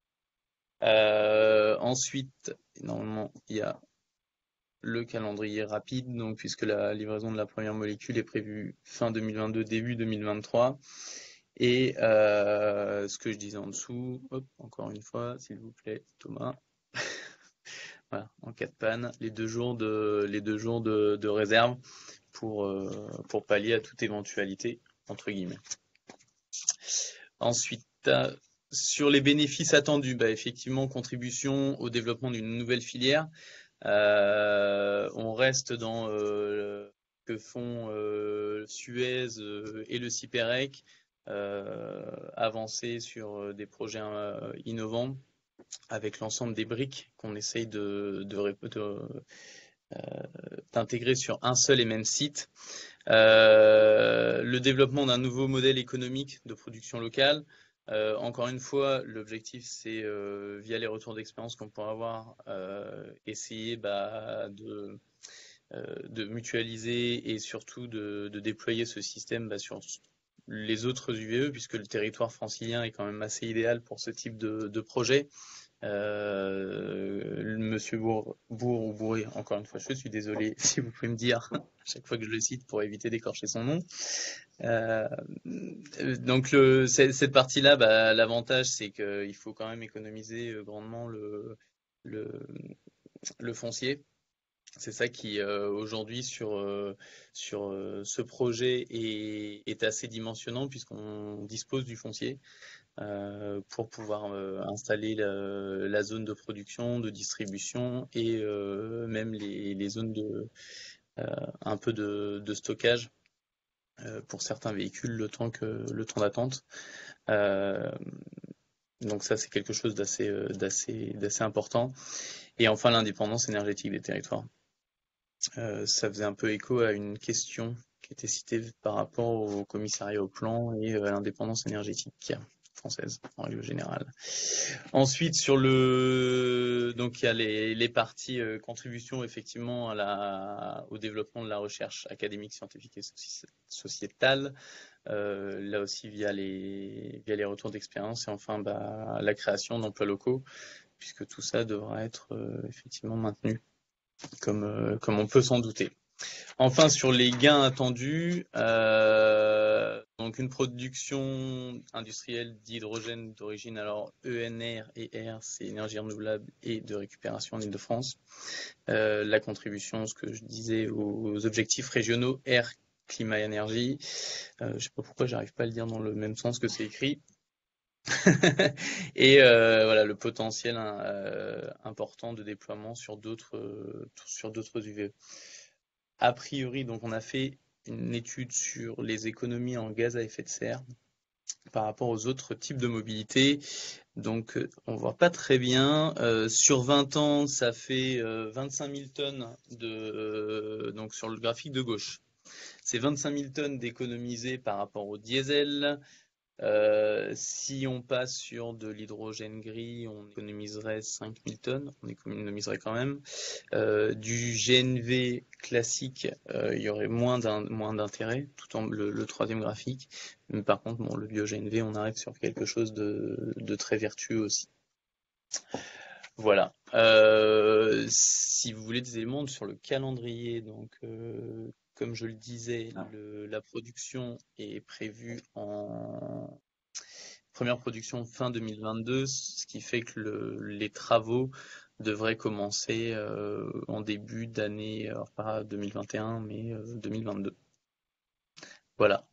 Euh, ensuite, normalement, il y a le calendrier rapide, donc puisque la livraison de la première molécule est prévue fin deux mille vingt-deux, début deux mille vingt-trois. Et euh, ce que je disais en dessous, hop, encore une fois, s'il vous plaît, Thomas. Voilà, en cas de panne, les deux jours de, les deux jours de, de réserve pour, euh, pour pallier à toute éventualité, entre guillemets. Ensuite, euh, sur les bénéfices attendus, bah, effectivement, contribution au développement d'une nouvelle filière. Euh, on reste dans euh, ce que font euh, Suez euh, et le CIPEREC, euh, avancer sur des projets euh, innovants avec l'ensemble des briques qu'on essaye de, de, de, euh, d'intégrer sur un seul et même site. Euh, le développement d'un nouveau modèle économique de production locale. Euh, encore une fois, l'objectif, c'est euh, via les retours d'expérience qu'on pourra avoir, euh, essayer bah, de, euh, de mutualiser et surtout de, de déployer ce système bah, sur les autres U V E, puisque le territoire francilien est quand même assez idéal pour ce type de, de projet. Euh, Monsieur Bourg, Bourg ou Bourré, encore une fois, je suis désolé si vous pouvez me dire à chaque fois que je le cite pour éviter d'écorcher son nom. Euh, donc le, cette partie-là, bah, l'avantage c'est qu'il faut quand même économiser grandement le, le, le foncier. C'est ça qui euh, aujourd'hui sur, euh, sur euh, ce projet est, est assez dimensionnant puisqu'on dispose du foncier. Euh, pour pouvoir euh, installer la, la zone de production, de distribution et euh, même les, les zones de euh, un peu de, de stockage euh, pour certains véhicules le temps que le temps d'attente. Euh, donc ça c'est quelque chose d'assez d'assez d'assez important. Et enfin l'indépendance énergétique des territoires. Euh, ça faisait un peu écho à une question qui était citée par rapport au commissariat au plan et à l'indépendance énergétique. française en règle générale. Ensuite, sur le, donc il y a les, les parties euh, contribution effectivement à la, au développement de la recherche académique, scientifique et soci- sociétale. Euh, là aussi via les, via les retours d'expérience et enfin bah, la création d'emplois locaux, puisque tout ça devra être euh, effectivement maintenu, comme, euh, comme on peut s'en douter. Enfin, sur les gains attendus, euh, donc une production industrielle d'hydrogène d'origine alors E N R et R, c'est énergie renouvelable et de récupération en Île-de-France. Euh, la contribution, ce que je disais, aux objectifs régionaux R, climat et énergie. Euh, je sais pas pourquoi j'arrive pas à le dire dans le même sens que c'est écrit. Et euh, voilà le potentiel euh, important de déploiement sur d'autres euh, sur d'autres U V E. A priori, donc on a fait une étude sur les économies en gaz à effet de serre par rapport aux autres types de mobilité. Donc on voit pas très bien. Euh, sur vingt ans, ça fait euh, vingt-cinq mille tonnes de euh, donc sur le graphique de gauche. C'est vingt-cinq mille tonnes d'économisées par rapport au diesel. Euh, si on passe sur de l'hydrogène gris, on économiserait cinq mille tonnes, on économiserait quand même. Euh, du G N V classique, euh, il y aurait moins d'un, moins d'intérêt, tout en le, le troisième graphique. Mais par contre, bon, le bio-G N V, on arrive sur quelque chose de, de très vertueux aussi. Voilà. Euh, si vous voulez des éléments sur le calendrier, donc euh, comme je le disais, le, la production est prévue en première production fin deux mille vingt-deux, ce qui fait que le, les travaux devraient commencer euh, en début d'année, alors pas deux mille vingt et un, mais euh, deux mille vingt-deux. Voilà.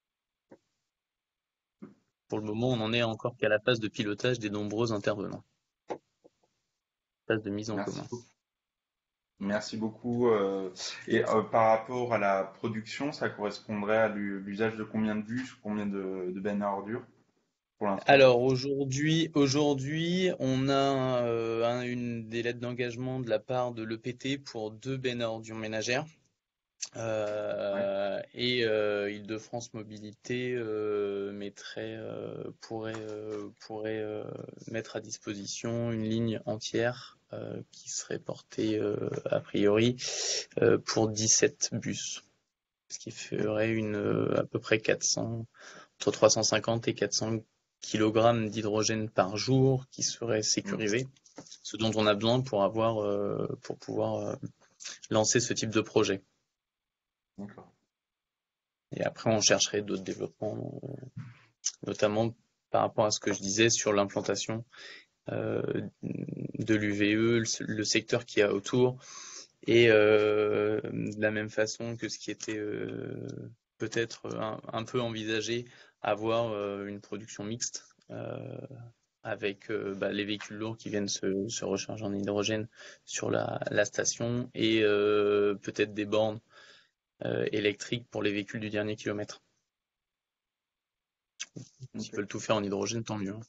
Pour le moment, on n'en est encore qu'à la phase de pilotage des nombreux intervenants. Phase de mise en Merci commun. beaucoup. Merci beaucoup. euh, Et euh, par rapport à la production, ça correspondrait à l'u- l'usage de combien de bus, combien de, de bennes à ordures pour l'instant? Alors aujourd'hui, aujourd'hui, on a euh, un- une des lettres d'engagement de la part de l'E P T pour deux bennes à ordures ménagères. Euh, et euh, Île-de-France Mobilité euh, mettrait, euh, pourrait, euh, pourrait euh, mettre à disposition une ligne entière euh, qui serait portée euh, a priori euh, pour dix-sept bus, ce qui ferait une euh, à peu près quatre cents, entre trois cent cinquante et quatre cents kilogrammes d'hydrogène par jour qui serait sécurisé, ce dont on a besoin pour avoir euh, pour pouvoir euh, lancer ce type de projet. D'accord. Et après, on chercherait d'autres développements, euh, notamment par rapport à ce que je disais sur l'implantation euh, de l'U V E, le, le secteur qu'il y a autour, et euh, de la même façon que ce qui était euh, peut-être un, un peu envisagé, avoir euh, une production mixte euh, avec euh, bah, les véhicules lourds qui viennent se, se recharger en hydrogène sur la, la station et euh, peut-être des bornes euh, électriques pour les véhicules du dernier kilomètre. S'ils Ok. veulent tout faire en hydrogène, tant mieux.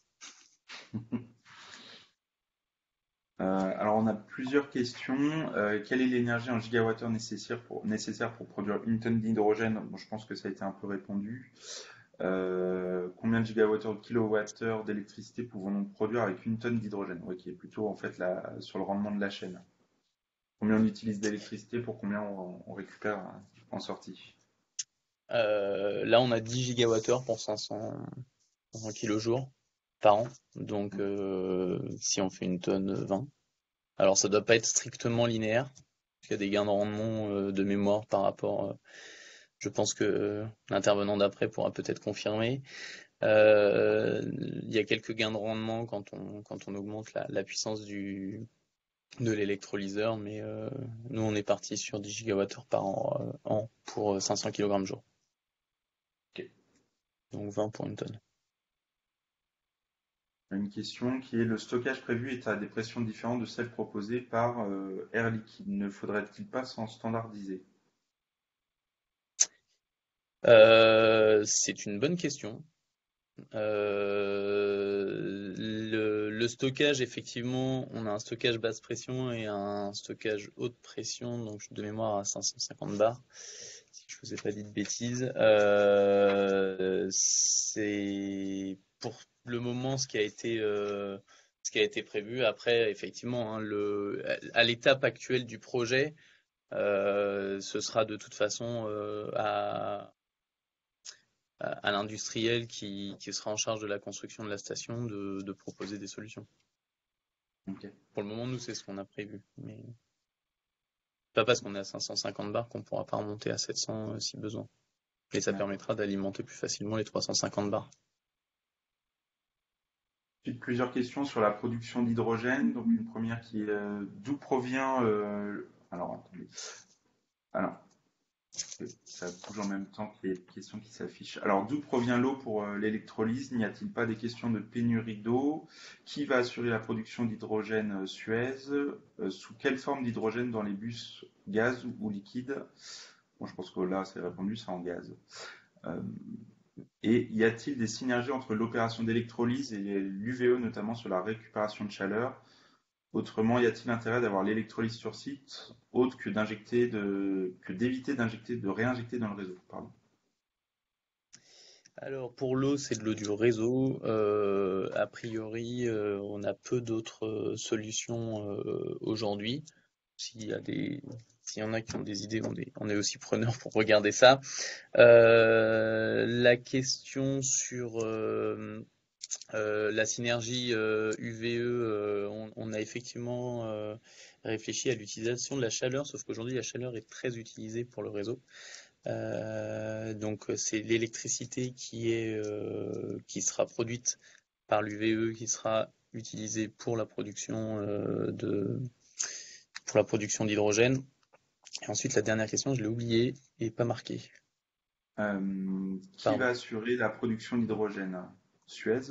Euh, alors on a plusieurs questions. Euh, quelle est l'énergie en gigawattheure nécessaire pour, nécessaire pour produire une tonne d'hydrogène? Bon, je pense que ça a été un peu répondu. Euh, combien de gigawattheures de kilowattheure d'électricité pouvons-nous produire avec une tonne d'hydrogène? Ouais, qui est plutôt en fait la, sur le rendement de la chaîne. Combien on utilise d'électricité pour combien on, on récupère en sortie? Euh, là, on a dix gigawattheures pour cinq cents kilojours par an. Donc, euh, si on fait une tonne, vingt. Alors, ça doit pas être strictement linéaire. Il y a des gains de rendement euh, de mémoire par rapport. Euh, je pense que euh, l'intervenant d'après pourra peut-être confirmer. Euh, il y a quelques gains de rendement quand on, quand on augmente la, la puissance du, de l'électrolyseur, mais euh, nous, on est parti sur dix gigawattheures par an, euh, an pour cinq cents kilogrammes jour. Ok. Donc vingt pour une tonne. Une question qui est: le stockage prévu est à des pressions différentes de celles proposées par euh, Air Liquide. Ne faudrait-il pas s'en standardiser? Euh, c'est une bonne question. Euh, le, le stockage, effectivement, on a un stockage basse pression et un stockage haute pression, donc de mémoire à cinq cent cinquante bars, si je ne vous ai pas dit de bêtises. Euh, c'est pour le moment ce qui a été, euh, ce qui a été prévu. Après, effectivement, hein, le, à l'étape actuelle du projet, euh, ce sera de toute façon euh, à, à, à l'industriel qui, qui sera en charge de la construction de la station de, de proposer des solutions. Ok. Pour le moment, nous, c'est ce qu'on a prévu. Mais pas parce qu'on est à cinq cent cinquante bars qu'on ne pourra pas remonter à sept cents euh, si besoin. Et ça D'accord. permettra d'alimenter plus facilement les trois cent cinquante bars. J'ai plusieurs questions sur la production d'hydrogène. Donc une première qui est euh, d'où provient euh, alors attendez. Alors ça bouge en même temps que les questions qui s'affichent. Alors d'où provient l'eau pour euh, l'électrolyse? N'y a-t-il pas des questions de pénurie d'eau? Qui va assurer la production d'hydrogène euh, Suez? Euh, sous quelle forme d'hydrogène dans les bus, gaz ou liquide? Bon, je pense que là c'est répondu, c'est en gaz. Euh, Et y a-t-il des synergies entre l'opération d'électrolyse et l'U V E, notamment sur la récupération de chaleur? Autrement, y a-t-il intérêt d'avoir l'électrolyse sur site, autre que d'injecter, de, que d'éviter d'injecter, de réinjecter dans le réseau? Pardon. Alors pour l'eau, c'est de l'eau du réseau. Euh, a priori, euh, on a peu d'autres euh, solutions euh, aujourd'hui. S'il y a des, s'il y en a qui ont des idées, on est, on est aussi preneur pour regarder ça. Euh, la question sur euh, euh, la synergie euh, U V E, euh, on, on a effectivement euh, réfléchi à l'utilisation de la chaleur, sauf qu'aujourd'hui la chaleur est très utilisée pour le réseau. Euh, donc c'est l'électricité qui est euh, qui sera produite par l'U V E qui sera utilisée pour la production euh, de pour la production d'hydrogène. Et ensuite la dernière question, je l'ai oubliée et pas marquée. Euh, qui Pardon. va assurer la production d'hydrogène? Suez?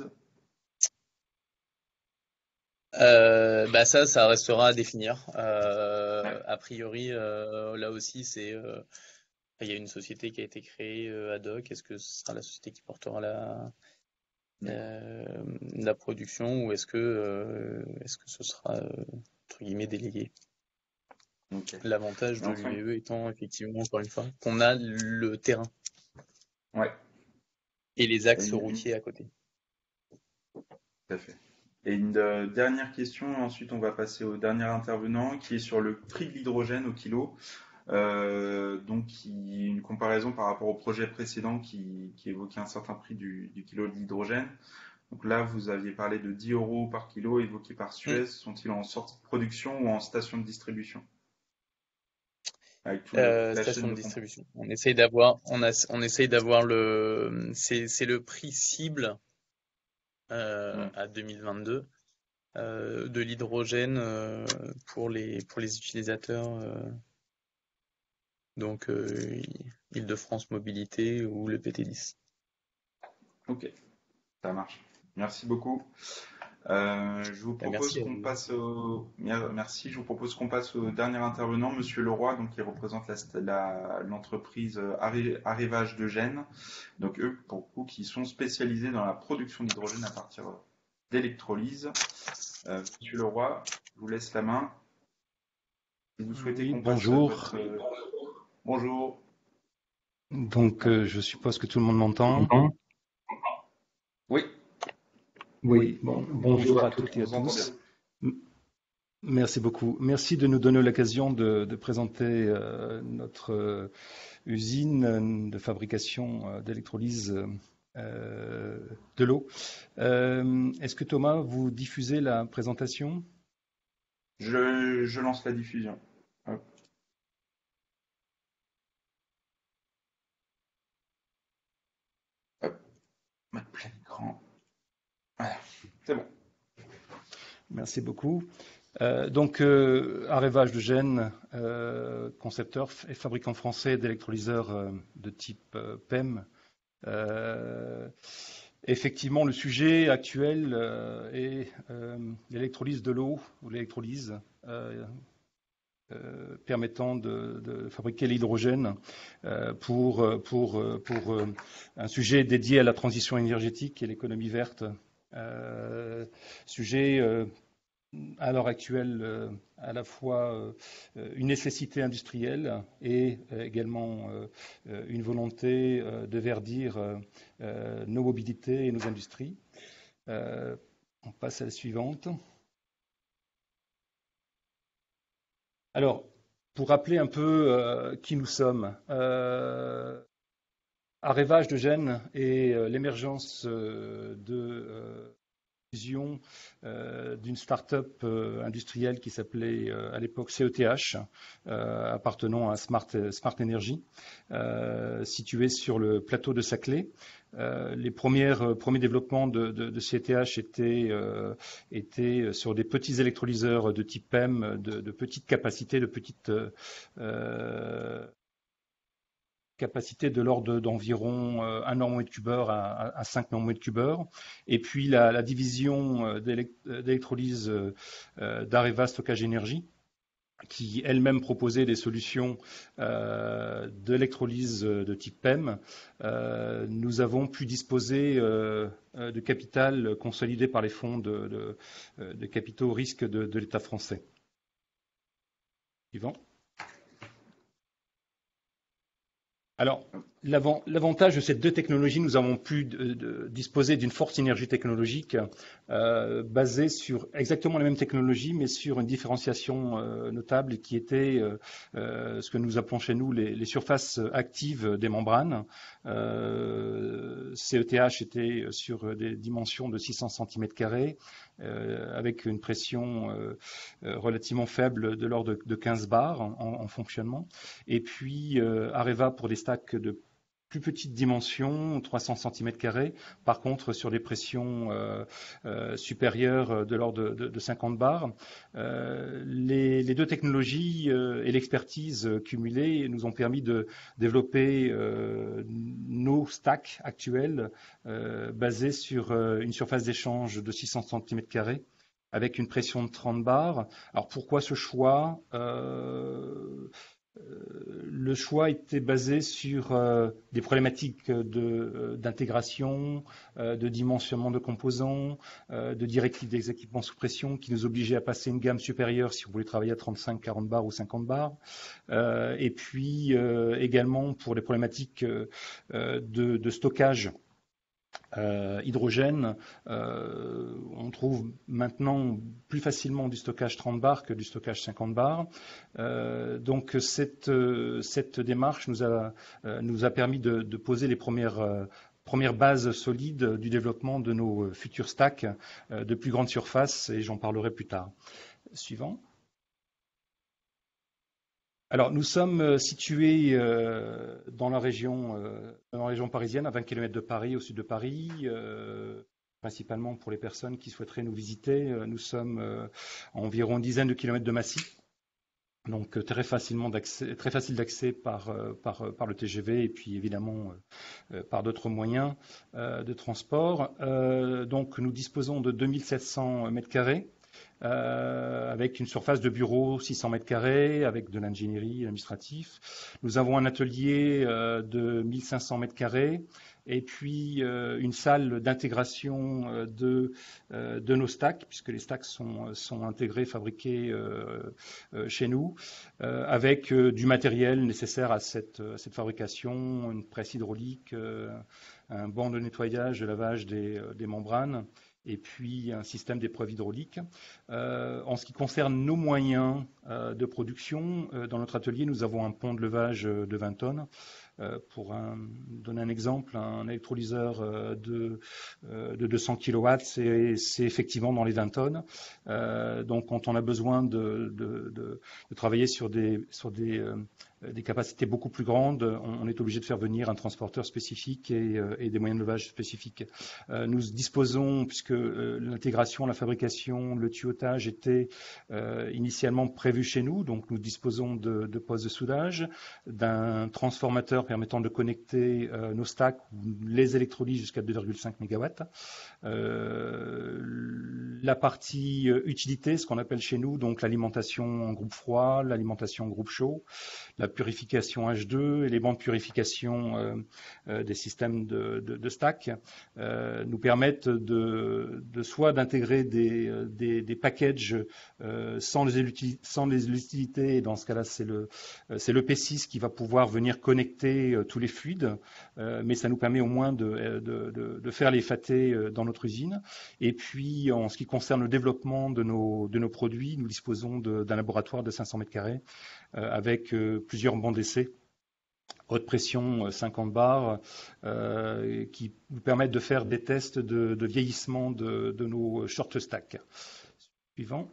Euh, bah ça, ça restera à définir. Euh, a priori, euh, là aussi, c'est euh, il y a une société qui a été créée euh, ad hoc. Est-ce que ce sera la société qui portera la euh, la production ou est-ce que euh, est-ce que ce sera euh, entre guillemets délégué? Okay. L'avantage de enfin... l'U V E étant effectivement encore une fois qu'on a le terrain. Ouais. Et les axes une, routiers une... à côté. Tout à fait. Et une euh, dernière question, ensuite on va passer au dernier intervenant qui est sur le prix de l'hydrogène au kilo. Euh, donc qui, une comparaison par rapport au projet précédent qui, qui évoquait un certain prix du, du kilo d'hydrogène. Donc là, vous aviez parlé de dix euros par kilo évoqué par Suez. Mm. Sont-ils en sortie de production ou en station de distribution? Avec tout le, euh, station de, de distribution. On essaye d'avoir, on, a, on essaye d'avoir le, c'est, c'est le prix cible euh, mm. à deux mille vingt-deux euh, de l'hydrogène euh, pour les pour les utilisateurs. Euh, donc euh, Île-de-France Mobilité ou le P T dix. Ok, ça marche. Merci beaucoup. Euh, je vous propose qu'on passe au merci. Je vous propose qu'on passe au dernier intervenant, Monsieur Leroy, donc qui représente la, la, l'entreprise Arrivage de Gênes. Donc eux, pour coup, qui sont spécialisés dans la production d'hydrogène à partir d'électrolyse. Euh, Monsieur Leroy, je vous laisse la main. Si vous souhaitez oui, qu'on bonjour. passe votre... euh... Bonjour. Donc, euh, je suppose que tout le monde m'entend. Oui. Oui, bon, bonjour, bonjour à toutes et à tous. Merci beaucoup. Merci de nous donner l'occasion de, de présenter euh, notre euh, usine de fabrication euh, d'électrolyse euh, de l'eau. Euh, est-ce que Thomas, vous diffusez la présentation? je, je lance la diffusion. Hop. Hop. Mettre plein écran. Voilà, c'est bon. Merci beaucoup. Euh, donc, euh, Arrivage de Gênes, euh, concepteur et fabricant français d'électrolyseurs euh, de type euh, P E M. Euh, effectivement, le sujet actuel euh, est euh, l'électrolyse de l'eau ou l'électrolyse euh, euh, permettant de, de fabriquer l'hydrogène euh, pour, pour, pour euh, un sujet dédié à la transition énergétique et l'économie verte. Euh, sujet euh, à l'heure actuelle euh, à la fois euh, une nécessité industrielle et euh, également euh, une volonté euh, de verdir euh, nos mobilités et nos industries. Euh, on passe à la suivante. Alors, pour rappeler un peu euh, qui nous sommes, euh, Areva de Gênes et euh, l'émergence euh, de euh, fusion euh, d'une start-up euh, industrielle qui s'appelait euh, à l'époque C E T H, euh, appartenant à Smart, Smart Energy, euh, située sur le plateau de Saclay. Euh, les premières, euh, premiers développements de, de, de C E T H étaient, euh, étaient sur des petits électrolyseurs de type P E M, de, de petites capacités, de petites euh, capacité de l'ordre d'environ un normomètre-cubeur à, à cinq normomètres-cubeur. Et puis la, la division d'électrolyse d'Areva Stockage Énergie, qui elle-même proposait des solutions euh, d'électrolyse de type P E M. Euh, nous avons pu disposer euh, de capital consolidé par les fonds de, de, de capitaux risques de, de l'État français. Suivant. Alors, l'avantage de ces deux technologies, nous avons pu de, de, disposer d'une forte synergie technologique euh, basée sur exactement les mêmes technologies, mais sur une différenciation euh, notable qui était euh, euh, ce que nous appelons chez nous les, les surfaces actives des membranes. Euh, C E T H était sur des dimensions de six cents centimètres carrés, euh, avec une pression euh, relativement faible de l'ordre de, de quinze bars en, en fonctionnement. Et puis euh, Areva pour des stacks de plus petite dimension, trois cents centimètres carrés, par contre sur des pressions euh, euh, supérieures de l'ordre de, de, de cinquante bars. Euh, les, les deux technologies euh, et l'expertise cumulée nous ont permis de développer euh, nos stacks actuels euh, basés sur euh, une surface d'échange de six cents centimètres carrés avec une pression de trente bars. Alors pourquoi ce choix ? euh, Le choix était basé sur euh, des problématiques d'intégration, de, euh, de dimensionnement de composants, euh, de directives des équipements sous pression qui nous obligeaient à passer une gamme supérieure si on voulait travailler à trente-cinq, quarante bars ou cinquante bars. Euh, et puis euh, également pour les problématiques euh, de, de stockage. Euh, hydrogène, euh, on trouve maintenant plus facilement du stockage trente bars que du stockage cinquante bars. Euh, donc cette, cette démarche nous a, euh, nous a permis de, de poser les premières, euh, premières bases solides du développement de nos futurs stacks euh, de plus grande surface, et j'en parlerai plus tard. Suivant. Alors, nous sommes situés euh, dans, la région, euh, dans la région parisienne, à vingt kilomètres de Paris, au sud de Paris, euh, principalement pour les personnes qui souhaiteraient nous visiter. Nous sommes euh, à environ une dizaine de kilomètres de Massy, donc très, facilement d'accès, très facile d'accès par, par, par le T G V et puis évidemment euh, par d'autres moyens euh, de transport. Euh, donc, nous disposons de deux mille sept cents mètres carrés. Euh, avec une surface de bureau six cents mètres carrés, avec de l'ingénierie administrative. Nous avons un atelier euh, de mille cinq cents mètres carrés et puis euh, une salle d'intégration euh, de, euh, de nos stacks, puisque les stacks sont, sont intégrés, fabriqués euh, euh, chez nous, euh, avec euh, du matériel nécessaire à cette, à cette fabrication, une presse hydraulique, euh, un banc de nettoyage, de lavage des, des membranes, et puis un système d'épreuve hydraulique. Euh, en ce qui concerne nos moyens euh, de production, euh, dans notre atelier, nous avons un pont de levage de vingt tonnes. Euh, pour un, donner un exemple, un électrolyseur euh, de, euh, de deux cents kilowatts, c'est, c'est effectivement dans les vingt tonnes. Euh, donc, quand on a besoin de, de, de, de travailler sur des, sur des, euh, des capacités beaucoup plus grandes, on, on est obligé de faire venir un transporteur spécifique et, euh, et des moyens de levage spécifiques. Euh, nous disposons, puisque euh, l'intégration, la fabrication, le tuyautage étaient euh, initialement prévus chez nous, donc nous disposons de, de postes de soudage, d'un transformateur permettant de connecter euh, nos stacks ou les électrolyses jusqu'à deux virgule cinq mégawatts. Euh, la partie euh, utilité, ce qu'on appelle chez nous, donc l'alimentation en groupe froid, l'alimentation en groupe chaud, la purification H deux, éléments de purification euh, euh, des systèmes de, de, de stack, euh, nous permettent de, de soit d'intégrer des, des, des packages euh, sans, les utilités, sans les utilités, et dans ce cas-là, c'est le, c'est le P six qui va pouvoir venir connecter gérer tous les fluides, mais ça nous permet au moins de, de, de, de faire les F A T dans notre usine. Et puis, en ce qui concerne le développement de nos, de nos produits, nous disposons d'un laboratoire de cinq cents mètres carrés avec plusieurs bancs d'essai. Haute pression, cinquante bars, euh, qui nous permettent de faire des tests de, de vieillissement de, de nos short stacks. Suivant.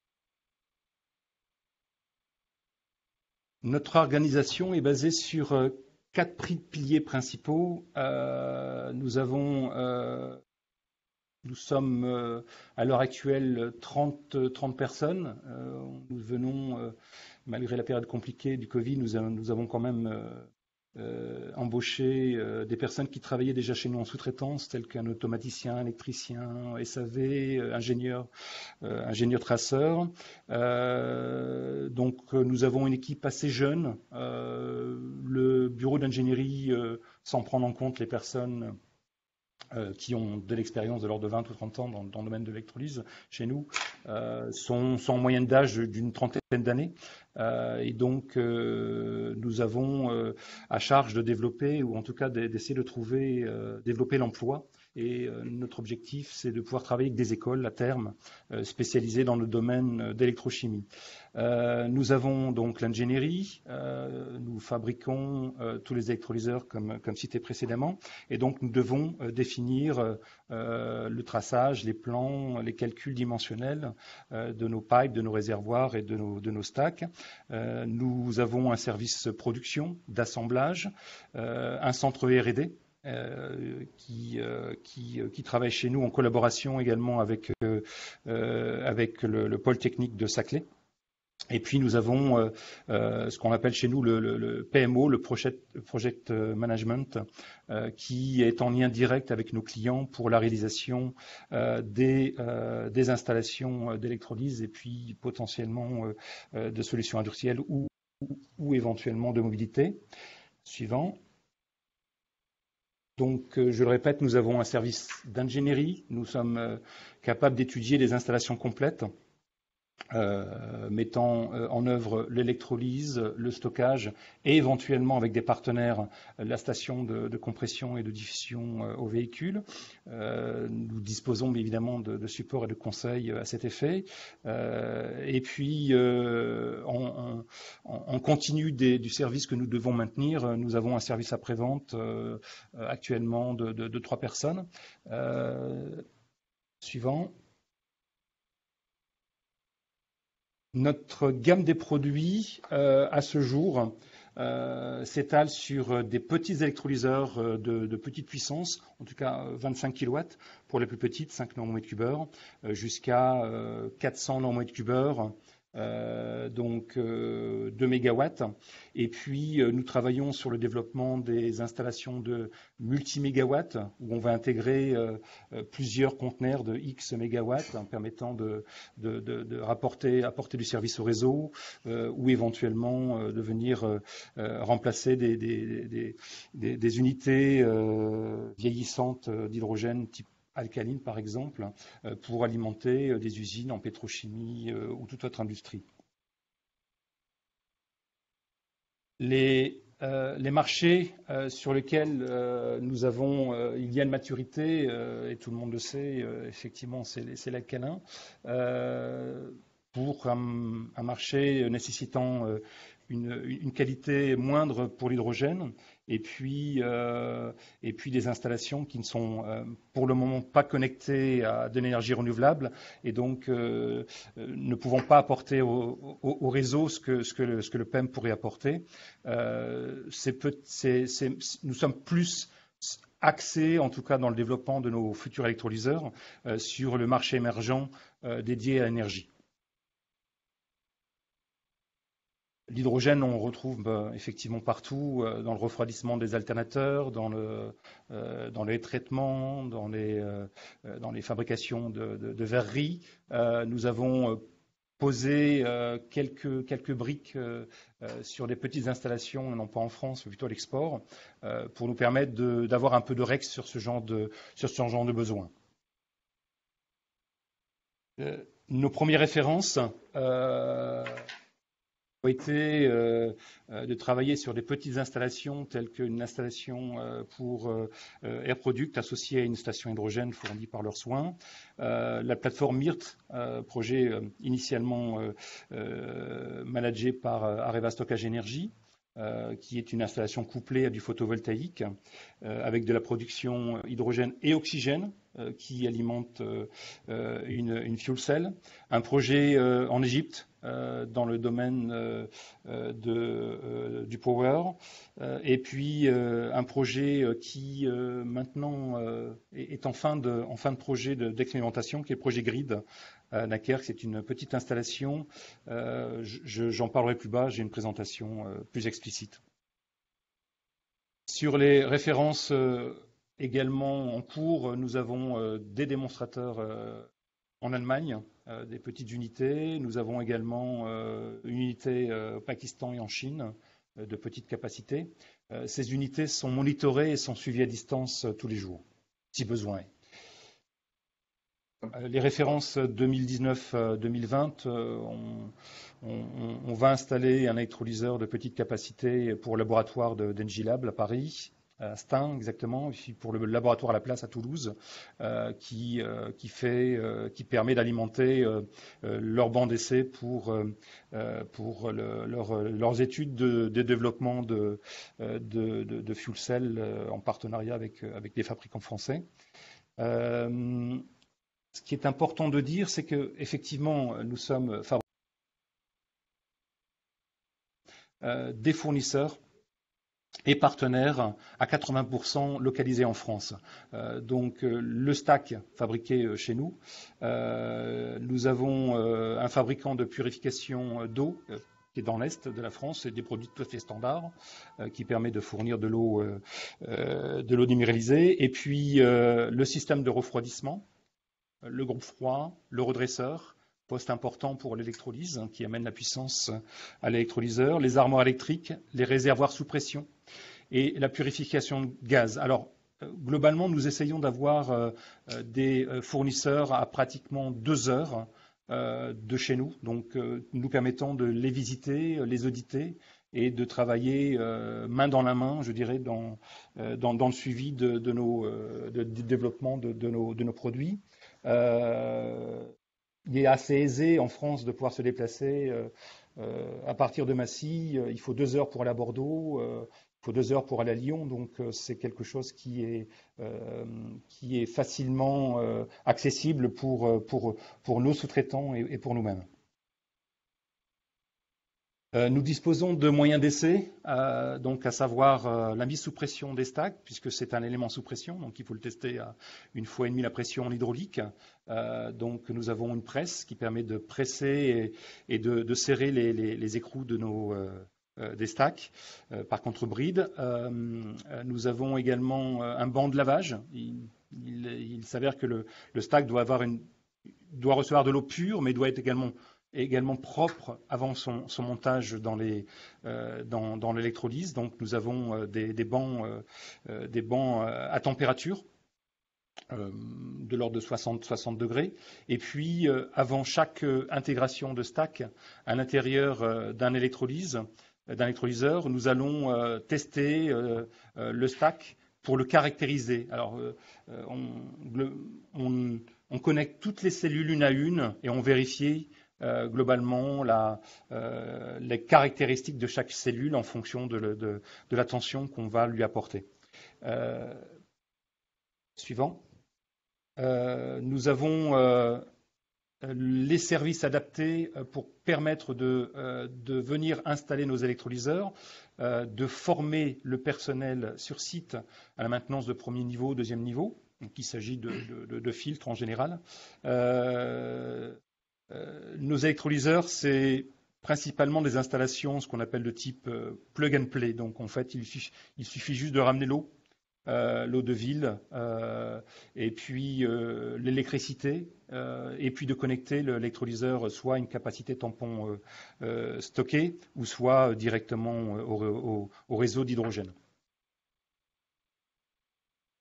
Notre organisation est basée sur quatre piliers principaux. Euh, nous avons, euh, nous sommes euh, à l'heure actuelle trente, trente personnes. Euh, nous venons, euh, malgré la période compliquée du Covid, nous, avons, nous avons quand même euh, Euh, embaucher euh, des personnes qui travaillaient déjà chez nous en sous-traitance, tels qu'un automaticien, électricien, S A V, euh, ingénieur, euh, ingénieur traceur. Euh, donc euh, nous avons une équipe assez jeune. Euh, le bureau d'ingénierie, euh, sans prendre en compte les personnes Euh, qui ont de l'expérience de l'ordre de vingt ou trente ans dans, dans le domaine de l'électrolyse chez nous, euh, sont, sont en moyenne d'âge d'une trentaine d'années. Euh, et donc, euh, nous avons euh, à charge de développer, ou en tout cas d'essayer de trouver, euh, développer l'emploi. Et euh, notre objectif, c'est de pouvoir travailler avec des écoles à terme euh, spécialisées dans le domaine d'électrochimie. Euh, nous avons donc l'ingénierie, euh, nous fabriquons euh, tous les électrolyseurs comme, comme cité précédemment, et donc nous devons euh, définir euh, le traçage, les plans, les calculs dimensionnels euh, de nos pipes, de nos réservoirs et de nos, de nos stacks. Euh, nous avons un service production, d'assemblage, euh, un centre R et D. Euh, qui, euh, qui, euh, qui travaille chez nous en collaboration également avec, euh, euh, avec le, le pôle technique de Saclay. Et puis nous avons euh, euh, ce qu'on appelle chez nous le, le, le P M O, le Project, project Management, euh, qui est en lien direct avec nos clients pour la réalisation euh, des, euh, des installations d'électrolyse et puis potentiellement euh, de solutions industrielles ou, ou, ou éventuellement de mobilité. Suivant. Donc, je le répète, nous avons un service d'ingénierie. Nous sommes euh, capables d'étudier des installations complètes, euh, mettant euh, en œuvre l'électrolyse, le stockage et éventuellement avec des partenaires la station de, de compression et de diffusion euh, au véhicule. Euh, nous disposons évidemment de, de supports et de conseils à cet effet. Euh, et puis, euh, en, en, en continu des, du service que nous devons maintenir, nous avons un service après-vente euh, actuellement de, de, de trois personnes. Euh, suivant. Notre gamme des produits, euh, à ce jour, euh, s'étale sur des petits électrolyseurs de, de petite puissance, en tout cas vingt-cinq kilowatts pour les plus petites, cinq nanomètres cubeurs, euh, jusqu'à euh, quatre cents nanomètres cubeurs, euh, donc euh, deux mégawatts. Et puis, euh, nous travaillons sur le développement des installations de multi-mégawatts, où on va intégrer euh, plusieurs conteneurs de X mégawatts, hein, permettant de, de, de, de rapporter, apporter du service au réseau, euh, ou éventuellement euh, de venir euh, remplacer des, des, des, des, des unités euh, vieillissantes d'hydrogène type alcaline, par exemple, pour alimenter des usines en pétrochimie ou toute autre industrie. Les, euh, les marchés euh, sur lesquels euh, nous avons, euh, il y a une maturité, euh, et tout le monde le sait, euh, effectivement, c'est l'alcalin, euh, pour un, un marché nécessitant euh, Une, une qualité moindre pour l'hydrogène et puis, euh, et puis des installations qui ne sont euh, pour le moment pas connectées à de l'énergie renouvelable et donc euh, ne pouvant pas apporter au, au, au réseau ce que, ce, que le, ce que le P E M pourrait apporter. Euh, c'est peu, c'est, c'est, nous sommes plus axés, en tout cas dans le développement de nos futurs électrolyseurs, euh, sur le marché émergent euh, dédié à l'énergie. L'hydrogène, on retrouve bah, effectivement partout, euh, dans le refroidissement des alternateurs, dans le, euh, dans les traitements, dans les, euh, dans les fabrications de, de, de verreries. Euh, nous avons euh, posé euh, quelques, quelques briques euh, euh, sur des petites installations, non pas en France, mais plutôt à l'export, euh, pour nous permettre d'avoir un peu de rex sur ce genre de, sur ce genre de besoin. Euh, nos premières références. Euh, été euh, de travailler sur des petites installations telles qu'une installation euh, pour euh, Air Product associée à une station hydrogène fournie par leurs soins. Euh, la plateforme MIRT, euh, projet euh, initialement euh, euh, managé par Areva Stockage Énergie, euh, qui est une installation couplée à du photovoltaïque euh, avec de la production hydrogène et oxygène euh, qui alimente euh, une, une fuel cell. Un projet euh, en Égypte dans le domaine euh, de, euh, du power, euh, et puis euh, un projet qui euh, maintenant euh, est en fin de, en fin de projet d'expérimentation, qui est le projet GRID à Naquer. C'est une petite installation. Euh, je, j'en parlerai plus bas, j'ai une présentation euh, plus explicite. Sur les références euh, également en cours, nous avons euh, des démonstrateurs euh, en Allemagne, euh, des petites unités. Nous avons également euh, une unité euh, au Pakistan et en Chine euh, de petite capacité. Euh, ces unités sont monitorées et sont suivies à distance euh, tous les jours, si besoin est. Euh, les références deux mille dix-neuf deux mille vingt, euh, on, on, on va installer un électrolyseur de petite capacité pour le laboratoire d'Engilab à Paris, à Stein exactement, et puis pour le laboratoire à la place à Toulouse, euh, qui, euh, qui, fait, euh, qui permet d'alimenter euh, euh, leur banc d'essai pour, euh, pour le, leur, leurs études de, de développement de, de, de, de fuel cell euh, en partenariat avec, avec des fabricants français. Euh, ce qui est important de dire, c'est qu'effectivement, nous sommes fabricants euh, des fournisseurs et partenaires à quatre-vingts pour cent localisés en France. Euh, donc euh, le stack fabriqué euh, chez nous. Euh, nous avons euh, un fabricant de purification d'eau euh, qui est dans l'est de la France, c'est des produits tout à fait standards euh, qui permet de fournir de l'eau euh, euh, de l'eau déminéralisée. Et puis euh, le système de refroidissement, le groupe froid, le redresseur, poste important pour l'électrolyse hein, qui amène la puissance à l'électrolyseur, les armoires électriques, les réservoirs sous pression et la purification de gaz. Alors, euh, globalement, nous essayons d'avoir euh, des fournisseurs à pratiquement deux heures euh, de chez nous, donc euh, nous permettant de les visiter, les auditer et de travailler euh, main dans la main, je dirais, dans, euh, dans, dans le suivi de, de nos, euh, de, du développement de, de, nos, de nos produits. Euh, il est assez aisé en France de pouvoir se déplacer euh, euh, à partir de Massy. Il faut deux heures pour aller à Bordeaux, euh, il faut deux heures pour aller à Lyon. Donc euh, c'est quelque chose qui est, euh, qui est facilement euh, accessible pour, pour, pour nos sous-traitants et, et pour nous-mêmes. Euh, nous disposons de moyens d'essai, euh, donc à savoir euh, la mise sous pression des stacks, puisque c'est un élément sous pression, donc il faut le tester à une fois et demie la pression en hydraulique. Euh, donc nous avons une presse qui permet de presser et, et de, de serrer les, les, les écrous de nos, euh, euh, des stacks euh, par contre-bride. Euh, nous avons également un banc de lavage. Il, il, il s'avère que le, le stack doit, avoir une, doit recevoir de l'eau pure, mais doit être également également propre avant son, son montage dans les, euh, dans, dans l'électrolyse. Donc nous avons euh, des, des bancs, euh, des bancs euh, à température euh, de l'ordre de soixante, soixante degrés. Et puis euh, avant chaque euh, intégration de stack à l'intérieur euh, d'un électrolyse, d'un électrolyseur, nous allons euh, tester euh, euh, le stack pour le caractériser. Alors euh, on, on, on connecte toutes les cellules une à une et on vérifie Euh, globalement la, euh, les caractéristiques de chaque cellule en fonction de, le, de, de l'attention qu'on va lui apporter. Euh, suivant. Euh, nous avons euh, les services adaptés pour permettre de, euh, de venir installer nos électrolyseurs, euh, de former le personnel sur site à la maintenance de premier niveau, deuxième niveau. Donc il s'agit de, de, de filtres en général. Euh, Euh, nos électrolyseurs, c'est principalement des installations, ce qu'on appelle de type euh, plug and play. Donc en fait, il suffit, il suffit juste de ramener l'eau, euh, l'eau de ville, euh, et puis euh, l'électricité, euh, et puis de connecter l'électrolyseur soit à une capacité tampon euh, euh, stockée, ou soit euh, directement au, au, au réseau d'hydrogène.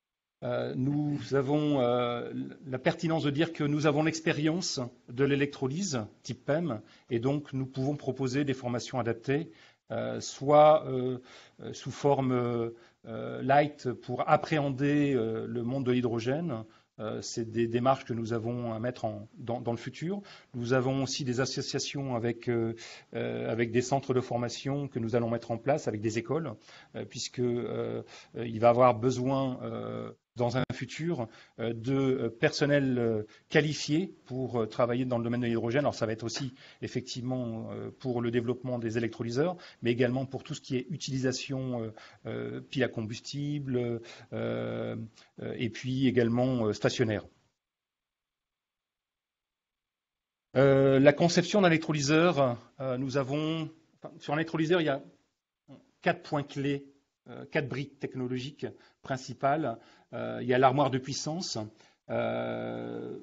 Euh, nous avons euh, la pertinence de dire que nous avons l'expérience de l'électrolyse type P E M et donc nous pouvons proposer des formations adaptées, euh, soit euh, sous forme euh, light pour appréhender euh, le monde de l'hydrogène. Euh, c'est des démarches que nous avons à mettre en, dans, dans le futur. Nous avons aussi des associations avec, euh, euh, avec des centres de formation que nous allons mettre en place avec des écoles, euh, puisque euh, il va y avoir besoin euh, dans un futur euh, de personnel euh, qualifié pour euh, travailler dans le domaine de l'hydrogène. Alors ça va être aussi effectivement euh, pour le développement des électrolyseurs, mais également pour tout ce qui est utilisation euh, euh, pile à combustible euh, euh, et puis également euh, stationnaire. Euh, la conception d'un électrolyseur, euh, nous avons, enfin, sur un électrolyseur, il y a quatre points clés, euh, quatre briques technologiques principales. Euh, il y a l'armoire de puissance, euh,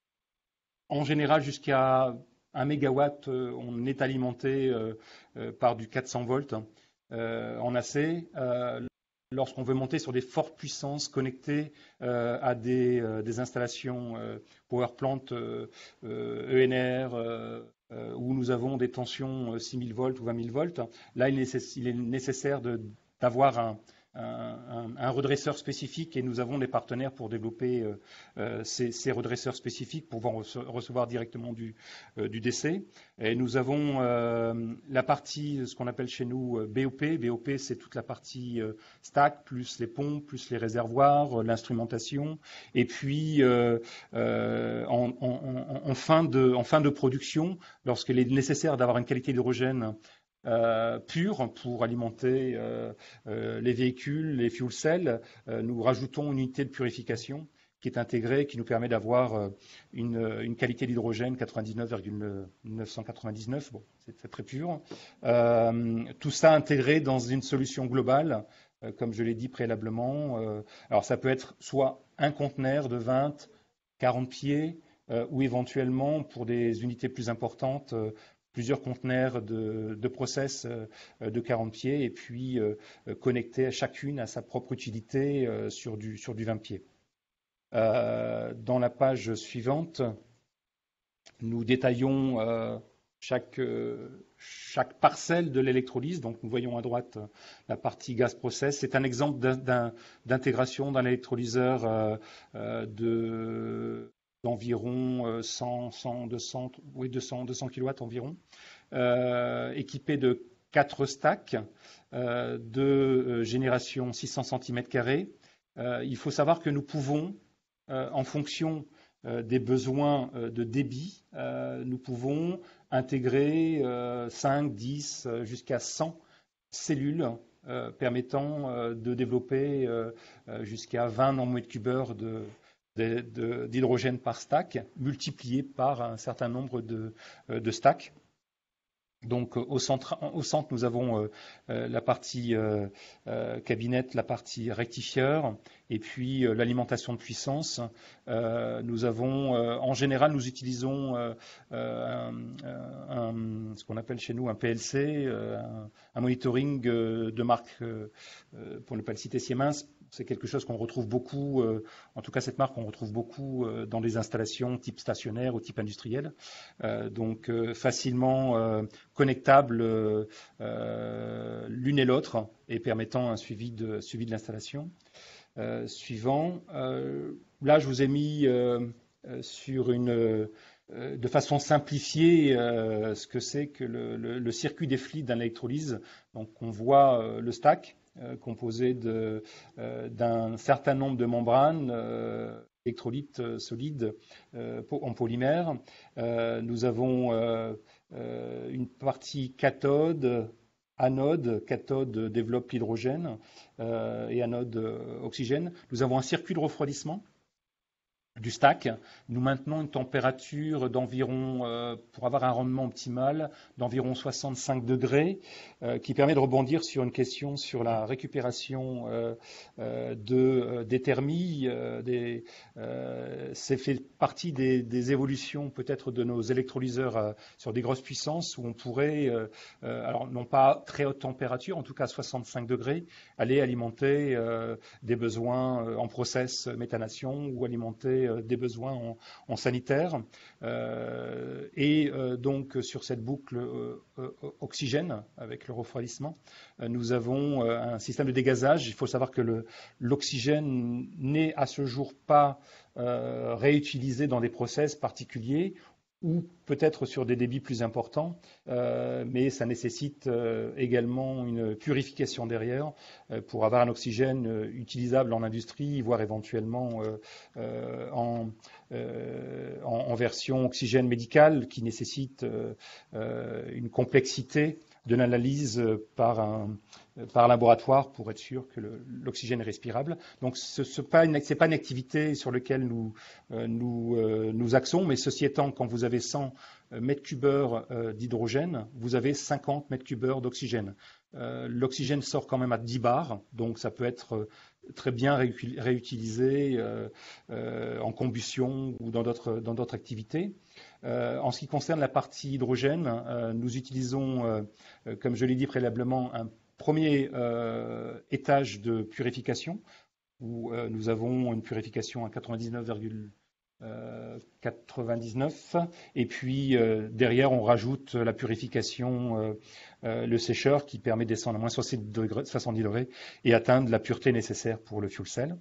en général jusqu'à un mégawatt, euh, on est alimenté euh, euh, par du quatre cents volts euh, en A C. Euh, lorsqu'on veut monter sur des fortes puissances connectées euh, à des, euh, des installations euh, power plant euh, euh, E N R, euh, euh, où nous avons des tensions six mille volts ou vingt mille volts, là il, nécess- il est nécessaire de, d'avoir un, un, un, un redresseur spécifique et nous avons des partenaires pour développer euh, euh, ces, ces redresseurs spécifiques pour pouvoir rece- recevoir directement du, euh, du D C. Et nous avons euh, la partie, ce qu'on appelle chez nous euh, B O P. B O P, c'est toute la partie euh, stack, plus les pompes, plus les réservoirs, euh, l'instrumentation. Et puis, euh, euh, en, en, en, fin de, en fin de production, lorsqu'il est nécessaire d'avoir une qualité d'hydrogène Euh, pure pour alimenter euh, euh, les véhicules, les fuel cells, euh, nous rajoutons une unité de purification qui est intégrée, qui nous permet d'avoir euh, une, une qualité d'hydrogène quatre-vingt-dix-neuf virgule neuf cent quatre-vingt-dix-neuf. Bon, c'est, c'est très pur. Euh, tout ça intégré dans une solution globale, euh, comme je l'ai dit préalablement. Euh, alors ça peut être soit un conteneur de vingt, quarante pieds, euh, ou éventuellement pour des unités plus importantes, euh, plusieurs conteneurs de, de process euh, de quarante pieds et puis euh, connectés à chacune à sa propre utilité euh, sur, du, sur du vingt pieds. Euh, dans la page suivante, nous détaillons euh, chaque, euh, chaque parcelle de l'électrolyse. Donc nous voyons à droite euh, la partie gaz process. C'est un exemple d'un, d'un, d'intégration d'un électrolyseur euh, euh, de d'environ cent, cent, deux cents, oui, deux cents, deux cents kilowatts environ, euh, équipé de quatre stacks euh, de euh, génération six cents centimètres carrés. Euh, il faut savoir que nous pouvons, euh, en fonction euh, des besoins euh, de débit, euh, nous pouvons intégrer euh, cinq, dix, jusqu'à cent cellules euh, permettant euh, de développer euh, jusqu'à vingt nanomètres cubeurs de d'hydrogène par stack, multiplié par un certain nombre de, de stacks. Donc au centre, au centre, nous avons euh, la partie euh, euh, cabinette, la partie rectifieur, et puis euh, l'alimentation de puissance. Euh, nous avons, euh, en général, nous utilisons euh, un, un, ce qu'on appelle chez nous un P L C, euh, un, un monitoring euh, de marque, euh, pour ne pas le citer, Siemens. C'est quelque chose qu'on retrouve beaucoup, euh, en tout cas cette marque, on retrouve beaucoup euh, dans des installations type stationnaire ou type industriel. Euh, donc euh, facilement euh, connectables euh, euh, l'une et l'autre et permettant un suivi de, suivi de l'installation. Euh, suivant, euh, là je vous ai mis euh, sur une, euh, de façon simplifiée euh, ce que c'est que le, le, le circuit des fluides d'un électrolyse. Donc on voit euh, le stack. Euh, composé de, euh, d'un certain nombre de membranes euh, électrolytes euh, solides euh, en polymère. Euh, nous avons euh, euh, une partie cathode, anode. Cathode développe l'hydrogène euh, et anode euh, oxygène. Nous avons un circuit de refroidissement du stack. Nous maintenons une température d'environ, euh, pour avoir un rendement optimal, d'environ soixante-cinq degrés, euh, qui permet de rebondir sur une question sur la récupération euh, euh, de, euh, des thermies. Euh, des, euh, c'est fait partie des, des évolutions peut-être de nos électrolyseurs euh, sur des grosses puissances où on pourrait, euh, euh, alors non pas très haute température, en tout cas soixante-cinq degrés, aller alimenter euh, des besoins euh, en process méthanation ou alimenter euh, des besoins en, en sanitaire. Euh, et euh, donc sur cette boucle euh, euh, oxygène avec le refroidissement, euh, nous avons euh, un système de dégazage. Il faut savoir que le, l'oxygène n'est à ce jour pas euh, réutilisé dans des process particuliers ou peut-être sur des débits plus importants, euh, mais ça nécessite euh, également une purification derrière euh, pour avoir un oxygène euh, utilisable en industrie, voire éventuellement euh, euh, en, euh, en, en version oxygène médical qui nécessite euh, euh, une complexité de l'analyse par un par laboratoire pour être sûr que le, l'oxygène est respirable. Donc ce n'est pas, pas une activité sur laquelle nous, euh, nous, euh, nous axons, mais ceci étant, quand vous avez cent mètres cubeurs euh, d'hydrogène, vous avez cinquante mètres cubeurs d'oxygène. Euh, l'oxygène sort quand même à dix bars, donc ça peut être euh, très bien réutilisé euh, euh, en combustion ou dans d'autres, dans d'autres activités. Euh, en ce qui concerne la partie hydrogène, euh, nous utilisons, euh, comme je l'ai dit préalablement, un premier euh, étage de purification où euh, nous avons une purification à quatre-vingt-dix-neuf virgule quatre-vingt-dix-neuf et puis euh, derrière on rajoute la purification, euh, euh, le sécheur qui permet de descendre à moins soixante degrés, soixante-dix degrés et atteindre la pureté nécessaire pour le fuel cell.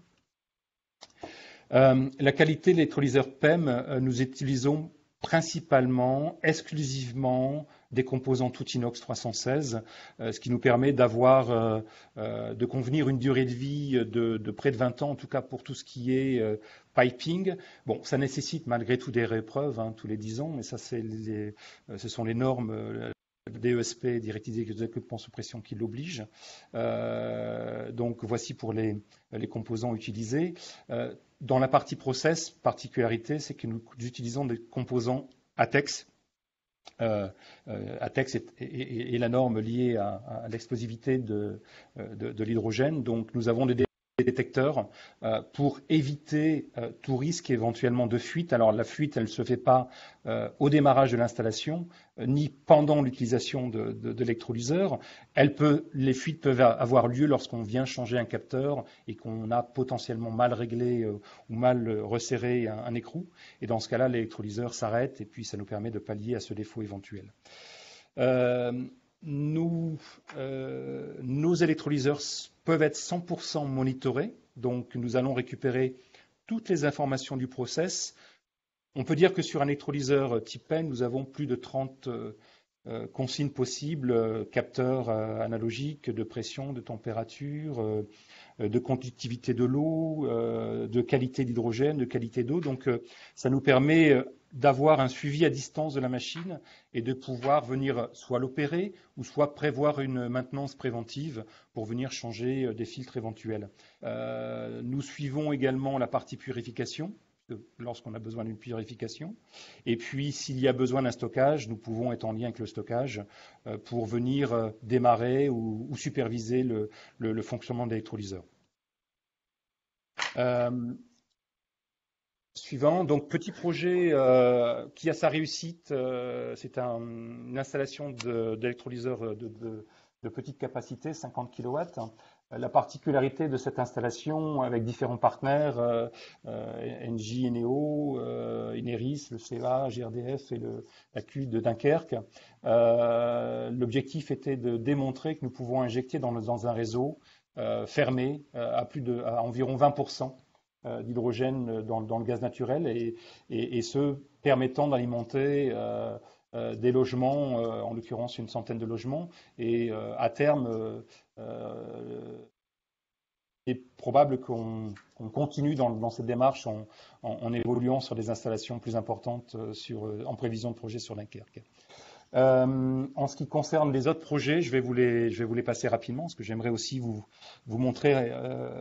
Euh, la qualité de l'électrolyseur P E M, euh, nous utilisons principalement, exclusivement des composants tout inox trois cent seize, euh, ce qui nous permet d'avoir, euh, euh, de convenir une durée de vie de, de près de vingt ans, en tout cas pour tout ce qui est euh, piping. Bon, ça nécessite malgré tout des réépreuves hein, tous les dix ans, mais ça, c'est les, euh, ce sont les normes euh, D E S P, directive d'équipement sous pression, qui l'obligent. Euh, donc voici pour les, les composants utilisés. Euh, dans la partie process, particularité, c'est que nous utilisons des composants ATEX. Euh, euh, ATEX est, est, est, est la norme liée à, à l'explosivité de, de, de l'hydrogène. Donc nous avons des détecteurs euh, pour éviter euh, tout risque éventuellement de fuite. Alors la fuite, elle ne se fait pas euh, au démarrage de l'installation, euh, ni pendant l'utilisation de, de, de l'électrolyseur. Elle peut, les fuites peuvent avoir lieu lorsqu'on vient changer un capteur et qu'on a potentiellement mal réglé euh, ou mal resserré un, un écrou. Et dans ce cas-là, l'électrolyseur s'arrête et puis ça nous permet de pallier à ce défaut éventuel. Euh, Nous, euh, nos électrolyseurs peuvent être cent pour cent monitorés, donc nous allons récupérer toutes les informations du process. On peut dire que sur un électrolyseur type P E M, nous avons plus de trente euh, euh, consignes possibles, euh, capteurs euh, analogiques de pression, de température, euh, de conductivité de l'eau, euh, de qualité d'hydrogène, de qualité d'eau. Donc euh, ça nous permet euh, d'avoir un suivi à distance de la machine et de pouvoir venir soit l'opérer ou soit prévoir une maintenance préventive pour venir changer des filtres éventuels. Euh, nous suivons également la partie purification, lorsqu'on a besoin d'une purification. Et puis, s'il y a besoin d'un stockage, nous pouvons être en lien avec le stockage euh, pour venir euh, démarrer ou, ou superviser le, le, le fonctionnement de l'électrolyseur. Euh, Suivant, donc petit projet euh, qui a sa réussite, euh, c'est un, une installation de, d'électrolyseur de, de, de petite capacité, cinquante kilowatts. La particularité de cette installation avec différents partenaires, euh, euh, Engie, Eneo, euh, Ineris, le C E A, G R D F et le, la Q de Dunkerque, euh, l'objectif était de démontrer que nous pouvons injecter dans, dans un réseau euh, fermé euh, à, plus de, à environ vingt pour cent d'hydrogène dans, dans le gaz naturel et, et, et ce permettant d'alimenter euh, euh, des logements, euh, en l'occurrence une centaine de logements, et euh, à terme, euh, euh, il est probable qu'on, qu'on continue dans, dans cette démarche en, en, en évoluant sur des installations plus importantes sur, en prévision de projet sur Dunkerque. Euh, en ce qui concerne les autres projets, je vais vous les, je vais vous les passer rapidement parce que j'aimerais aussi vous, vous montrer euh,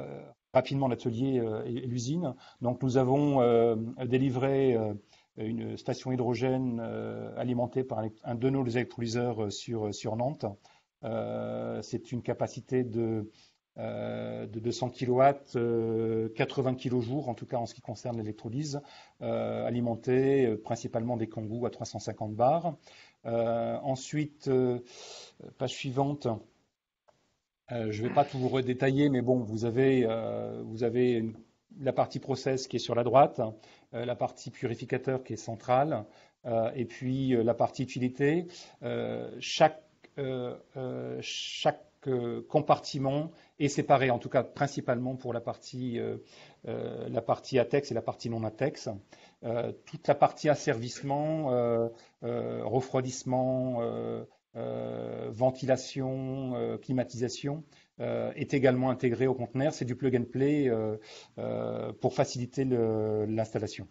rapidement l'atelier et l'usine. Donc nous avons euh, délivré euh, une station hydrogène euh, alimentée par un, un de nos électrolyseurs sur, sur Nantes. Euh, c'est une capacité de, euh, de deux cents kilowatts, euh, quatre-vingts kilojoule en tout cas en ce qui concerne l'électrolyse, euh, alimentée euh, principalement des Kangoo à trois cent cinquante bars. Euh, ensuite, euh, page suivante. Euh, je ne vais pas tout vous redétailler, mais bon, vous avez, euh, vous avez une, la partie process qui est sur la droite, euh, la partie purificateur qui est centrale, euh, et puis euh, la partie utilité. Euh, chaque euh, euh, chaque euh, compartiment est séparé, en tout cas principalement pour la partie, euh, euh, la partie ATEX et la partie non ATEX. Euh, toute la partie asservissement, euh, euh, refroidissement, euh, Euh, ventilation, euh, climatisation euh, est également intégré au conteneur. C'est du plug and play euh, euh, pour faciliter l'installation.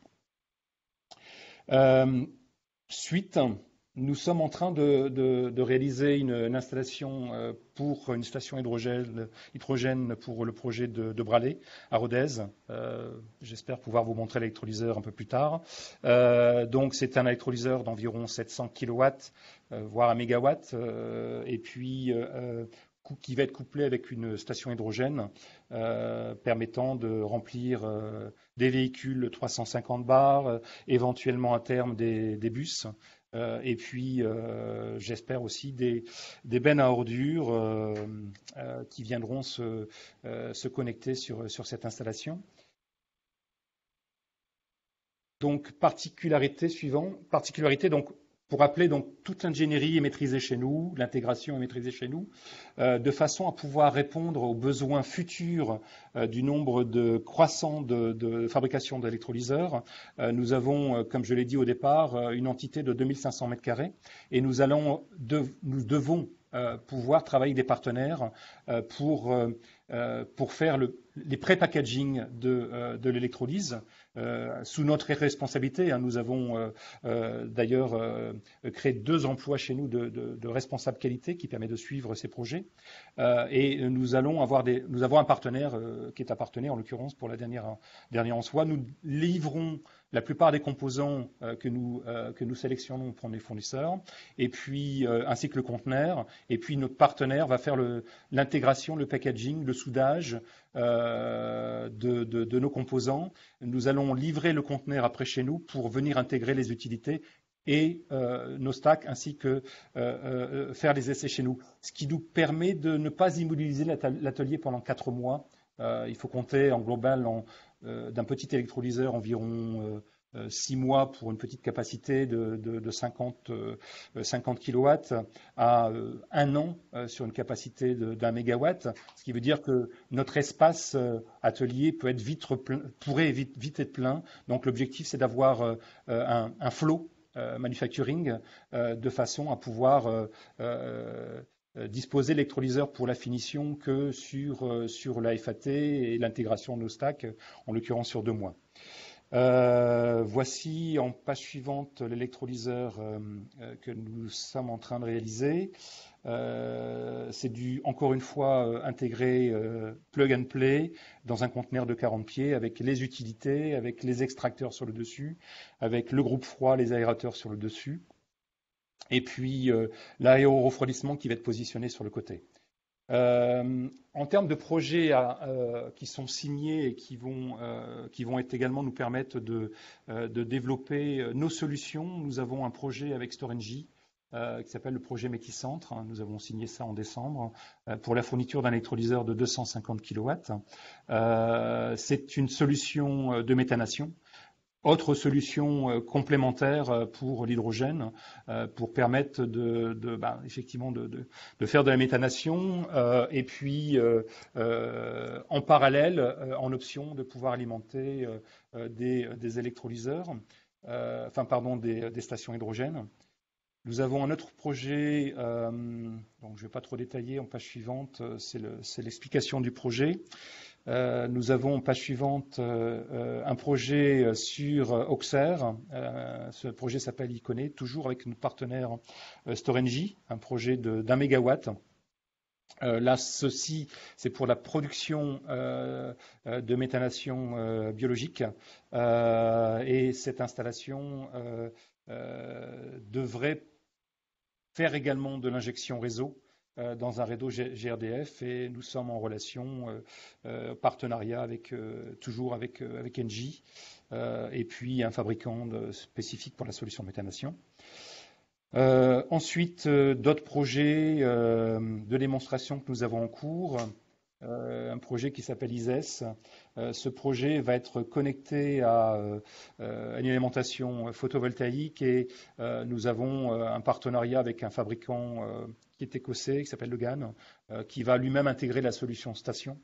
Euh, suite, nous sommes en train de, de, de réaliser une, une installation euh, pour une station hydrogène, hydrogène pour le projet de, de Braley à Rodez. Euh, J'espère pouvoir vous montrer l'électrolyseur un peu plus tard. Euh, donc c'est un électrolyseur d'environ sept cents kilowatts, euh, voire un mégawatt, euh, et puis euh, qui va être couplé avec une station hydrogène euh, permettant de remplir euh, des véhicules trois cent cinquante bars, euh, éventuellement à terme des, des bus. Euh, et puis, euh, j'espère aussi des, des bennes à ordures euh, euh, qui viendront se, euh, se connecter sur, sur cette installation. Donc, particularité suivante, particularité, donc, pour rappeler, donc, toute l'ingénierie est maîtrisée chez nous, l'intégration est maîtrisée chez nous, euh, de façon à pouvoir répondre aux besoins futurs euh, du nombre de croissant de, de fabrication d'électrolyseurs. Euh, nous avons, euh, comme je l'ai dit au départ, euh, une entité de deux mille cinq cents mètres carrés et nous, allons de, nous devons euh, pouvoir travailler avec des partenaires euh, pour, euh, pour faire le, les pré-packaging de, euh, de l'électrolyse. Euh, sous notre responsabilité, hein, nous avons euh, euh, d'ailleurs euh, créé deux emplois chez nous de, de, de responsables qualité qui permet de suivre ces projets. Euh, et nous allons avoir des, nous avons un partenaire euh, qui est un partenaire en l'occurrence pour la dernière dernière en soi. Nous livrons la plupart des composants euh, que nous euh, que nous sélectionnons pour les fournisseurs, et puis euh, ainsi que le conteneur. Et puis notre partenaire va faire l'intégration, le, le packaging, le soudage euh, de, de, de nos composants. Nous allons livrer le conteneur après chez nous pour venir intégrer les utilités et euh, nos stacks, ainsi que euh, euh, faire les essais chez nous. Ce qui nous permet de ne pas immobiliser l'atelier pendant quatre mois. Euh, il faut compter en global en, euh, d'un petit électrolyseur environ euh, six mois pour une petite capacité de, de, de cinquante, euh, cinquante kilowatts à euh, un an euh, sur une capacité d'un mégawatt, ce qui veut dire que notre espace euh, atelier peut être vite plein, pourrait vite, vite être plein. Donc l'objectif, c'est d'avoir euh, un, un flow euh, manufacturing euh, de façon à pouvoir euh, euh, disposer l'électrolyseur pour la finition que sur, euh, sur la F A T et l'intégration de nos stacks, en l'occurrence sur deux mois. Euh, voici en page suivante l'électrolyseur euh, que nous sommes en train de réaliser. Euh, c'est du, encore une fois, euh, intégré euh, plug and play dans un conteneur de quarante pieds avec les utilités, avec les extracteurs sur le dessus, avec le groupe froid, les aérateurs sur le dessus, et puis euh, l'aéro-refroidissement qui va être positionné sur le côté. Euh, en termes de projets à, euh, qui sont signés et qui vont, euh, qui vont être également nous permettre de, euh, de développer nos solutions, nous avons un projet avec Storengy euh, qui s'appelle le projet Méticentre. Nous avons signé ça en décembre euh, pour la fourniture d'un électrolyseur de deux cent cinquante kilowatts. Euh, C'est une solution de méthanation. Autre solution euh, complémentaire euh, pour l'hydrogène, euh, pour permettre de, de bah, effectivement de, de, de faire de la méthanation euh, et puis euh, euh, en parallèle, euh, en option, de pouvoir alimenter euh, des, des électrolyseurs, euh, enfin pardon, des, des stations hydrogène. Nous avons un autre projet, euh, donc je ne vais pas trop détailler, en page suivante, c'est l'explication du projet. Euh, nous avons, page suivante, euh, un projet sur Auxerre. Euh, ce projet s'appelle Iconé, toujours avec notre partenaire euh, Storengy, un projet d'un mégawatt Euh, là, ceci, c'est pour la production euh, de méthanation euh, biologique. Euh, et cette installation euh, euh, devrait faire également de l'injection réseau euh, dans un réseau G R D F. Et nous sommes en relation, euh, euh, partenariat avec, euh, toujours avec, euh, avec Engie euh, et puis un fabricant de, spécifique pour la solution de méthanation. Euh, ensuite, euh, d'autres projets euh, de démonstration que nous avons en cours. Euh, un projet qui s'appelle I S E S. Euh, ce projet va être connecté à, euh, à une alimentation photovoltaïque et euh, nous avons euh, un partenariat avec un fabricant euh, qui est écossais, qui s'appelle Le Gan, euh, qui va lui-même intégrer la solution station.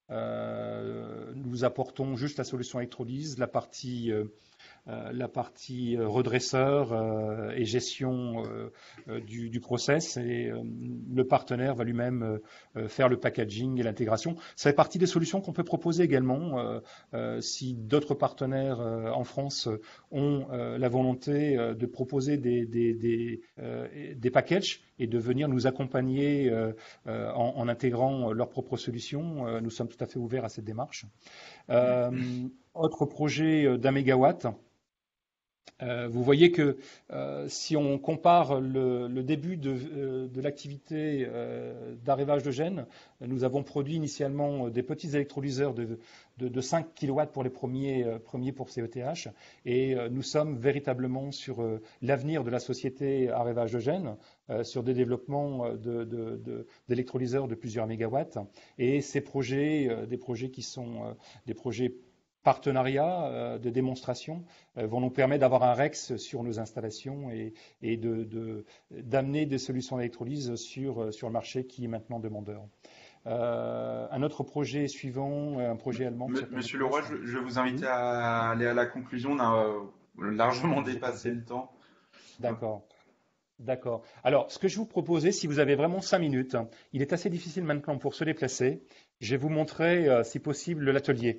Euh, nous apportons juste la solution électrolyse, la partie euh, Euh, la partie euh, redresseur euh, et gestion euh, euh, du, du process et euh, le partenaire va lui-même euh, faire le packaging et l'intégration. Ça fait partie des solutions qu'on peut proposer également euh, euh, si d'autres partenaires euh, en France ont euh, la volonté euh, de proposer des, des, des, euh, des packages et de venir nous accompagner euh, euh, en, en intégrant leurs propres solutions. Euh, nous sommes tout à fait ouverts à cette démarche. Euh, autre projet d'un mégawatt. Euh, vous voyez que euh, si on compare le, le début de, euh, de l'activité euh, d'arrivage de gènes, nous avons produit initialement des petits électrolyseurs de, de, de cinq kilowatts pour les premiers, euh, premiers pour C E T H et euh, nous sommes véritablement sur euh, l'avenir de la société arrivage de gènes, euh, sur des développements de, de, de, d'électrolyseurs de plusieurs mégawatts et ces projets, euh, des projets qui sont euh, des projets partenariats euh, de démonstration euh, vont nous permettre d'avoir un REX sur nos installations et, et de, de, d'amener des solutions d'électrolyse sur, sur le marché qui est maintenant demandeur. Euh, un autre projet suivant, un projet allemand. Monsieur Leroy, je, je vais vous inviter oui. à aller à la conclusion. On a largement dépassé le temps. D'accord. D'accord. Alors, ce que je vous proposais, si vous avez vraiment cinq minutes, il est assez difficile maintenant pour se déplacer. Je vais vous montrer, euh, si possible, l'atelier.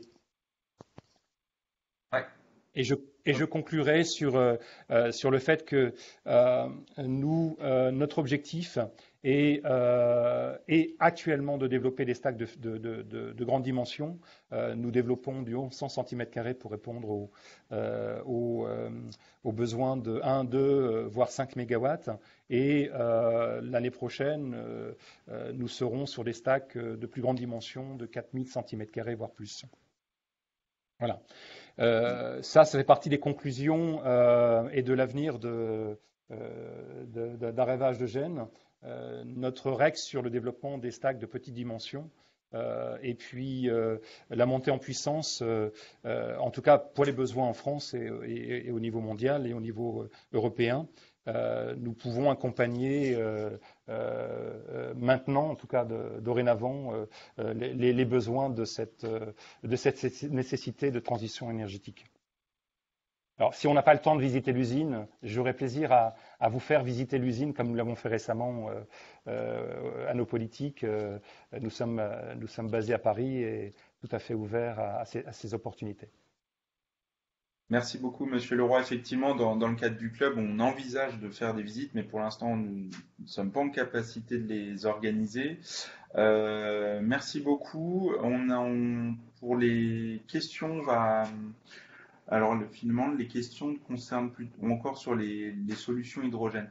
Ouais. Et je, et je conclurai sur, euh, sur le fait que euh, nous, euh, notre objectif est, euh, est actuellement de développer des stacks de, de, de, de, de grande dimension. Euh, nous développons du cent centimètres carrés pour répondre aux, euh, aux, euh, aux besoins de un, deux, voire cinq mégawatts. Et euh, l'année prochaine, euh, nous serons sur des stacks de plus grande dimension de quatre mille centimètres carrés, voire plus. Voilà. Euh, ça, ça fait partie des conclusions euh, et de l'avenir de, euh, de, de, d'arrivage de gènes. Euh, notre REX sur le développement des stacks de petite dimension euh, et puis euh, la montée en puissance, euh, euh, en tout cas pour les besoins en France et, et, et au niveau mondial et au niveau européen. Euh, nous pouvons accompagner euh, euh, maintenant, en tout cas de, dorénavant, euh, les, les besoins de cette, de cette nécessité de transition énergétique. Alors, si on n'a pas le temps de visiter l'usine, j'aurai plaisir à, à vous faire visiter l'usine comme nous l'avons fait récemment euh, euh, à nos politiques. Euh, nous, sommes, nous sommes basés à Paris et tout à fait ouverts à, à, ces, à ces opportunités. Merci beaucoup, Monsieur Leroy. Effectivement, dans, dans le cadre du club, on envisage de faire des visites, mais pour l'instant, nous ne sommes pas en capacité de les organiser. Euh, merci beaucoup. On a, on, pour les questions, on va... Alors, le, finalement, les questions concernent plus, encore sur les, les solutions hydrogène.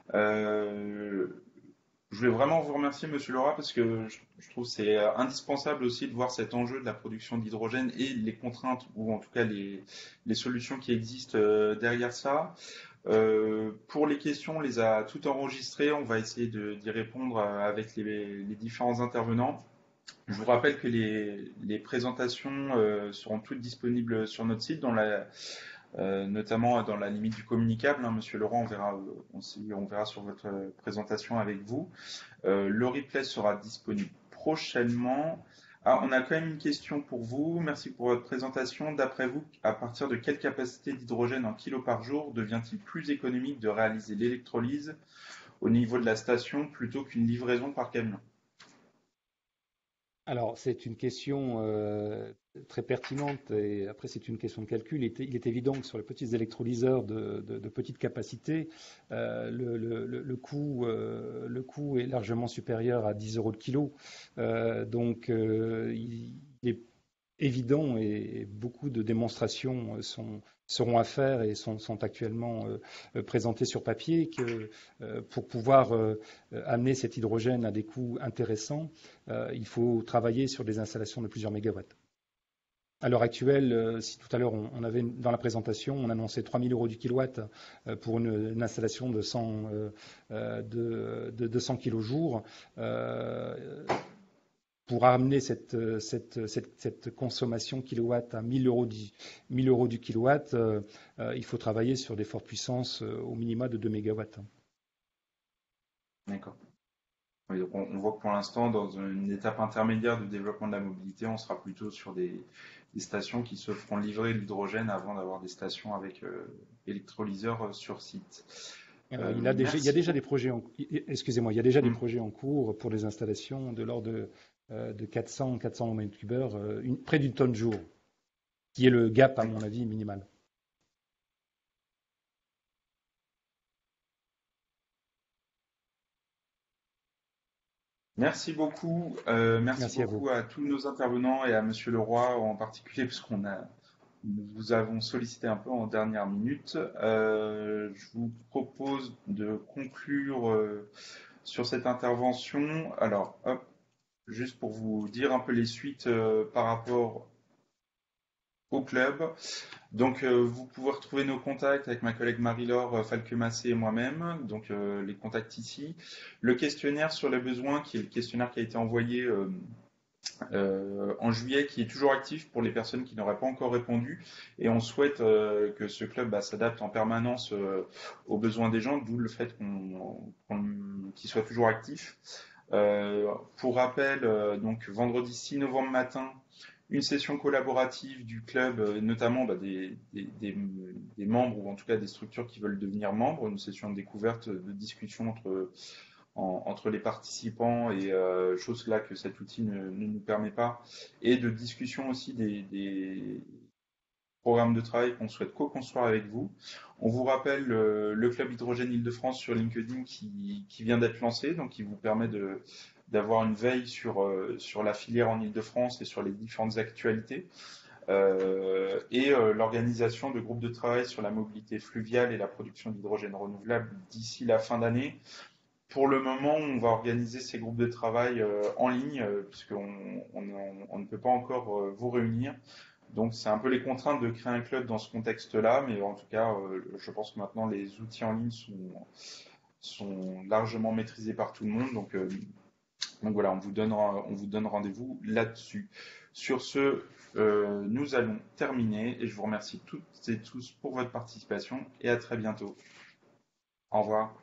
Euh, Je voulais vraiment vous remercier, Monsieur Leroy, parce que je, je trouve que c'est indispensable aussi de voir cet enjeu de la production d'hydrogène et les contraintes, ou en tout cas les, les solutions qui existent euh, derrière ça. Euh, pour les questions, on les a toutes enregistrées. On va essayer de, d'y répondre avec les, les différents intervenants. Je vous rappelle que les, les présentations euh, seront toutes disponibles sur notre site, dans la... Euh, notamment dans la limite du communicable. Hein, Monsieur Leroy, on verra, on, on verra sur votre présentation avec vous. Euh, le replay sera disponible prochainement. Ah, on a quand même une question pour vous. Merci pour votre présentation. D'après vous, à partir de quelle capacité d'hydrogène en kilos par jour devient-il plus économique de réaliser l'électrolyse au niveau de la station plutôt qu'une livraison par camion ? Alors, c'est une question euh, très pertinente, et après c'est une question de calcul. Il est, il est évident que sur les petits électrolyseurs de, de, de petite capacité, euh, le, le, le, coût, euh, le coût est largement supérieur à dix euros le kilo. Euh, donc euh, il, il est évident, et beaucoup de démonstrations sont, seront à faire et sont, sont actuellement euh, présentées sur papier, que euh, pour pouvoir euh, amener cet hydrogène à des coûts intéressants, euh, il faut travailler sur des installations de plusieurs mégawatts. À l'heure actuelle, euh, si tout à l'heure on, on avait dans la présentation, on annonçait trois mille euros du kilowatt euh, pour une, une installation de cent, euh, de, de deux cents kilos jour. Euh, Pour amener cette, cette, cette, cette consommation kilowatt à mille euros du, mille euros du kilowatt, euh, euh, il faut travailler sur des fortes puissances euh, au minima de deux mégawatts. D'accord. Oui, donc on, on voit que pour l'instant, dans une étape intermédiaire de développement de la mobilité, on sera plutôt sur des, des stations qui se feront livrer l'hydrogène avant d'avoir des stations avec euh, électrolyseurs sur site. Alors, il, a déjà, il y a déjà des projets en, excusez-moi, il y a déjà mmh. des projets en cours pour des installations de l'ordre de de quatre cents mètres cubes, euh, près d'une tonne jour, qui est le gap, à mon avis, minimal. Merci beaucoup. Euh, merci, merci beaucoup à, à tous nos intervenants et à Monsieur Leroy en particulier, puisqu'on a, nous vous avons sollicité un peu en dernière minute. Euh, je vous propose de conclure euh, sur cette intervention. Alors, hop. Juste pour vous dire un peu les suites euh, par rapport au club. Donc, euh, vous pouvez retrouver nos contacts avec ma collègue Marie-Laure euh, Falquemassé et moi-même. Donc, euh, les contacts ici. Le questionnaire sur les besoins, qui est le questionnaire qui a été envoyé euh, euh, en juillet, qui est toujours actif pour les personnes qui n'auraient pas encore répondu. Et on souhaite euh, que ce club bah, s'adapte en permanence euh, aux besoins des gens, d'où le fait qu'on, qu'on, qu'il soit toujours actif. Euh, pour rappel, euh, donc vendredi six novembre matin, une session collaborative du club, euh, notamment bah, des, des, des, des membres ou en tout cas des structures qui veulent devenir membres, une session de découverte, de discussion entre, en, entre les participants et euh, chose là que cet outil ne, ne nous permet pas, et de discussion aussi des, des programme de travail qu'on souhaite co-construire avec vous. On vous rappelle le, le Club Hydrogène Île-de-France sur LinkedIn qui, qui vient d'être lancé, donc qui vous permet de, d'avoir une veille sur, euh, sur la filière en Île-de-France et sur les différentes actualités. Euh, et euh, l'organisation de groupes de travail sur la mobilité fluviale et la production d'hydrogène renouvelable d'ici la fin d'année. Pour le moment, on va organiser ces groupes de travail euh, en ligne, euh, puisqu'on on, on, on ne peut pas encore euh, vous réunir. Donc, c'est un peu les contraintes de créer un club dans ce contexte-là, mais en tout cas, euh, je pense que maintenant, les outils en ligne sont, sont largement maîtrisés par tout le monde. Donc, euh, donc voilà, on vous donne, on vous donne rendez-vous là-dessus. Sur ce, euh, nous allons terminer et je vous remercie toutes et tous pour votre participation et à très bientôt. Au revoir.